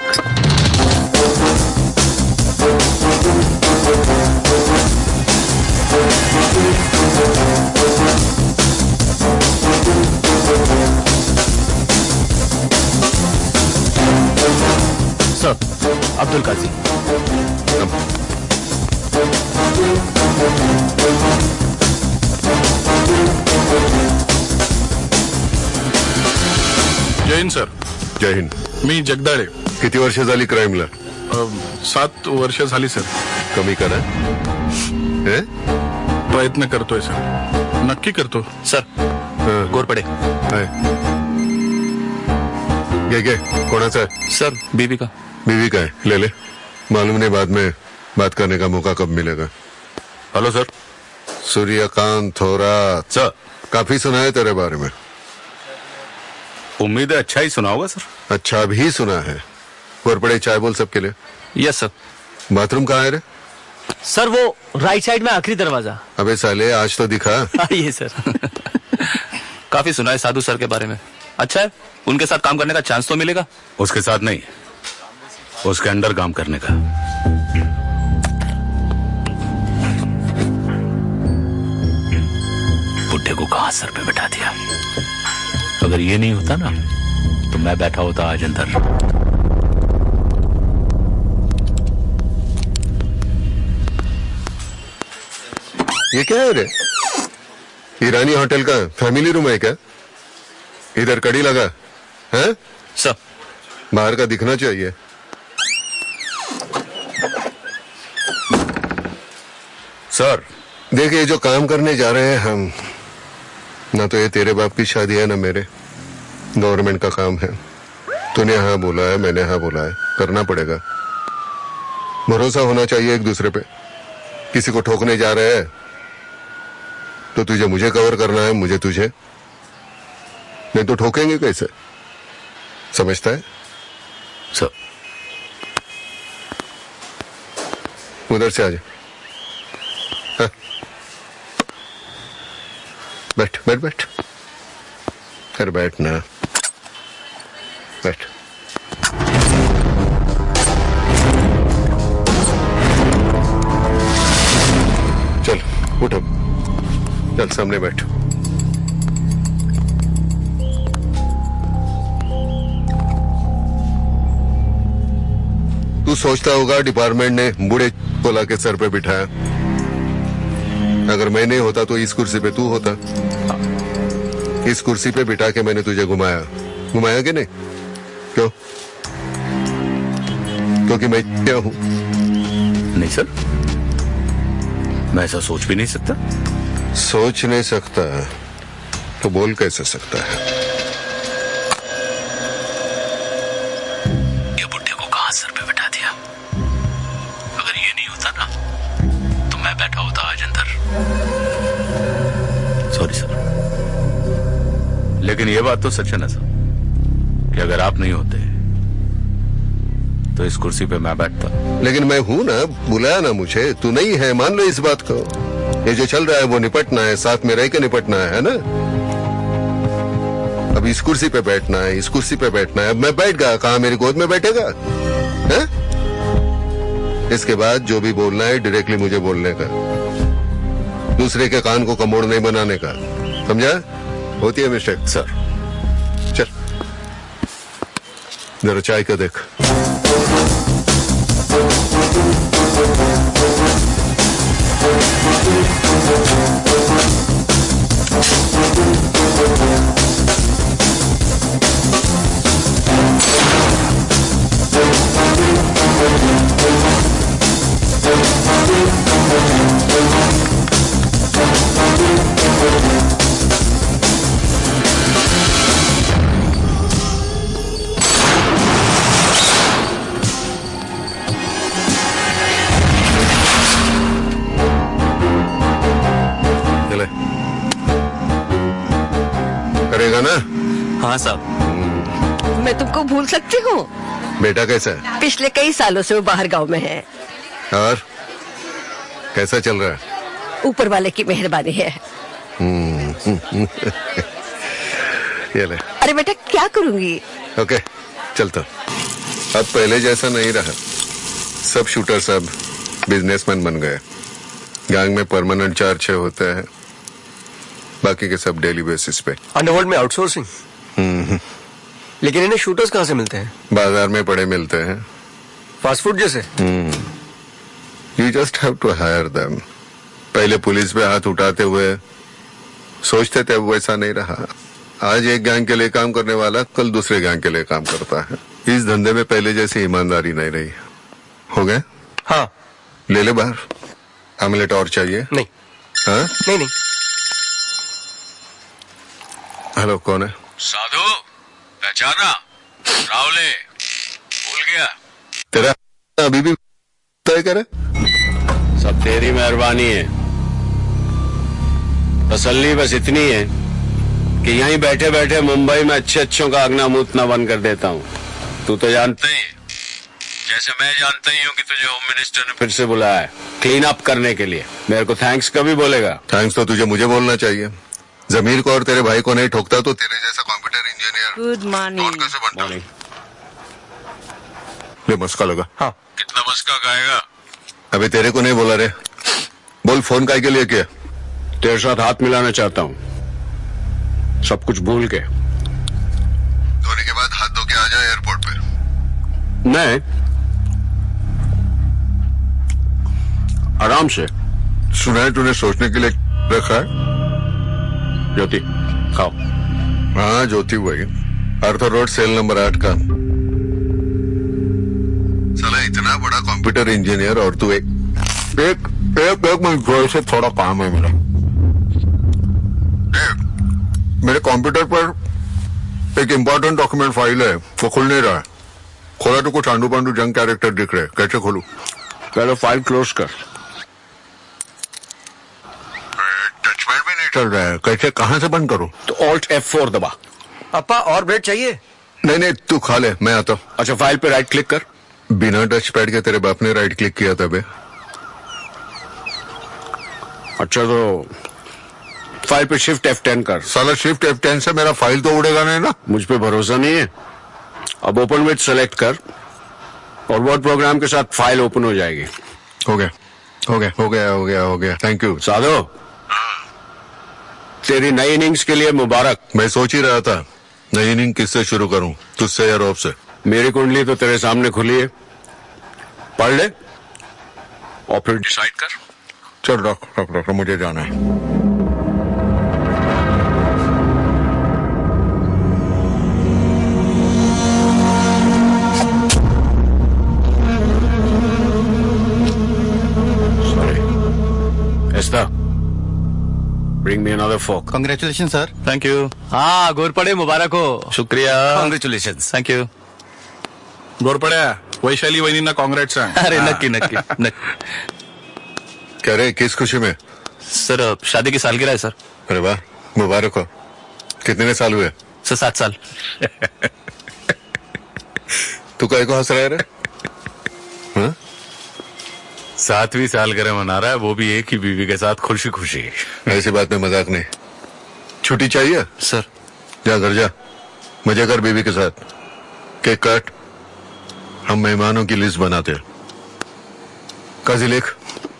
Sir, Abdul Kazi. जय हिंद सर. जय हिंद. मी जगदाळे. किती वर्ष झाली क्राईमला? 7 वर्ष झाली सर. कमी करा. प्रयत्न करतोय सर. नक्की करतो सर. गोरपडे. घे कोणाचा आहे? सर बीवी का. बीवी का है? ले ले. मालूम नहीं बाद में बात करने का मौका कब मिलेगा. Hello sir. Suryakant Thorat. Sir. काफी सुना है तेरे बारे में. उम्मीद है अच्छा ही सुना होगा सर. अच्छा भी सुना है. घोरपड़े चाय बोल सबके लिए। Yes sir. बाथरूम कहाँ है रे? सर वो राइट साइड में आखिरी दरवाजा। अबे साले आज तो दिखा। ये सर। काफी सुना है साधु सर के बारे में, अच्छा है, उनके साथ काम करने का चांस तो मिलेगा। उसके साथ नहीं, उसके अंडर काम करने का। बुड्ढे को कहां सर पे बैठा दिया। अगर ये नहीं होता ना तो मैं बैठा होता आज अंदर। ये क्या है रे? ईरानी होटल का फैमिली रूम है क्या? इधर कड़ी लगा है सर? बाहर का दिखना चाहिए। सर देखिए, जो काम करने जा रहे हैं हम, ना तो ये तेरे बाप की शादी है ना मेरे, गवर्नमेंट का काम है। तूने हाँ बोला है, मैंने हाँ बोला है, करना पड़ेगा। भरोसा होना चाहिए एक दूसरे पे। किसी को ठोकने जा रहे हैं तो तुझे मुझे कवर करना है, मुझे तुझे, नहीं तो ठोकेंगे कैसे? समझता है? सर उधर से आजा। हाँ। बैठ बैठ बैठ, कर बैठ ना, बैठ। चल उठो, चल सामने बैठ। तू सोचता होगा डिपार्टमेंट ने बूढ़े को लाके सर पे बिठाया। अगर मैं नहीं होता तो इस कुर्सी पे तू होता। इस कुर्सी पे बिठा के मैंने तुझे घुमाया, घुमाया कि नहीं? क्यों? क्योंकि मैं क्या हूं? नहीं सर, मैं ऐसा सोच भी नहीं सकता। सोच नहीं सकता तो बोल कैसे सकता है? ये बुड्ढे को कहां सर पे बैठा दिया। अगर ये नहीं होता ना तो मैं बैठा होता आज अंदर। Sorry sir. लेकिन ये बात तो सच है ना सर कि अगर आप नहीं होते तो इस कुर्सी पे मैं बैठता। लेकिन मैं हूं ना, बुलाया ना मुझे, तू नहीं है, मान लो इस बात को। ये जो चल रहा है वो निपटना है, साथ में रह के निपटना है ना? अब इस कुर्सी पे बैठना है, इस कुर्सी पे बैठना है। अब मैं बैठ गया, कहा मेरी गोद में बैठेगा है? इसके बाद जो भी बोलना है डायरेक्टली मुझे बोलने का, दूसरे के कान को कमोड़ नहीं बनाने का, समझा? होती है मिस्टेक सर। चल जरा चाय का देख। करेगा ना? हाँ साहब। मैं तुमको भूल सकती हूँ? बेटा कैसा है? पिछले कई सालों से वो बाहर गांव में है। और कैसा चल रहा है? ऊपर वाले की मेहरबानी है। ये ले। अरे बेटा क्या करूंगी? ओके चलता। अब पहले जैसा नहीं रहा। सब शूटर सब बिजनेसमैन बन गए। गैंग में परमानेंट चार्ज होते हैं, बाकी के सब डेली बेसिस पे। अंडरवर्ल्ड में आउटसोर्सिंग। लेकिन इन्हें शूटर्स कहाँ से मिलते हैं? बाजार में पड़े मिलते हैं, फास्ट फूड जैसे। You just have to hire them. पहले पुलिस पे हाथ उठाते हुए सोचते थे, अब वैसा नहीं रहा। आज एक गैंग के लिए काम करने वाला कल दूसरे गैंग के लिए काम करता है। इस धंधे में पहले जैसी ईमानदारी नहीं रही। हो गए? हाँ। ले ले बाहर। आमलेट और चाहिए? नहीं। हाँ? नहीं नहीं। हेलो, कौन है? साधु, पहचाना? रावले, भूल गया? तेरा अभी भी तय करे? सब तेरी मेहरबानी है। तसल्ली बस इतनी है कि यहीं बैठे बैठे मुंबई में अच्छे अच्छों का अगना मूतना बंद कर देता हूँ। तू तो जानते ही जैसे मैं जानता ही हूँ कि तुझे होम मिनिस्टर ने फिर से बुलाया है क्लीन अप करने के लिए। मेरे को थैंक्स कभी बोलेगा? थैंक्स तो तुझे मुझे बोलना चाहिए। जमीर को और तेरे भाई को नहीं ठोकता तो तेरे जैसा कंप्यूटर इंजीनियर गुड मॉर्निंग। कैसे बनता? ले मस्का लगा। हाँ। कितना मस्का खाएगा? अभी तेरे को नहीं बोला रे। बोल फोन काय के लिए किया? तेरे साथ हाथ मिलाना चाहता हूँ, सब कुछ भूल के। धोने के बाद हाथ धो के आ जाए एयरपोर्ट पे। नहीं, आराम से। सुना है तूने सोचने के लिए रखा है? ज्योति खाओ। हाँ ज्योति वही, आर्थर रोड सेल नंबर 8 का। साला इतना बड़ा कंप्यूटर इंजीनियर और तू एक मिनट से थोड़ा काम है मेरा। मेरे कंप्यूटर पर एक इम्पोर्टेंट डॉक्यूमेंट फाइल है, वो खुल नहीं रहा है। खोला तो कुछ आंडू पांडू जंग कैरेक्टर दिख रहे, कैसे खोलूं? पहले फाइल क्लोज कर। टचपैड भी नहीं चल रहा है, कैसे कहां से बंद करूं? तो Alt F4 दबा। अपा और ब्रेड चाहिए? नहीं तू खा ले, मैं आता हूँ। अच्छा फाइल पे राइट क्लिक कर। बिना टच पैड के तेरे बाप ने राइट क्लिक किया था बे। अच्छा तो फाइल पे शिफ्ट F10 कर। साला शिफ्ट F10 से मेरा फाइल तो उड़ेगा नहीं ना? मुझ पे भरोसा नहीं है? अब ओपन विथ सेलेक्ट कर और वर्ड प्रोग्राम के साथ फाइल ओपन हो जाएगी। हो गया। Thank you. साधो, तेरी नई इनिंग्स के लिए मुबारक। मैं सोच ही रहा था नई इनिंग किससे शुरू करूं, तुझसे या रॉब से? मेरी कुंडली तो तेरे सामने खुली है, पढ़ ले और फिर डिसाइड कर। चल रख, मुझे जाना है। Esther, bring me another fork. Congratulations, sir. Thank you. हाँ, घोरपड़े मुबारक हो। शुक्रिया। Congratulations. Thank you. घोरपड्या वैशाली वहिनींना काँग्रेस सांग. अरे नक्की. क्या रे, किस खुशी में? सर शादी की सालगिरह है सर। अरे वाह, मुबारक हो। कितने साल हुए? सर 7 साल। तू काय को हंस रहा है रे? हाँ? 7वीं सालगिरह मना रहा है, वो भी एक ही बीवी के साथ खुशी खुशी। ऐसी बात में मजाक नहीं। छुट्टी चाहिए? सर जा घर जा, मजे कर बीवी के साथ। केक काट, हम मेहमानों की लिस्ट बनाते हैं। काजी लिख।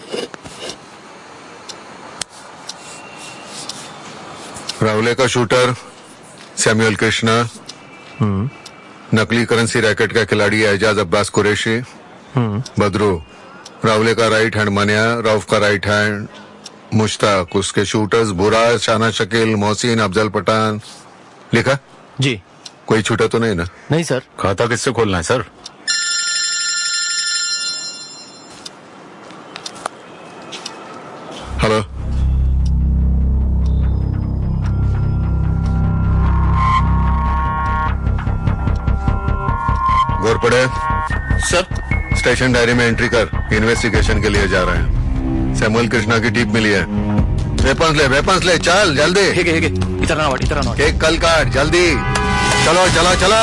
रावले का शूटर सैमुअल कृष्णा, नकली करेंसी रैकेट का खिलाड़ी एजाज अब्बास कुरैशी, बदरू रावले का राइट हैंड मनिया, रऊफ का राइट हैंड मुश्ताक, उसके शूटर्स बुरा, शाना शकील, मोहसिन, अफजल पठान। लिखा? जी। कोई छूटा तो नहीं ना? नहीं सर। खाता किससे खोलना है sir? Hello, Ghorpade sir, station diary में एंट्री कर, इन्वेस्टिगेशन के लिए जा रहे हैं। सैमुअल कृष्णा की टीप मिली है। वेपन्स ले, चल जल्दी। ठीक है। इधर ना। केक कल काट, जल्दी। चलो।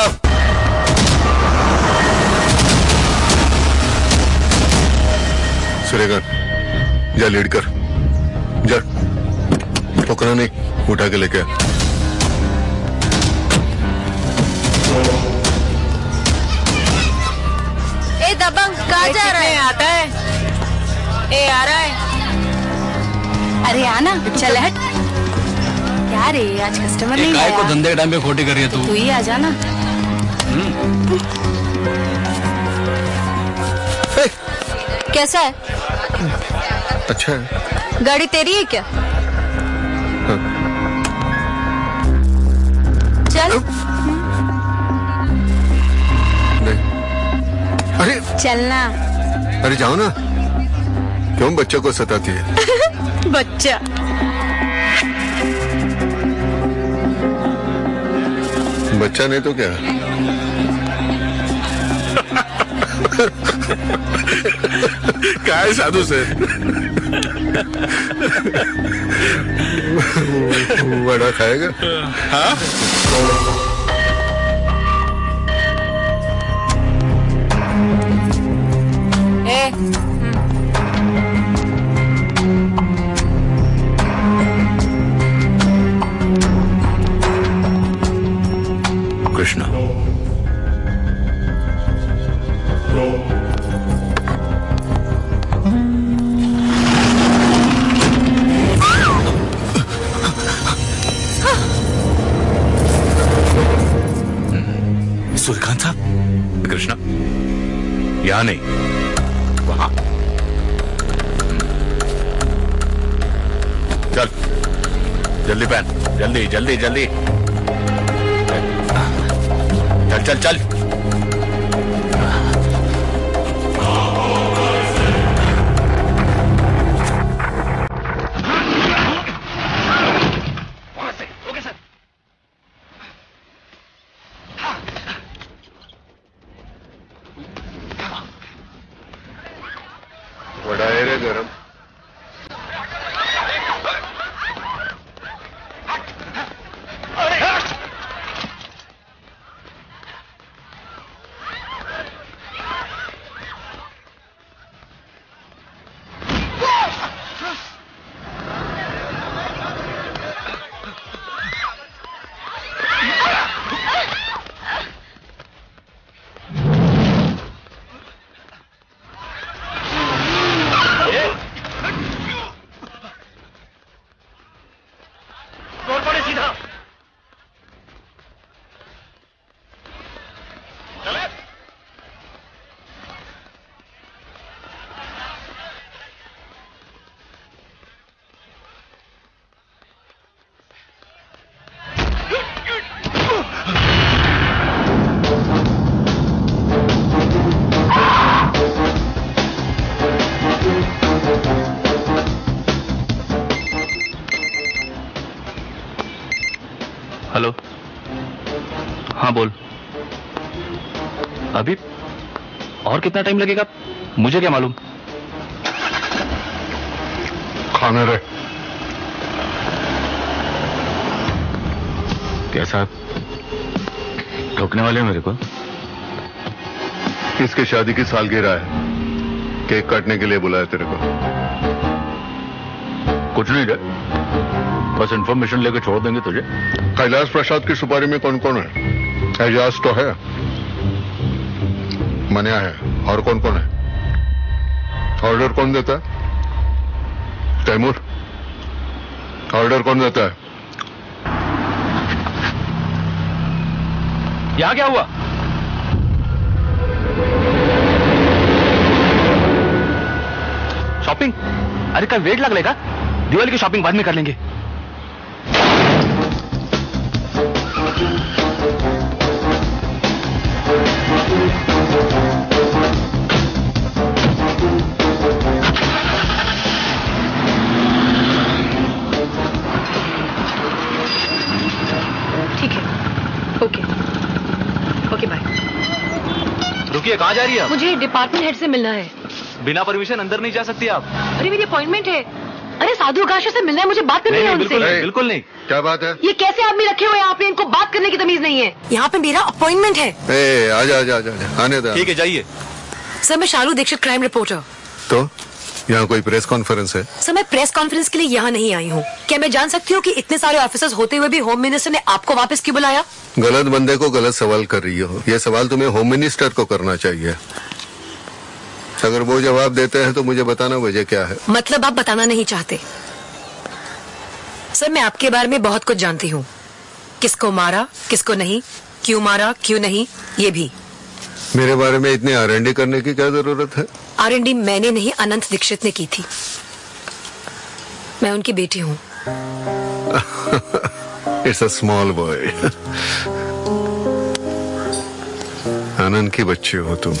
सुरेगा, जा लीड कर, जा। ठोकना नहीं, उठा के लेके आ। दबंग कहाँ जा रहा है? आता है। आ रहा है। अरे आना, चल हट। क्या रे, आज कस्टमर नहीं आया? को धंधे के टाइम पे खोटी कर रही है तू ही आ जाना। कैसा है? अच्छा है। गाड़ी तेरी है क्या? हाँ। चल। अरे चलना। अरे जाओ ना, क्यों बच्चों को सताती है? बच्चा बच्चा नहीं तो क्या? क्या है साधु से? बड़ा खाएगा? हाँ? यहाँ नहीं, वहां। चल जल्दी पहन, जल्दी जल्दी जल्दी, चल चल चल। बड़ा है रे गरम। हेलो, हाँ बोल। अभी और कितना टाइम लगेगा मुझे क्या मालूम। खाने रे। क्या साहब ठोकने वाले हो मेरे को? इसके शादी की सालगिरह है, केक काटने के लिए बुलाया तेरे को। कुछ नहीं रे, बस इन्फॉर्मेशन लेकर छोड़ देंगे तुझे। कैलाश प्रसाद की सुपारी में कौन कौन है? एजाज तो है, मनिया है, और कौन कौन है? ऑर्डर कौन देता है? तैमूर। ऑर्डर कौन देता है? यहां क्या हुआ? शॉपिंग? अरे कल वेट लगेगा, दिवाली की शॉपिंग बाद में कर लेंगे। ठीक है, ओके ओके बाय। रुकिए, कहाँ जा रही है आप? मुझे डिपार्टमेंट हेड से मिलना है। बिना परमिशन अंदर नहीं जा सकती आप। अरे मेरी अपॉइंटमेंट है। अरे साधु आकाश से मिलना है, मुझे बात करनी है उनसे। बिल्कुल नहीं। क्या बात है? ये कैसे आदमी रखे हुए हैं आपने? इनको बात करने की तमीज नहीं है। यहाँ पे मेरा अपॉइंटमेंट है। आजा आजा आजा, आने दे। ठीक है, जाइए। सर मैं शालू दीक्षित, क्राइम रिपोर्टर। तो यहाँ कोई प्रेस कॉन्फ्रेंस है? सर मैं प्रेस कॉन्फ्रेंस के लिए यहाँ नहीं आई हूँ। क्या मैं जान सकती हूँ कि इतने सारे ऑफिसर्स होते हुए भी होम मिनिस्टर ने आपको वापस क्यों बुलाया? गलत बंदे को गलत सवाल कर रही हो। ये सवाल तुम्हें होम मिनिस्टर को करना चाहिए। अगर वो जवाब देते हैं तो मुझे बताना वजह क्या है। मतलब आप बताना नहीं चाहते? सर मैं आपके बारे में बहुत कुछ जानती हूँ। किसको मारा, किसको नहीं, क्यों मारा, क्यों नहीं, ये भी। मेरे बारे में इतने R&D करने की क्या जरूरत है? R&D मैंने नहीं, अनंत दीक्षित ने की थी। मैं उनकी बेटी हूँ। It's a small boy. Anand की बच्ची हो तुम।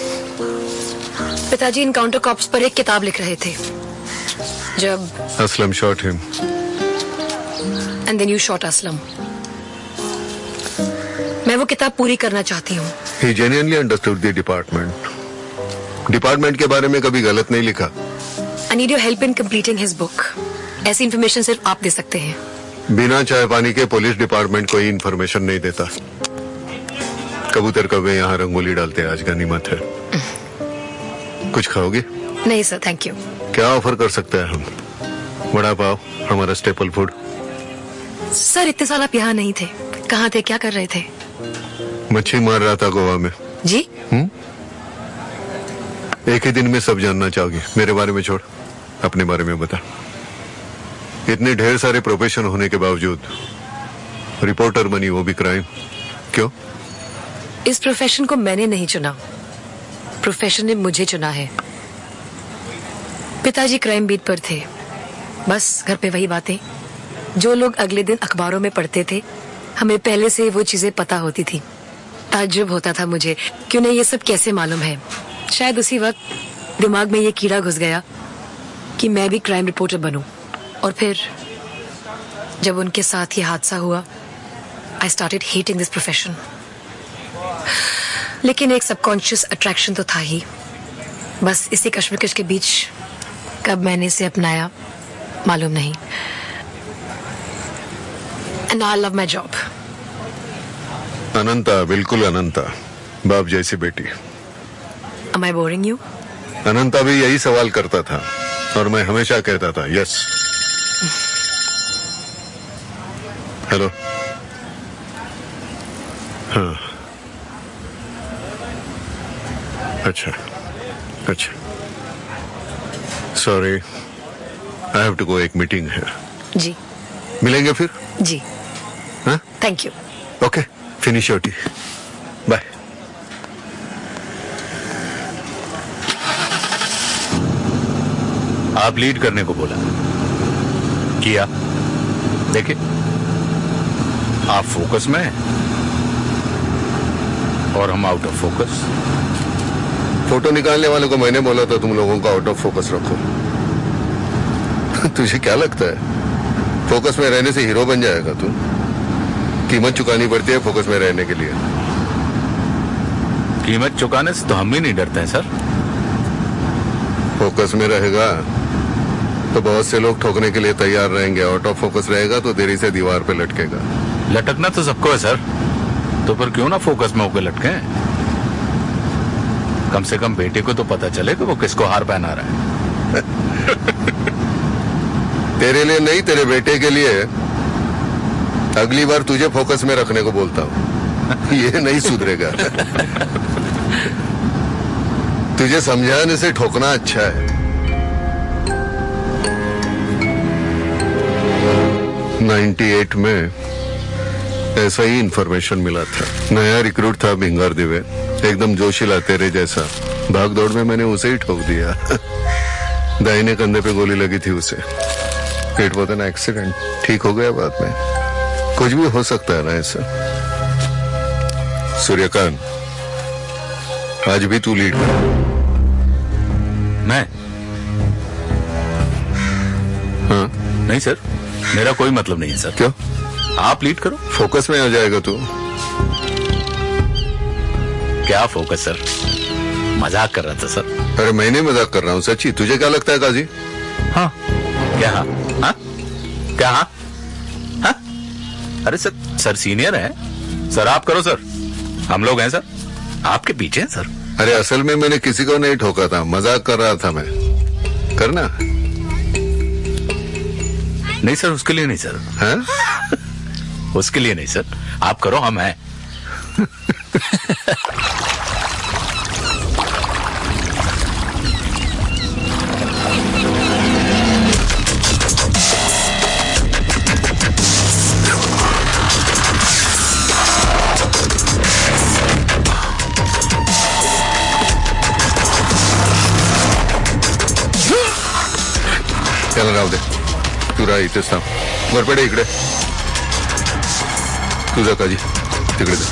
पिताजी इनकाउंटर कॉप्स पर एक किताब लिख रहे थे जब Aslam shot him and then you shot Aslam. मैं वो किताब पूरी करना चाहती हूँ। He genuinely understood the department. Department के बारे में कभी गलत नहीं लिखा। I need your help in completing his book. ऐसी इन्फॉर्मेशन सिर्फ आप दे सकते हैं। बिना चाय पानी के पुलिस डिपार्टमेंट कोई इन्फॉर्मेशन नहीं देता। कबूतर कौवे यहाँ रंगोली डालते हैं, आज गनीमत है। कुछ खाओगी? नहीं सर, थैंक यू। क्या ऑफर कर सकते हैं हम? वड़ा पाव, हमारा स्टेपल फूड। सर इतने साल आप यहाँ नहीं थे, कहाँ थे, क्या कर रहे थे? मच्छी मार रहा था गोवा में। जी? एक ही दिन में सब जानना चाहोगी। मेरे बारे में छोड़, अपने बारे में बता। इतने ढेर सारे प्रोफेशन होने के बावजूद रिपोर्टर बनी, वो भी क्राइम। क्यों? इस प्रोफेशन को मैंने नहीं चुना, प्रोफेशन ने मुझे चुना है। पिताजी क्राइम बीट पर थे, बस घर पे वही बातें जो लोग अगले दिन अखबारों में पढ़ते थे, हमें पहले से वो चीजें पता होती थी। ताज्जुब होता था मुझे कि उन्हें ये सब कैसे मालूम है। शायद उसी वक्त दिमाग में ये कीड़ा घुस गया कि मैं भी क्राइम रिपोर्टर बनूं। और फिर जब उनके साथ ये हादसा हुआ, I started hating this profession. लेकिन एक सबकॉन्शियस अट्रैक्शन तो था ही। बस इसी कश्मकश के बीच कब मैंने इसे अपनाया मालूम नहीं। And I love my job. अनंता, बिल्कुल अनंता, बाप जैसी बेटी। Am I boring you? अनंता भी यही सवाल करता था और मैं हमेशा कहता था यस। हेलो। हाँ, अच्छा अच्छा, sorry, I have to go, एक मीटिंग है। जी। मिलेंगे फिर? जी। हाँ? Thank you. Okay, finish your tea, bye. आप लीड करने को बोला, किया। देखिए, आप फोकस में हैं और हम आउट ऑफ फोकस। फोटो निकालने वाले को मैंने बोला था तुम लोगों को आउट ऑफ फोकस रखो। तुझे क्या लगता है फोकस में रहने से हीरो बन जाएगा तू? कीमत चुकानी पड़ती है फोकस में रहने के लिए। कीमत चुकाने से तो हम भी नहीं डरते हैं सर। फोकस में रहेगा तो बहुत से लोग ठोकने के लिए तैयार रहेंगे, आउट ऑफ फोकस रहेगा तो देरी से दीवार पे लटकेगा। लटकना तो सबको है सर, तो फिर क्यों ना फोकस में होकर लटके? कम से कम बेटे को तो पता चले कि वो किसको हार पहना रहा है। तेरे लिए नहीं, तेरे बेटे के लिए। अगली बार तुझे फोकस में रखने को बोलता हूँ। ये नहीं सुधरेगा। तुझे समझाने से ठोकना अच्छा है। 98 में ऐसा ही इंफॉर्मेशन मिला था। नया रिक्रूट था भिंगार दिवे, एकदम जोशीला तेरे जैसा। भाग दौड़ में मैंने उसे ही ठोक दिया। दाहिने कंधे पे गोली लगी थी उसे। इट वॉज एन एक्सीडेंट, ठीक हो गया बाद में। कुछ भी हो सकता है ना ऐसा। सूर्यकांत, आज भी तू लीड कर। मैं? हाँ? नहीं सर, मेरा कोई मतलब नहीं है सर। क्यों? आप लीड करो। फोकस में आ जाएगा तू। क्या फोकस सर? मजाक कर रहा था सर। अरे मैंने मजाक कर रहा हूँ सच्ची। तुझे क्या लगता है काजी? हाँ क्या? हाँ हाँ क्या? हाँ हाँ? अरे सर सीनियर है सर, आप करो सर। हम लोग हैं सर, आपके पीछे हैं सर। अरे असल में मैंने किसी को नहीं ठोका था, मजाक कर रहा था मैं। करना नहीं सर, उसके लिए नहीं सर। हाँ? उसके लिए नहीं सर, आप करो, हम हैं। चल राव दे, तू राह इथेच थांब. घरपेडे इकडे. तुझा काजी तिकडे जा.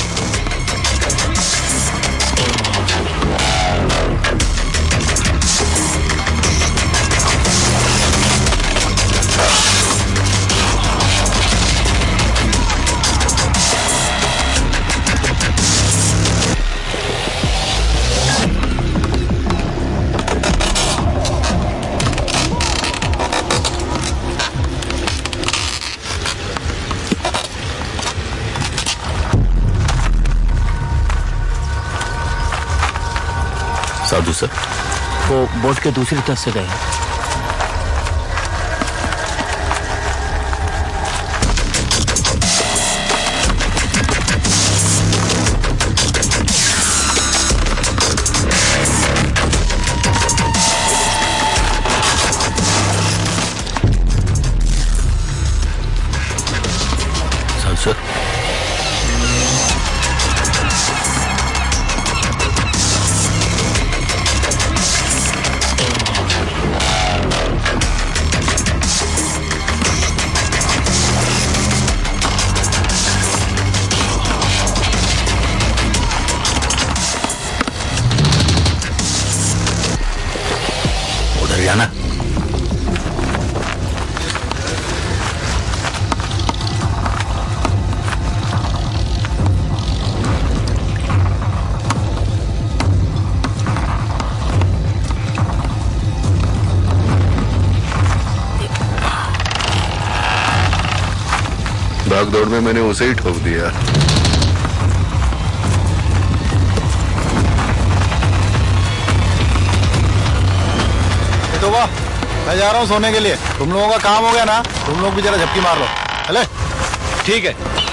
साधु सर, वो बोट के दूसरी तरफ से गए हैं. साधु सर, ना। भाग दौड़ में मैंने उसे ही ठोक दिया। तो वाह, मैं जा रहा हूँ सोने के लिए। तुम लोगों का काम हो गया ना, तुम लोग भी जरा झपकी मार लो। चले? ठीक है।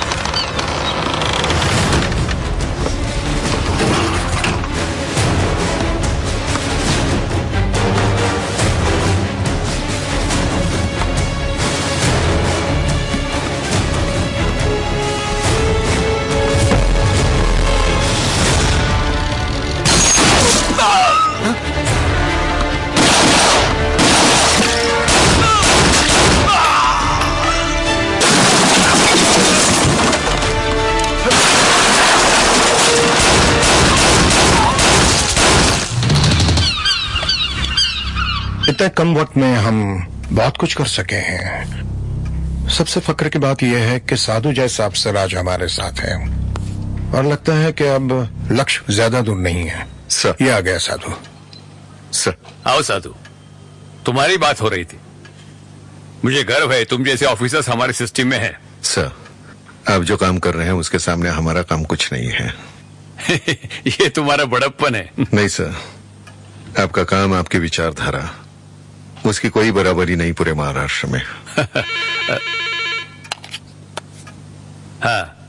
इतने कम वक्त में हम बहुत कुछ कर सके हैं। सबसे फक्र की बात यह है कि साधु जैसा अफसर आज हमारे साथ है और लगता है कि अब लक्ष्य ज्यादा दूर नहीं है। सर, ये आ गया साधु। सर, आओ साधु, तुम्हारी बात हो रही थी। मुझे गर्व है तुम जैसे ऑफिसर्स हमारे सिस्टम में हैं। सर, आप जो काम कर रहे हैं उसके सामने हमारा काम कुछ नहीं है। ये तुम्हारा बड़प्पन है। नहीं सर, आपका काम, आपकी विचारधारा, उसकी कोई बराबरी नहीं पूरे महाराष्ट्र में। हाँ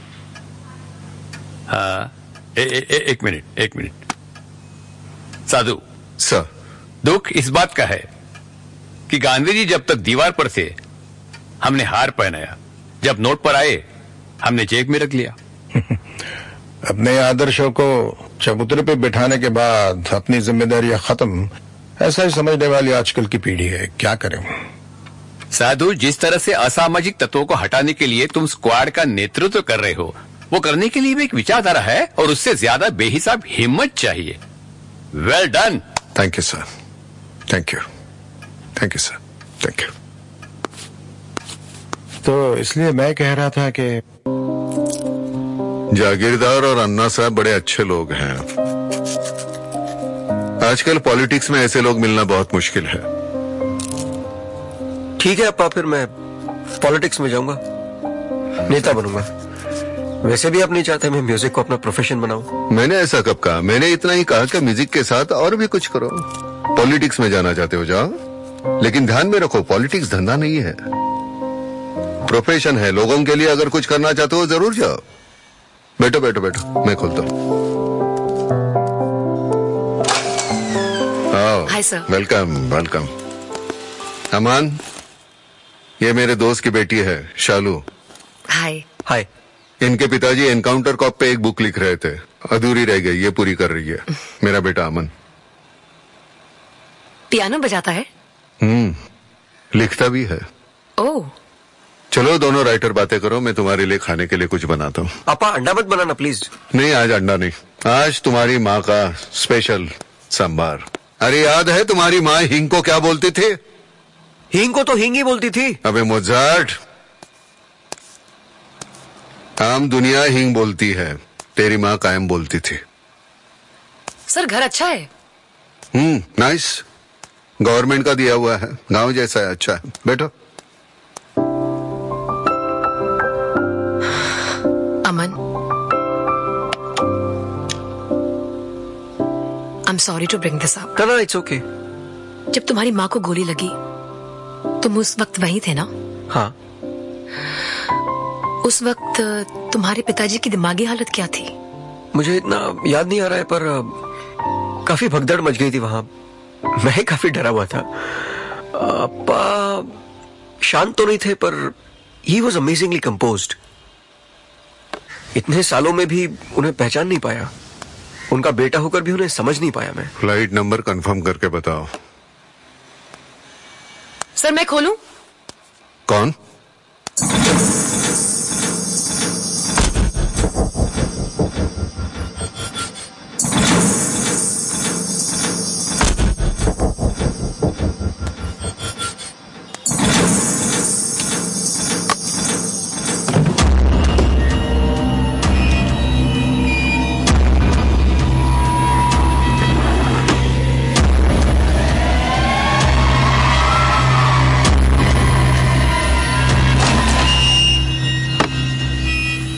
हाँ, एक मिनट साधु। सर, दुख इस बात का है कि गांधी जी जब तक दीवार पर थे हमने हार पहनाया, जब नोट पर आए हमने जेब में रख लिया। अपने आदर्शों को चबूतरे पे बिठाने के बाद अपनी जिम्मेदारियां खत्म, ऐसा ही समझने वाली आजकल की पीढ़ी है। क्या करें साधु, जिस तरह से असामाजिक तत्वों को हटाने के लिए तुम स्क्वाड का नेतृत्व कर रहे हो, वो करने के लिए भी एक विचारधारा है और उससे ज्यादा बेहिसाब हिम्मत चाहिए। Well done. Thank you sir, thank you, thank you sir, thank you. तो इसलिए मैं कह रहा था कि जागीरदार और अन्ना साहब बड़े अच्छे लोग हैं। आजकल पॉलिटिक्स में ऐसे लोग मिलना बहुत मुश्किल है। ठीक है अप्पा, फिर मैं पॉलिटिक्स में जाऊंगा, नेता बनूंगा। वैसे भी आप नहीं चाहते मैं म्यूजिक को अपना प्रोफेशन बनाऊं। मैंने ऐसा कब कहा? मैंने इतना ही कहा कि म्यूजिक के साथ और भी कुछ करो। पॉलिटिक्स में जाना चाहते हो जाओ, लेकिन ध्यान में रखो पॉलिटिक्स धंधा नहीं है, प्रोफेशन है। लोगों के लिए अगर कुछ करना चाहते हो जरूर जाओ। बैठो बैठो बैठो, मैं खोलता हूँ। Hi sir. Welcome welcome. Aman, ये मेरे दोस्त की बेटी है शालू। हाय। हाय। इनके पिताजी एनकाउंटर कॉप पे एक बुक लिख रहे थे, अधूरी रह गई, ये पूरी कर रही है मेरा बेटा अमन। पियानो बजाता है? लिखता भी है। ओह। चलो दोनों राइटर बातें करो, मैं तुम्हारे लिए खाने के लिए कुछ बनाता हूँ। पापा अंडा मत बनाना प्लीज। नहीं, आज अंडा नहीं, आज तुम्हारी माँ का स्पेशल सांबार। अरे याद है तुम्हारी माँ हींग को क्या बोलती थी? हींग को तो हींग ही बोलती थी। अबे मोजार्ट, आम दुनिया हींग बोलती है, तेरी माँ कायम बोलती थी। सर घर अच्छा है। नाइस, गवर्नमेंट का दिया हुआ है, गांव जैसा है, अच्छा है। बैठो। Aman, I am sorry to bring this up. No, it's okay. जब तुम्हारी माँ को गोली लगी तुम उस वक्त वहीं थे ना? हाँ। उस वक्त तुम्हारे पिताजी की दिमागी हालत क्या थी? मुझे इतना याद नहीं आ रहा है, पर काफी भगदड़ मच गई थी वहां। मैं काफी डरा हुआ था। पापा शांत तो नहीं थे, पर ही वॉज अमेजिंगली कंपोज्ड। इतने सालों में भी उन्हें पहचान नहीं पाया, उनका बेटा होकर भी उन्हें समझ नहीं पाया मैं। फ्लाइट नंबर कंफर्म करके बताओ। सर मैं खोलूं? कौन?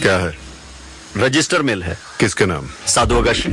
क्या है? रजिस्टर मेल है। किसके नाम? साधु अगाशी।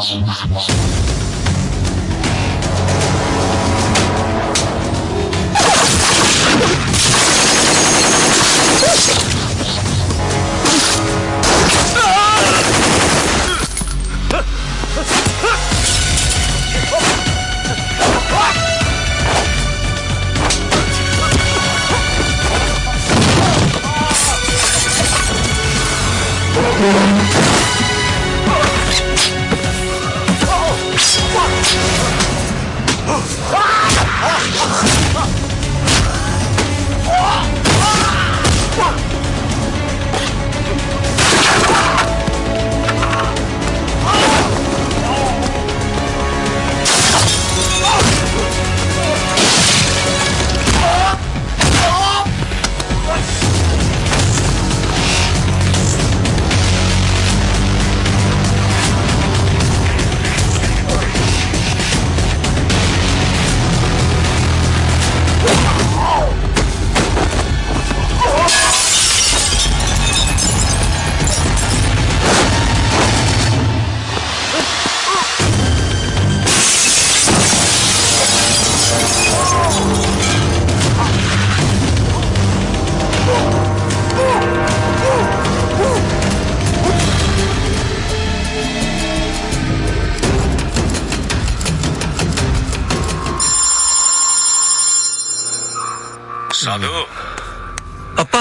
साधु। अप्पा।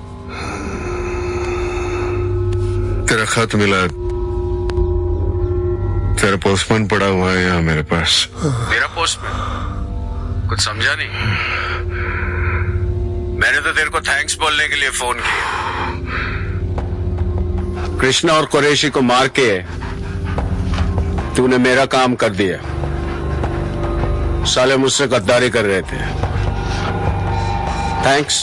तेरा खत मिला। तेरा पोस्टमैन पड़ा हुआ है यहाँ मेरे पास। मेरा पोस्टमैन? कुछ समझा नहीं। मैंने तो तेरे को थैंक्स बोलने के लिए फोन किया। कृष्णा और कुरैशी को मार के तूने मेरा काम कर दिया। साले मुझसे गद्दारी कर रहे थे। थैंक्स।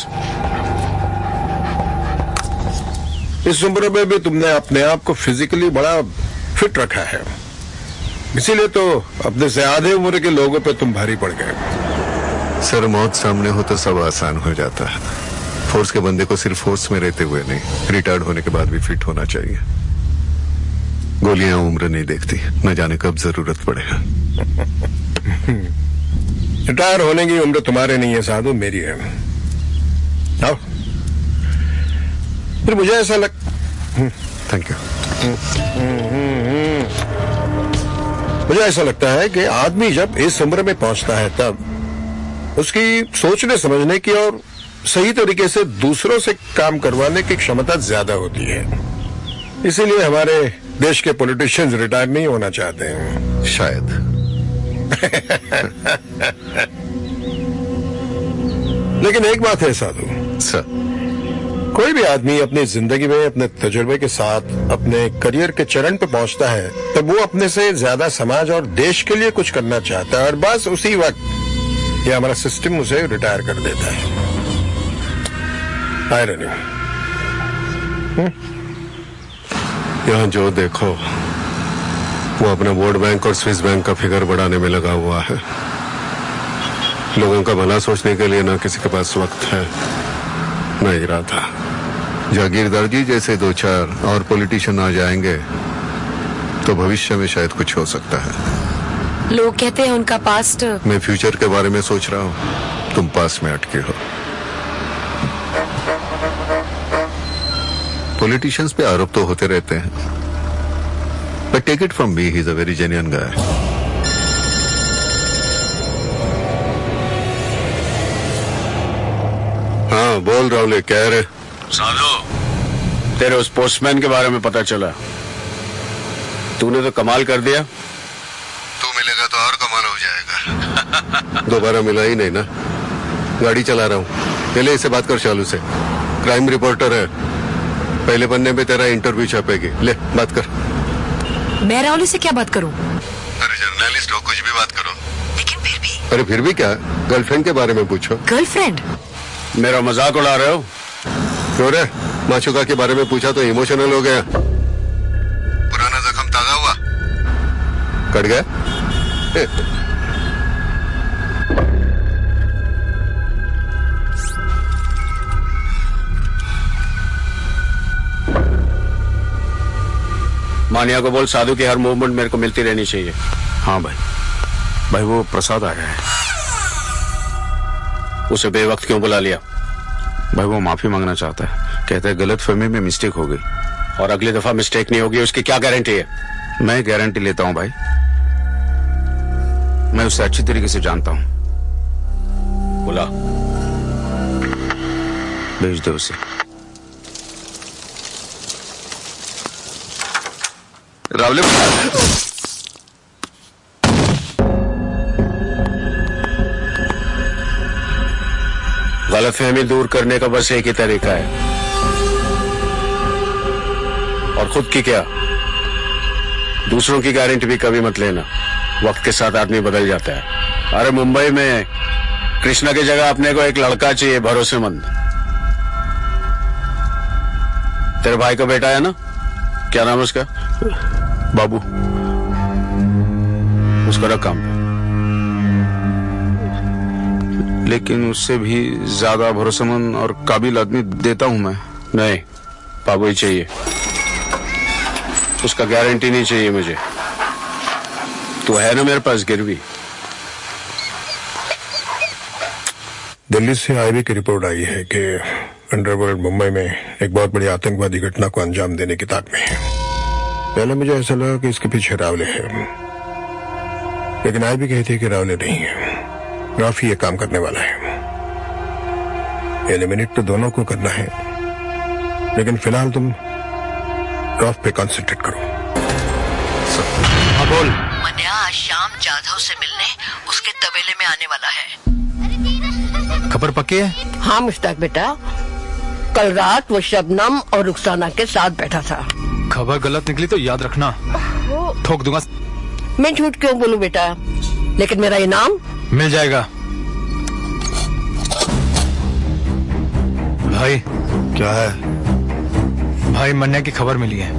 इस उम्र में भी तुमने अपने आप को फिजिकली बड़ा फिट रखा है, इसीलिए तो अपने से आधे उम्र के लोगों पे तुम भारी पड़ गए। सर, मौत सामने हो तो सब आसान हो जाता है। फोर्स के बंदे को सिर्फ फोर्स में रहते हुए नहीं, रिटायर्ड होने के बाद भी फिट होना चाहिए। गोलियां उम्र नहीं देखती, न जाने कब जरूरत पड़े। रिटायर होने की उम्र तुम्हारे नहीं है साधु, मेरी है। आओ। फिर मुझे ऐसा थैंक यू। मुझे ऐसा लगता है कि आदमी जब इस उम्र में पहुंचता है तब उसकी सोचने समझने की और सही तरीके से दूसरों से काम करवाने की क्षमता ज्यादा होती है। इसीलिए हमारे देश के पॉलिटिशियंस रिटायर नहीं होना चाहते हैं। शायद। लेकिन एक बात है साधु सर, कोई भी आदमी अपनी जिंदगी में अपने तजुर्बे के साथ अपने करियर के चरण पर पहुंचता है तब वो अपने से ज्यादा समाज और देश के लिए कुछ करना चाहता है, और बस उसी वक्त ये हमारा सिस्टम उसे रिटायर कर देता है। आयरनी। यहाँ जो देखो वो अपना वर्ल्ड बैंक और स्विस बैंक का फिगर बढ़ाने में लगा हुआ है। लोगों का भला सोचने के लिए ना किसी के पास वक्त है न इरादा। जागीरदार जी जैसे 2-4 और पॉलिटिशियन आ जाएंगे तो भविष्य में शायद कुछ हो सकता है। लोग कहते हैं उनका पास्ट। मैं फ्यूचर के बारे में सोच रहा हूँ, तुम पास में अटके हो। पॉलिटिशियंस पे आरोप तो होते रहते हैं, but take it from me, he is a very genuine guy. हाँ बोल राहुल, कह रहे। साधु, तेरे उस पोस्टमैन के बारे में पता चला। तूने तो कमाल कर दिया। तू मिलेगा तो और कमाल हो जाएगा। दोबारा मिला ही नहीं ना। गाड़ी चला रहा हूँ, पहले इससे बात कर शालू से। क्राइम रिपोर्टर है, पहले पन्ने पे तेरा इंटरव्यू छपेगी। ले बात कर। मैं राहुल से क्या बात करूं? अरे जर्नलिस्ट हो, कुछ भी बात करो। लेकिन फिर भी। अरे फिर भी क्या, गर्लफ्रेंड के बारे में पूछो। गर्लफ्रेंड? मेरा मजाक उड़ा रहे हो? क्यों रे, माचुका के बारे में पूछा तो इमोशनल हो गया। पुराना जख्म ताजा हुआ, कट गया। मानिया को बोल साधु की हर मूवमेंट मेरे को मिलती रहनी चाहिए। हाँ भाई। भाई वो प्रसाद आया है। उसे बेवक्त क्यों बुला लिया? भाई वो माफी मांगना चाहता है, कहता है गलत फहमी में मिस्टेक हो गई। और अगली दफा मिस्टेक नहीं होगी उसकी क्या गारंटी है? मैं गारंटी लेता हूं भाई, मैं उसे अच्छी तरीके से जानता हूं। बुला, भेज दे उसे। रावले गलतफहमी दूर करने का बस एक ही तरीका है, और खुद की क्या दूसरों की गारंटी भी कभी मत लेना। वक्त के साथ आदमी बदल जाता है। अरे मुंबई में कृष्णा की जगह अपने को एक लड़का चाहिए भरोसेमंद। तेरे भाई का बेटा है ना, क्या नाम है उसका? बाबू। उसको रख काम पे। लेकिन उससे भी ज्यादा भरोसेमंद और काबिल आदमी देता हूं मैं। नहीं, बाबू ही चाहिए, उसका गारंटी नहीं चाहिए मुझे। तू है ना मेरे पास गिरवी। दिल्ली से आईबी की रिपोर्ट आई है कि अंडरवर्ल्ड मुंबई में एक बहुत बड़ी आतंकवादी घटना को अंजाम देने की ताक में है। पहले मुझे ऐसा लगा कि इसके पीछे रावले है, लेकिन आईबी कहती है कि रावले नहीं है, राफी ये काम करने वाला है। एलिमिनेट तो दोनों को करना है, लेकिन फिलहाल तुम राफ पे कंसंट्रेट करो। हाँ बोल। मन्या आज शाम जाधव से मिलने उसके तबेले में आने वाला है। खबर पक्की है? हाँ मुश्ताक बेटा, कल रात वो शबनम और रुखसाना के साथ बैठा था। खबर गलत निकली तो याद रखना, ठोक दूंगा। मैं झूठ क्यों बोलूं बेटा, लेकिन मेरा इनाम मिल जाएगा। भाई क्या है? भाई मन्या की खबर मिली है।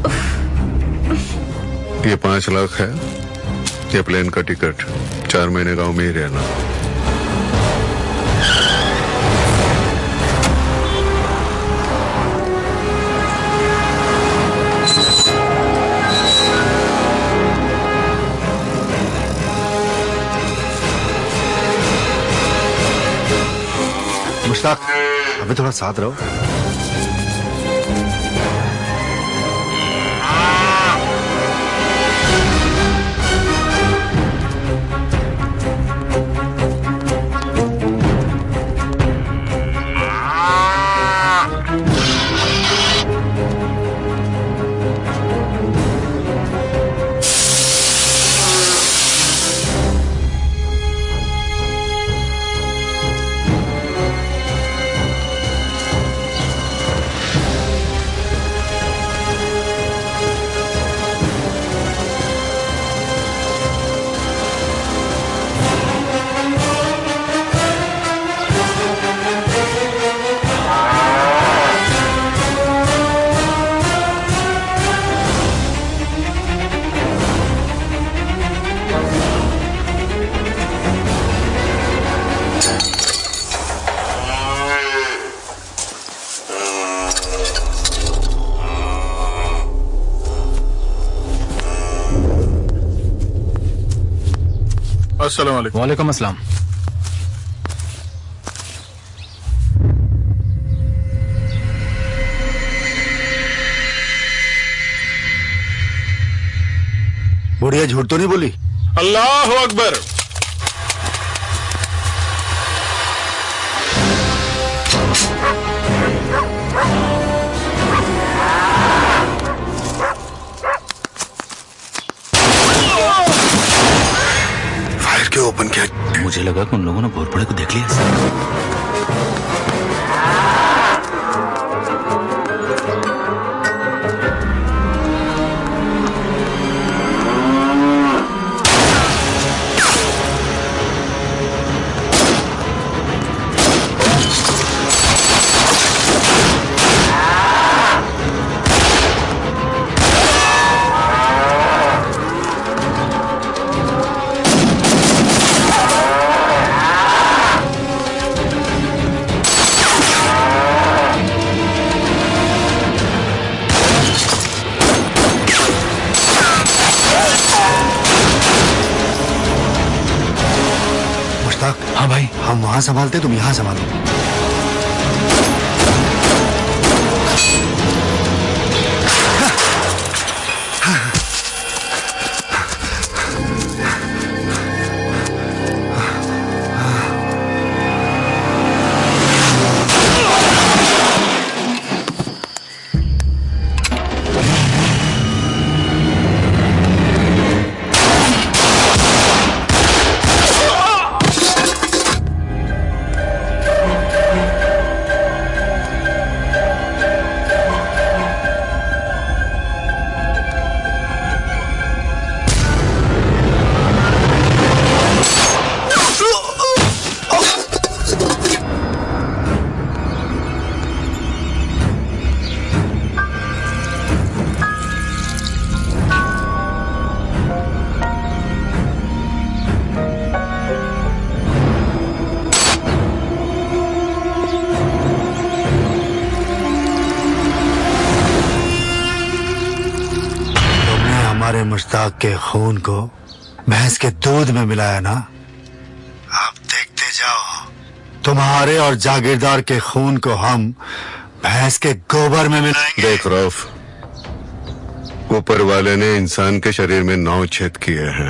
ये 5 लाख है, ये प्लेन का टिकट, 4 महीने गांव में ही रहना। मुश्ताक, अभी थोड़ा साथ रहो। अस्सलाम वालेकुम। वालेकुम अस्सलाम। बुढ़िया झूठ तो नहीं बोली? अल्लाह अकबर। फायर क्यों ओपन किया? मुझे लगा कि उन लोगों ने घोरपड़े को देख लिया। हाँ भाई, हम वहां संभालते, तुम यहाँ संभालो। मुश्ताक के खून को भैंस के दूध में मिलाया ना। अब देखते जाओ, तुम्हारे और जागीरदार के खून को हम भैंस के गोबर में मिलाएंगे। देख रऊफ, ऊपर वाले ने इंसान के शरीर में 9 छेद किए हैं।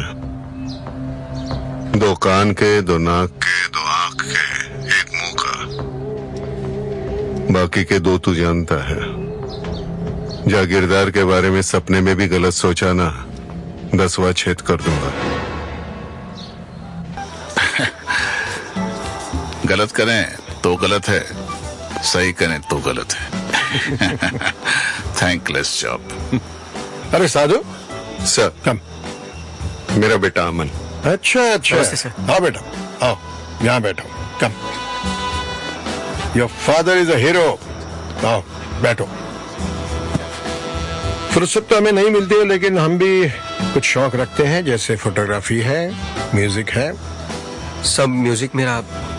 2 कान के, 2 नाक के, 2 आंख के, 1 मुंह का। बाकी के 2 तू जानता है। जागीरदार के बारे में सपने में भी गलत सोचा ना, 10वां छेद कर दूंगा। गलत करें तो गलत है, सही करें तो गलत है। Thankless job. अरे साधु सर, कम। मेरा बेटा अमन। अच्छा अच्छा, आओ बेटा, आओ यहाँ बैठो, come. Your father is a hero. आओ बैठो। फुर्सत तो हमें नहीं मिलती है, लेकिन हम भी कुछ शौक रखते हैं, जैसे फोटोग्राफी है, म्यूजिक है। सब म्यूजिक मेरा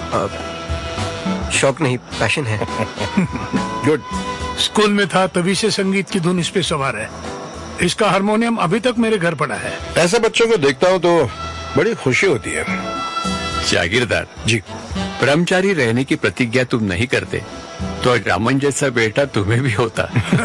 शौक नहीं, पैशन है। गुड। स्कूल में था तभी से संगीत की धुन इस पे सवार है। इसका हारमोनियम अभी तक मेरे घर पड़ा है। ऐसे बच्चों को देखता हूँ तो बड़ी खुशी होती है। जागीरदार जी, ब्रह्मचारी रहने की प्रतिज्ञा तुम नहीं करते तो रामन जैसा बेटा तुम्हें भी होता।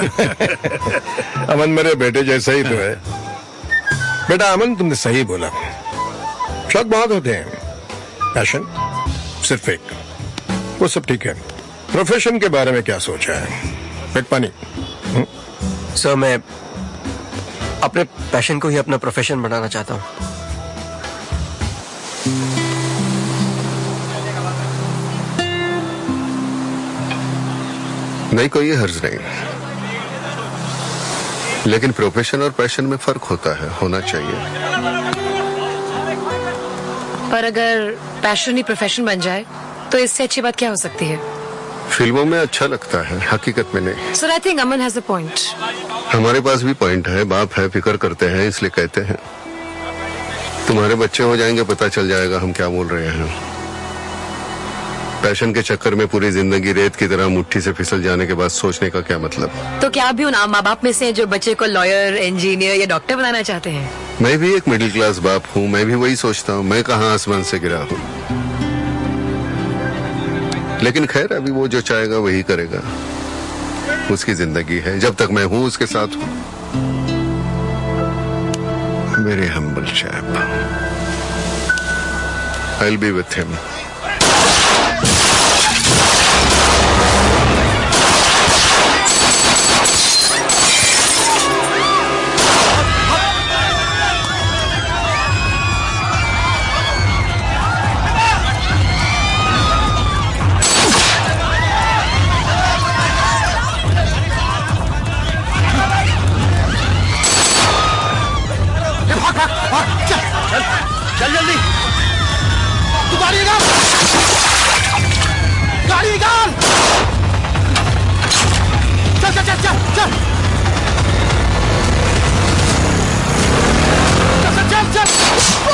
अमन मेरे बेटे जैसा ही तो है। बेटा अमन, तुमने सही बोला। शौक बहुत होते हैं, पैशन सिर्फ एक। वो सब ठीक है। प्रोफेशन के बारे में क्या सोचा है? पेट पानी। सर, मैं अपने पैशन को ही अपना प्रोफेशन बनाना चाहता हूँ। नहीं, कोई हर्ज नहीं, लेकिन प्रोफेशन और पैशन में फर्क होता है, होना चाहिए। पर अगर पैशन ही प्रोफेशन बन जाए तो इससे अच्छी बात क्या हो सकती है? फिल्मों में अच्छा लगता है, हकीकत में नहीं। Sir, I think Aman has a point. हमारे पास भी पॉइंट है, बाप है, फिक्र करते हैं, इसलिए कहते हैं। तुम्हारे बच्चे हो जाएंगे, पता चल जाएगा हम क्या बोल रहे हैं। पैशन के चक्कर में पूरी जिंदगी रेत की तरह मुट्ठी से फिसल जाने के बाद सोचने का क्या मतलब? तो क्या आप भी उन माँ बाप में से हैं जो बच्चे को लॉयर, इंजीनियर या डॉक्टर बनाना चाहते हैं? मैं भी एक मिडिल क्लास बाप हूँ, मैं भी वही सोचता हूँ। मैं कहाँ आसमान से गिरा हूँ। लेकिन खैर, अभी वो जो चाहेगा वही करेगा, उसकी जिंदगी है। जब तक मैं हूँ उसके साथ हूँ। Very humble chap. I will be with him. चल जल्दी, तू गाड़ी निकाल, गाड़ी निकाल, चल चल चल चल चल चल चल चल चल।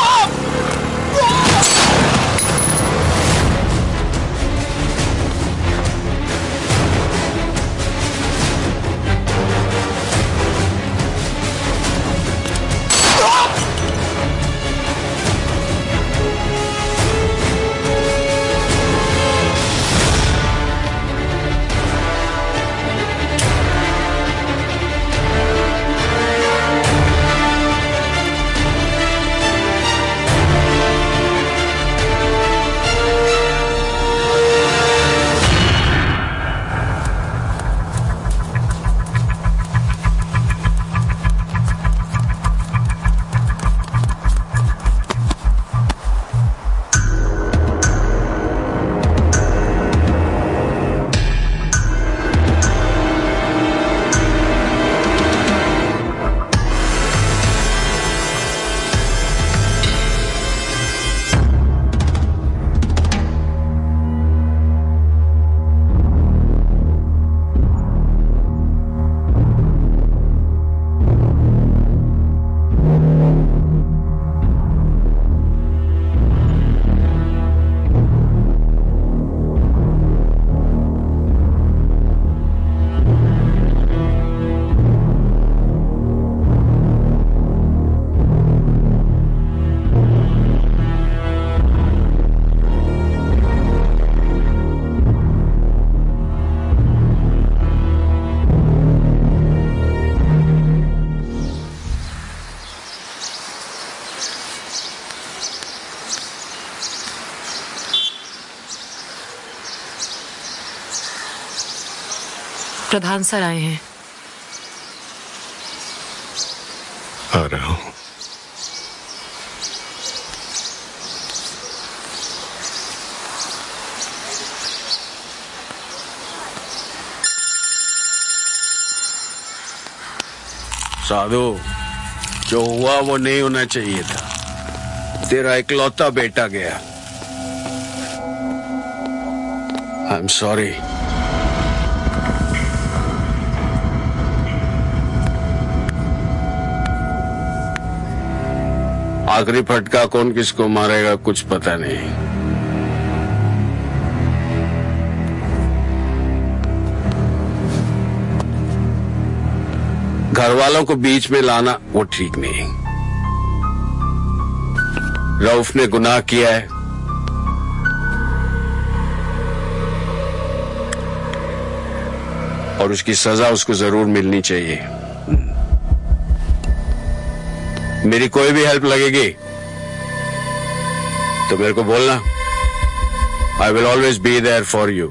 प्रधान सर आए हैं। आ रहा हूं। साधु, जो हुआ वो नहीं होना चाहिए था। तेरा इकलौता बेटा गया। I am sorry. आखिरी फटका कौन किसको मारेगा कुछ पता नहीं। घर वालों को बीच में लाना वो ठीक नहीं। रऊफ ने गुनाह किया है, और उसकी सजा उसको जरूर मिलनी चाहिए। मेरी कोई भी हेल्प लगेगी तो मेरे को बोलना। I will always be there for you.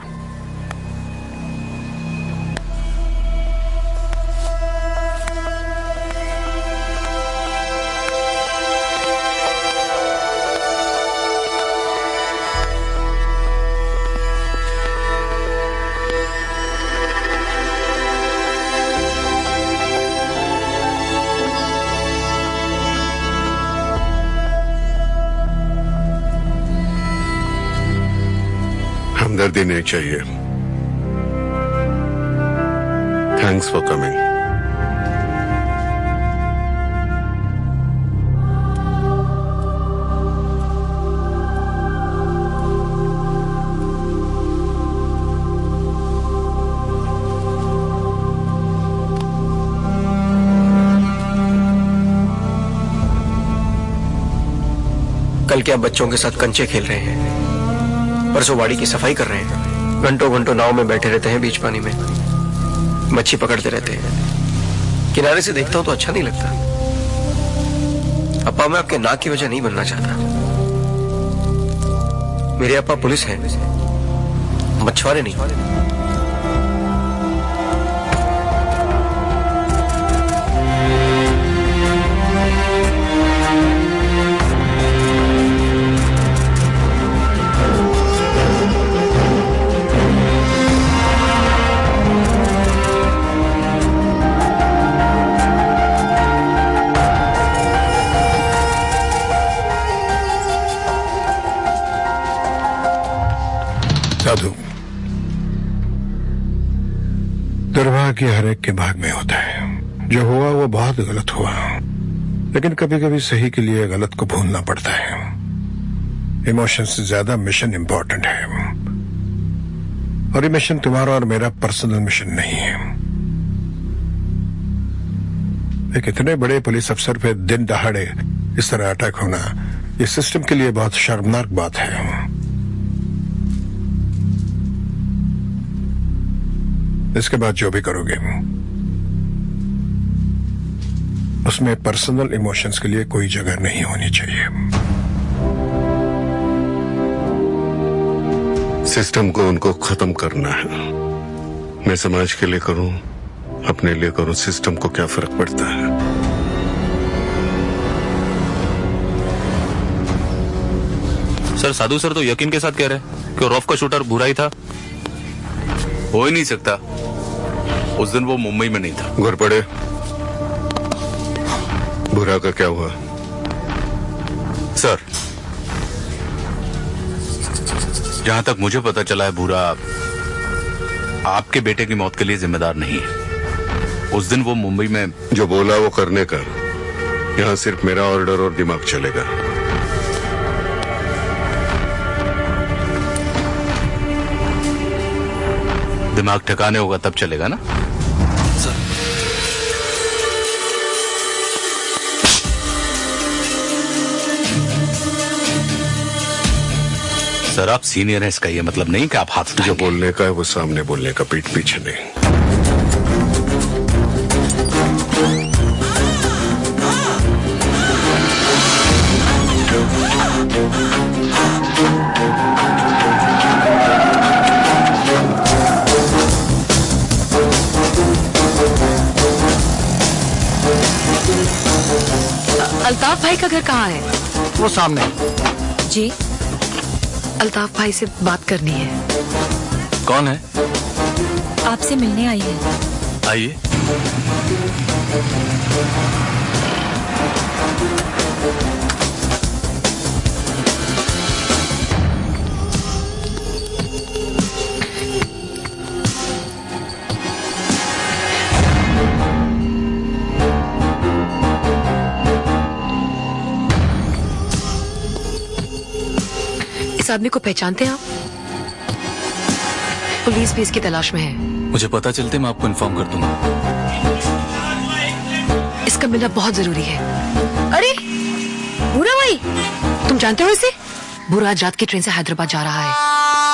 हमदर्दी नहीं चाहिए। Thanks for coming. कल क्या बच्चों के साथ कंचे खेल रहे हैं, परसों वाड़ी की सफाई कर रहे हैं, घंटों घंटों नाव में बैठे रहते हैं बीच पानी में, मच्छी पकड़ते रहते हैं। किनारे से देखता हूं तो अच्छा नहीं लगता। अप्पा, मैं आपके नाक की वजह नहीं बनना चाहता। मेरे अप्पा पुलिस हैं, मछुआरे नहीं। साधु, दुर्भाग्य हर एक के भाग में होता है। जो हुआ वो बहुत गलत हुआ, लेकिन कभी कभी सही के लिए गलत को भूलना पड़ता है। इमोशन से ज्यादा मिशन इंपॉर्टेंट है, और ये मिशन तुम्हारा और मेरा पर्सनल मिशन नहीं है। एक इतने बड़े पुलिस अफसर पे दिन दहाड़े इस तरह अटैक होना, ये सिस्टम के लिए बहुत शर्मनाक बात है। इसके बाद जो भी करोगे उसमें पर्सनल इमोशंस के लिए कोई जगह नहीं होनी चाहिए। सिस्टम को उनको खत्म करना है। मैं समाज के लिए करूं, अपने लिए करूं, सिस्टम को क्या फर्क पड़ता है। सर, साधु सर तो यकीन के साथ कह रहे कि रौफ का शूटर बुरा ही था। हो ही नहीं सकता, उस दिन वो मुंबई में नहीं था। घुरपड़े, बुरा का क्या हुआ? सर, जहां तक मुझे पता चला है, बुरा आपके बेटे की मौत के लिए जिम्मेदार नहीं है। उस दिन वो मुंबई में जो बोला वो करने का। यहां सिर्फ मेरा ऑर्डर और दिमाग चलेगा। दिमाग ठिकाने होगा तब चलेगा ना। सर, आप सीनियर हैं, इसका ये मतलब नहीं कि आप हाथ उठाएंगे। जो बोलने का है वो सामने बोलने का, पीठ पीछे नहीं। भाई का घर कहाँ है? वो सामने। जी, अल्ताफ भाई से बात करनी है। कौन है? आपसे मिलने आई है। आइए। इस आदमी को पहचानते हैं आप? पुलिस भी इसकी तलाश में है। मुझे पता चलते मैं आपको इन्फॉर्म कर दूंगा। इसका मिलना बहुत जरूरी है। अरे बुरा भाई, तुम जानते हो इसे? बुरा आज रात की ट्रेन से हैदराबाद जा रहा है।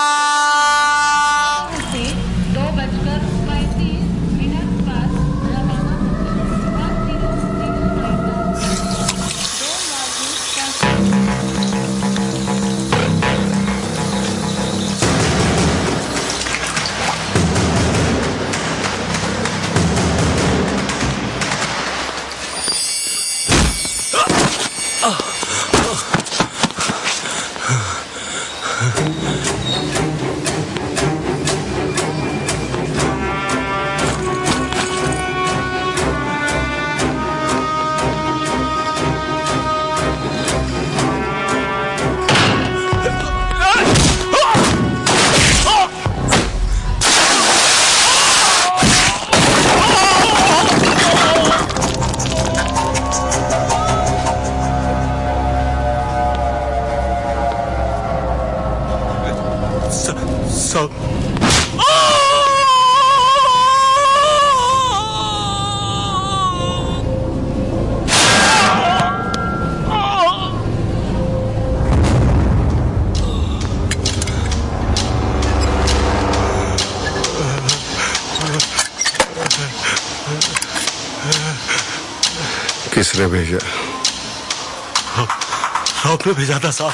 किसने भेजा? आपने भेजा था साहब।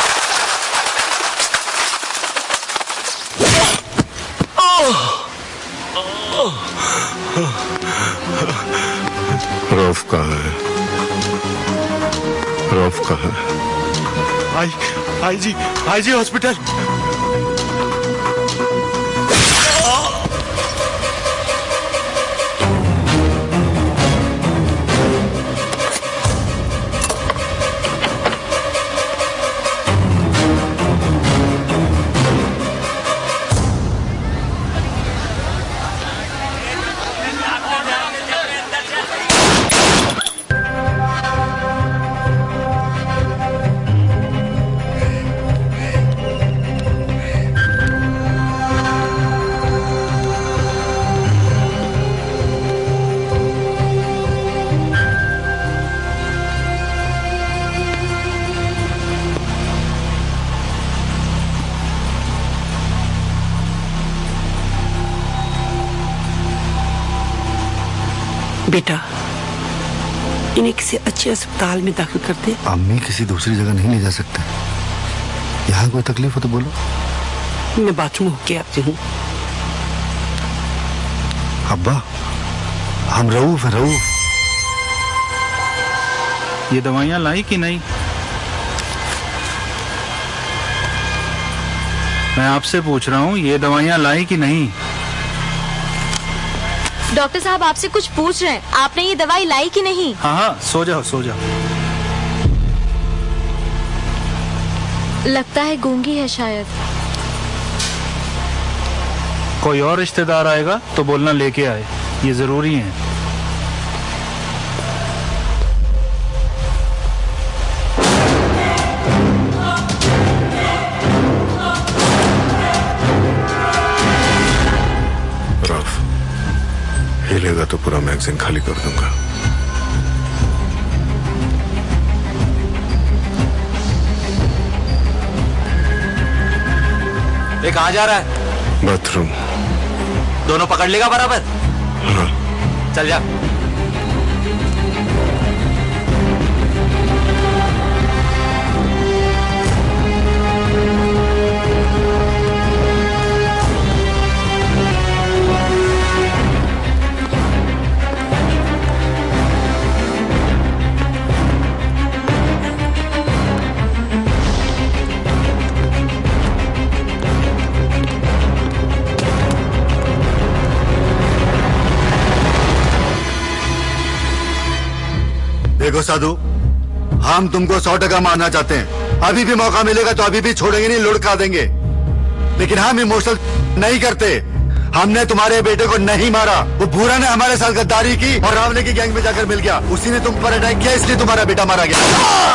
रौफ कहाँ है? रौफ कहाँ है? I G hospital. बेटा, इन्हें किसी अच्छे अस्पताल में दाखिल कर दे। अम्मी किसी दूसरी जगह नहीं ले जा सकते। यहाँ कोई तकलीफ हो तो बोलो। मैं बाथरूम होके आती हूँ। अब्बा, हम रऊफ है, रऊफ। ये दवाइयाँ लाई कि नहीं? मैं आपसे पूछ रहा हूँ, ये दवाइयाँ लाई कि नहीं? डॉक्टर साहब आपसे कुछ पूछ रहे हैं, आपने ये दवाई लाई कि नहीं? हाँ, सो जाओ सो जाओ। लगता है गूंगी है शायद। कोई और रिश्तेदार आएगा तो बोलना लेके आए, ये जरूरी है। हिलेगा तो पूरा मैगजीन खाली कर दूंगा। ये कहाँ जा रहा है? बाथरूम। दोनों पकड़ लेगा बराबर? हाँ। चल जा। देखो साधु, हम तुमको 100% मारना चाहते हैं। अभी भी मौका मिलेगा तो अभी भी छोड़ेंगे नहीं, लुढ़का देंगे। लेकिन हम इमोशनल नहीं करते। हमने तुम्हारे बेटे को नहीं मारा, वो भूरा ने हमारे साथ गद्दारी की और रावले की गैंग में जाकर मिल गया। उसी ने तुम पर अटैक किया, इसलिए तुम्हारा बेटा मारा गया।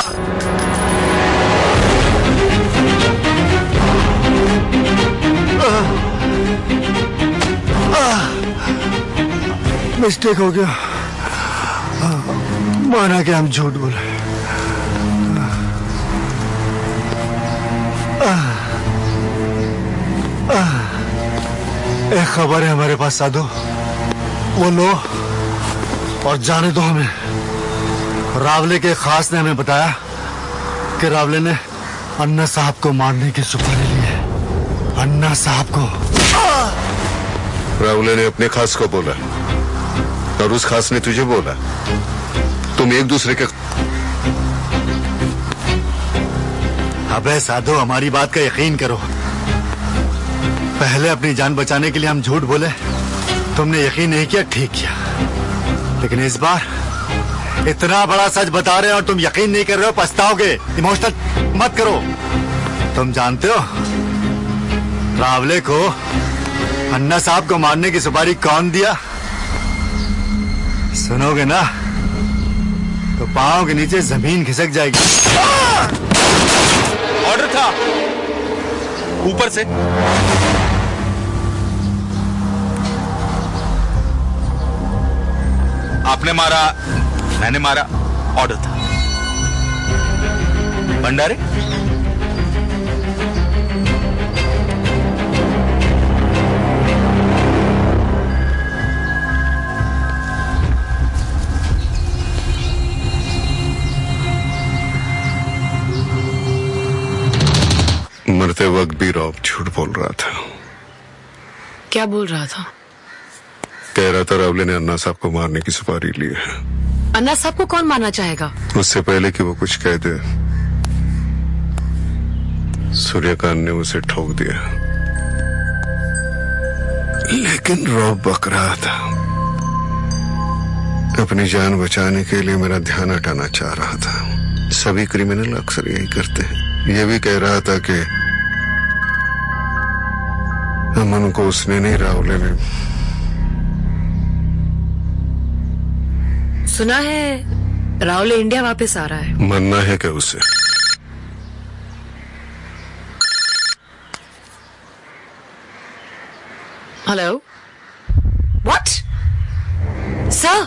मिस्टेक हो गया, माना कि हम झूठ बोले। एक खबर है हमारे पास साधु, वो लो और जाने दो हमें। रावले के खास ने हमें बताया कि रावले ने अन्ना साहब को मारने की सुपारी ली है। अन्ना साहब को। रावले ने अपने खास को बोला और उस खास ने तुझे बोला। तुम एक दूसरे के। अबे साधु, हमारी बात का यकीन करो। पहले अपनी जान बचाने के लिए हम झूठ बोले, तुमने यकीन नहीं किया, ठीक किया। लेकिन इस बार इतना बड़ा सच बता रहे हैं और तुम यकीन नहीं कर रहे हो, पछताओगे। इमोशनल मत करो। तुम जानते हो रावले को अन्ना साहब को मारने की सुपारी कौन दिया? सुनोगे ना तो पांव के नीचे जमीन खिसक जाएगी। ऑर्डर था ऊपर से। आपने मारा, मैंने मारा, ऑर्डर था। भंडारे मरते वक्त भी रॉब झूठ बोल रहा था। क्या बोल रहा था? कह रहा था रावले ने अन्ना साहब को मारने की सुपारी ली है। अन्ना साहब को कौन मारना चाहेगा? उससे पहले कि वो कुछ कह दे, सूर्यकांत ने उसे ठोक दिया। लेकिन रॉब बक रहा था। अपनी जान बचाने के लिए मेरा ध्यान हटाना चाह रहा था। सभी क्रिमिनल अक्सर यही करते हैं। ये भी कह रहा था कि अमन को उसने नहीं, रावले ने। सुना है रावले इंडिया वापस आ रहा है। मरना है क्या उसे? Hello, what sir?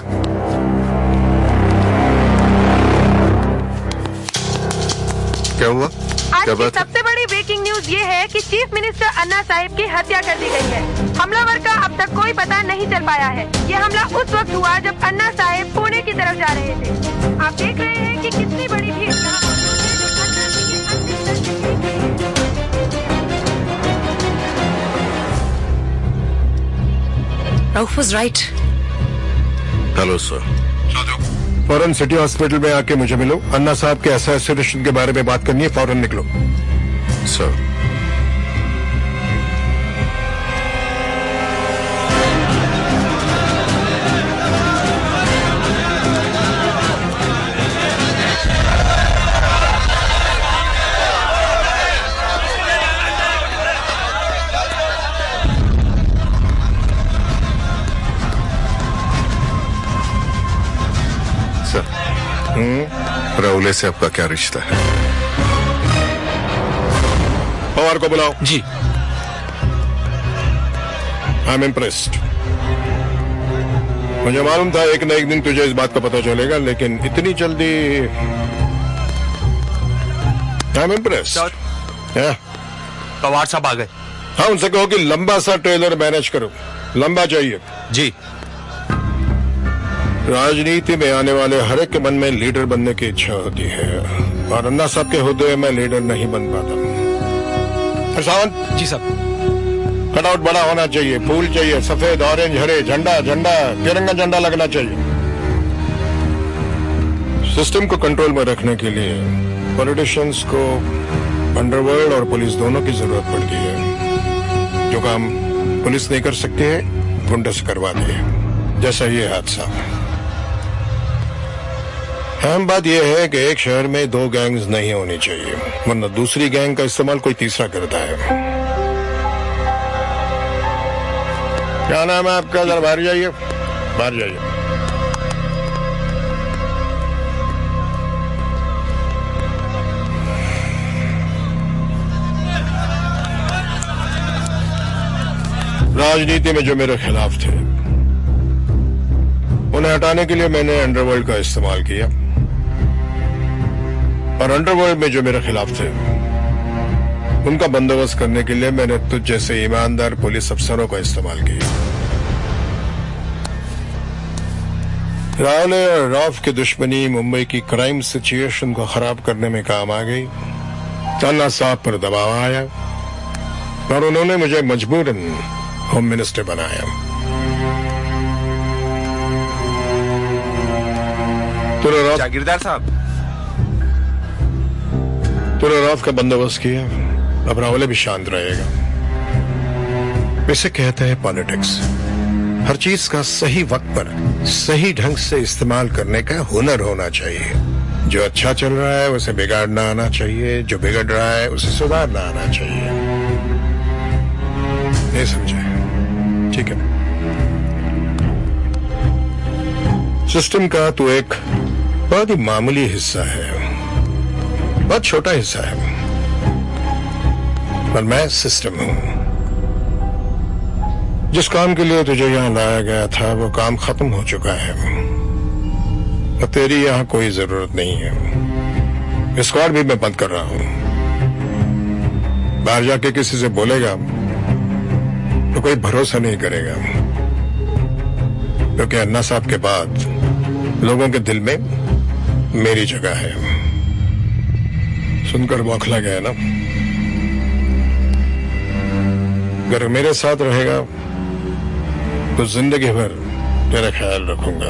क्या हुआ? आज की सबसे बड़ी ब्रेकिंग न्यूज ये है कि चीफ मिनिस्टर अन्ना साहिब की हत्या कर दी गई है। हमलावर का अब तक कोई पता नहीं चल पाया है। ये हमला उस वक्त हुआ जब अन्ना साहिब पुणे की तरफ जा रहे थे। आप देख रहे हैं कि कितनी बड़ी भीड़। Rauf was right. Hello sir. फौरन सिटी हॉस्पिटल में आके मुझे मिलो। अन्ना साहब के असैसिनेशन के बारे में बात करनी है, फौरन निकलो। सर। रावले से आपका क्या रिश्ता है? पवार को बुलाओ। जी। I am impressed. मुझे मालूम था एक न एक दिन तुझे इस बात का पता चलेगा, लेकिन इतनी जल्दी। आई एम इम्प्रेस्ड। पवार साहब आ गए। हाँ, उनसे कहो कि लंबा सा ट्रेलर मैनेज करो। लंबा चाहिए। जी। राजनीति में आने वाले हर एक के मन में लीडर बनने की इच्छा होती है, और अन्ना साहब के होते मैं लीडर नहीं बन पाता। सावंत जी साहब। कटआउट बड़ा होना चाहिए, फूल चाहिए, सफेद, ऑरेंज, हरे, झंडा तिरंगा झंडा लगना चाहिए। सिस्टम को कंट्रोल में रखने के लिए पॉलिटिशियंस को अंडरवर्ल्ड और पुलिस दोनों की जरूरत पड़ती है। जो काम पुलिस नहीं कर सकती है, गुंडे से करवाती है, जैसा ये हादसा। अहम बात यह है कि एक शहर में दो गैंग्स नहीं होनी चाहिए, वरना दूसरी गैंग का इस्तेमाल कोई तीसरा करता है। क्या नाम है आपका? जरा बाहर जाइए, बाहर जाइए। राजनीति में जो मेरे खिलाफ थे उन्हें हटाने के लिए मैंने अंडरवर्ल्ड का इस्तेमाल किया, और अंडरवर्ल्ड में जो मेरे खिलाफ थे उनका बंदोबस्त करने के लिए मैंने तुझ जैसे ईमानदार पुलिस अफसरों का इस्तेमाल किया। रावले और रॉफ की दुश्मनी मुंबई की क्राइम सिचुएशन को खराब करने में काम आ गई। अन्ना साहब पर दबाव आया और उन्होंने मुझे मजबूरन होम मिनिस्टर बनाया। जागीरदार साहब, तूने रॉफ का बंदोबस्त किया, अब रावले भी शांत रहेगा। इसे कहते हैं पॉलिटिक्स। हर चीज का सही वक्त पर सही ढंग से इस्तेमाल करने का हुनर होना चाहिए। जो अच्छा चल रहा है उसे बिगाड़ना आना चाहिए, जो बिगड़ रहा है उसे सुधारना आना चाहिए। ये समझे? ठीक है। सिस्टम का तो एक बहुत ही मामूली हिस्सा है, बहुत छोटा हिस्सा है, पर मैं सिस्टम हूं। जिस काम के लिए तुझे यहां लाया गया था वो काम खत्म हो चुका है और तेरी यहां कोई जरूरत नहीं है। स्क्वाड भी मैं बंद कर रहा हूं। बाहर जाके किसी से बोलेगा तो कोई भरोसा नहीं करेगा, क्योंकि अन्ना साहब के बाद लोगों के दिल में मेरी जगह है। सुनकर बौखला गया ना? अगर मेरे साथ रहेगा तो जिंदगी भर तेरा ख्याल रखूंगा।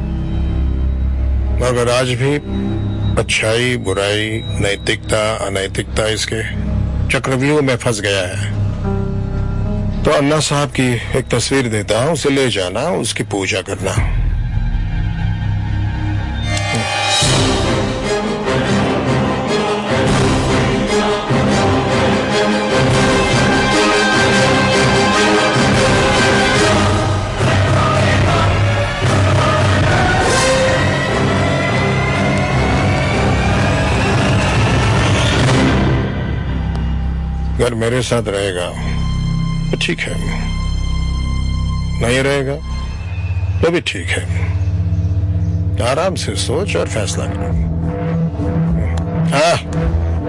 अगर आज भी अच्छाई बुराई नैतिकता अनैतिकता इसके चक्रव्यूह में फंस गया है तो अन्ना साहब की एक तस्वीर देता हूं, उसे ले जाना, उसकी पूजा करना। अगर मेरे साथ रहेगा तो ठीक है, नहीं रहेगा तो भी ठीक है। आराम से सोच और फैसला करो। हाँ,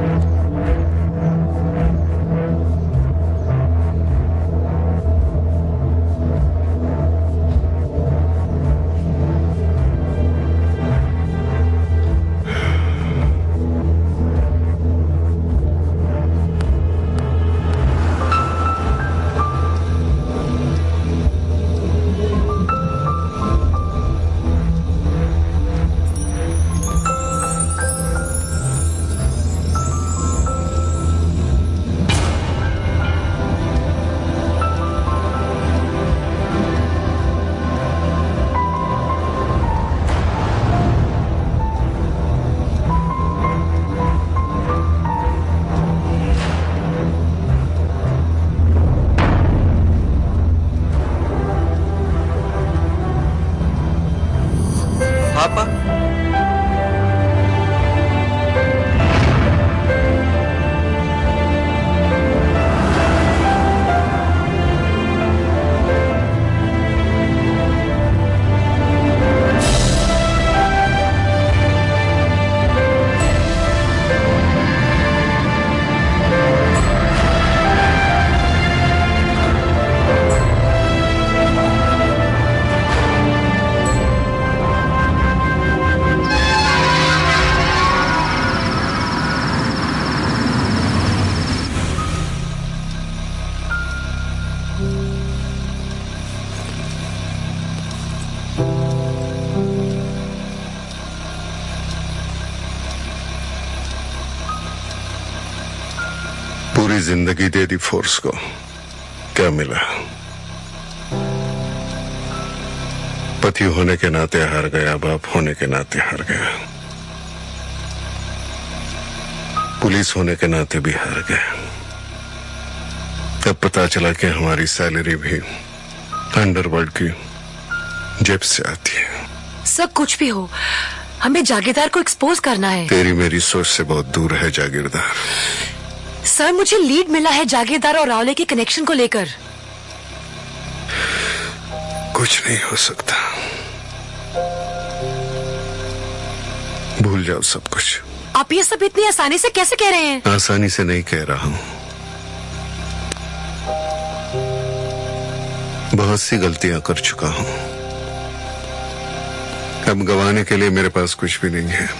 पूरी जिंदगी दे दी फोर्स को, क्या मिला? पति होने के नाते हार गया, बाप होने के नाते हार गया। पुलिस होने के नाते भी हार गए। तब पता चला कि हमारी सैलरी भी अंडरवर्ल्ड की जेब से आती है। सब कुछ भी हो, हमें जागीरदार को एक्सपोज करना है। तेरी मेरी सोच से बहुत दूर है जागीरदार। सर, मुझे लीड मिला है जागीरदार और रावले के कनेक्शन को लेकर। कुछ नहीं हो सकता, भूल जाओ सब कुछ। आप ये सब इतनी आसानी से कैसे कह रहे हैं? आसानी से नहीं कह रहा हूं, बहुत सी गलतियां कर चुका हूं। अब गंवाने के लिए मेरे पास कुछ भी नहीं है।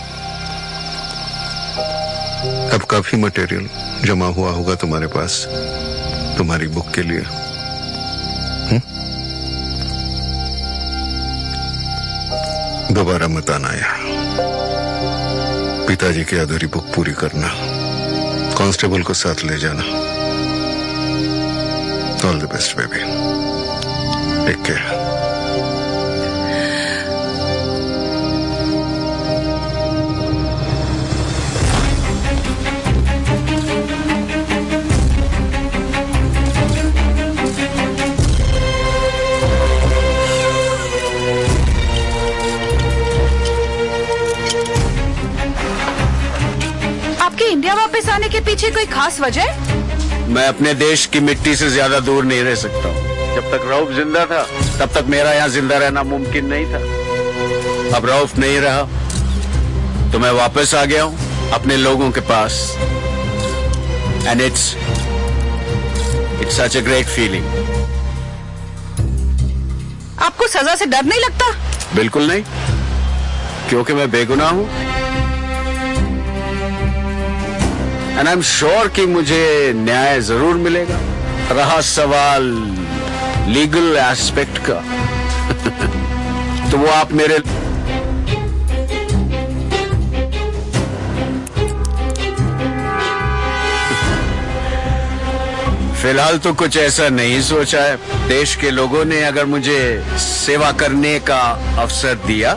अब काफी मटेरियल जमा हुआ होगा तुम्हारे पास तुम्हारी बुक के लिए। दोबारा मत आना यहाँ। पिताजी की अधूरी बुक पूरी करना, कांस्टेबल को साथ ले जाना। All the best baby, take care. India वापस आने के पीछे कोई खास वजह? मैं अपने देश की मिट्टी से ज्यादा दूर नहीं रह सकता हूँ। जब तक रऊफ जिंदा था तब तक मेरा यहाँ जिंदा रहना मुमकिन नहीं था। अब रऊफ नहीं रहा तो मैं वापस आ गया हूँ अपने लोगों के पास। And it's such a great feeling. आपको सजा से डर नहीं लगता? बिल्कुल नहीं, क्योंकि मैं बेगुनाह हूँ। एंड आई एम श्योर कि मुझे न्याय जरूर मिलेगा। रहा सवाल लीगल एस्पेक्ट का तो वो आप मेरे फिलहाल तो कुछ ऐसा नहीं सोचा है। देश के लोगों ने अगर मुझे सेवा करने का अवसर दिया,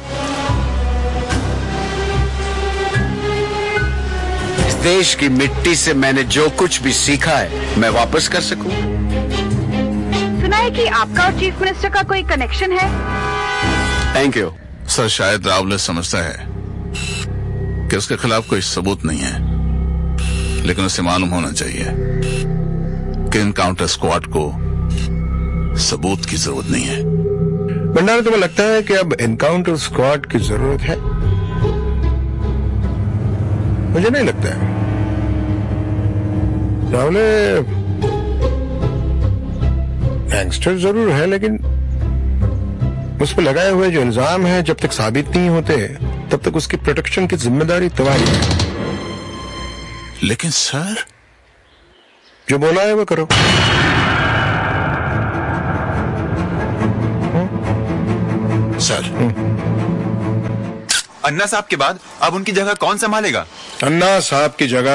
देश की मिट्टी से मैंने जो कुछ भी सीखा है मैं वापस कर सकूं। सुना है कि आपका और चीफ मिनिस्टर का कोई कनेक्शन है? Thank you sir. शायद रावले समझता है कि उसके खिलाफ कोई सबूत नहीं है, लेकिन उसे मालूम होना चाहिए कि इनकाउंटर स्क्वाड को सबूत की जरूरत नहीं है। भंडारा, तुम्हें लगता है कि अब एनकाउंटर स्क्वाड की जरूरत है? मुझे नहीं लगता है। रावले गैंगस्टर जरूर है, लेकिन उस पर लगाए हुए जो इल्जाम है जब तक साबित नहीं होते तब तक उसकी प्रोटेक्शन की जिम्मेदारी तुम्हारी है। लेकिन सर, जो बोला है वो करो। सर, अन्ना साहब के बाद अब उनकी जगह कौन संभालेगा? अन्ना साहब की जगह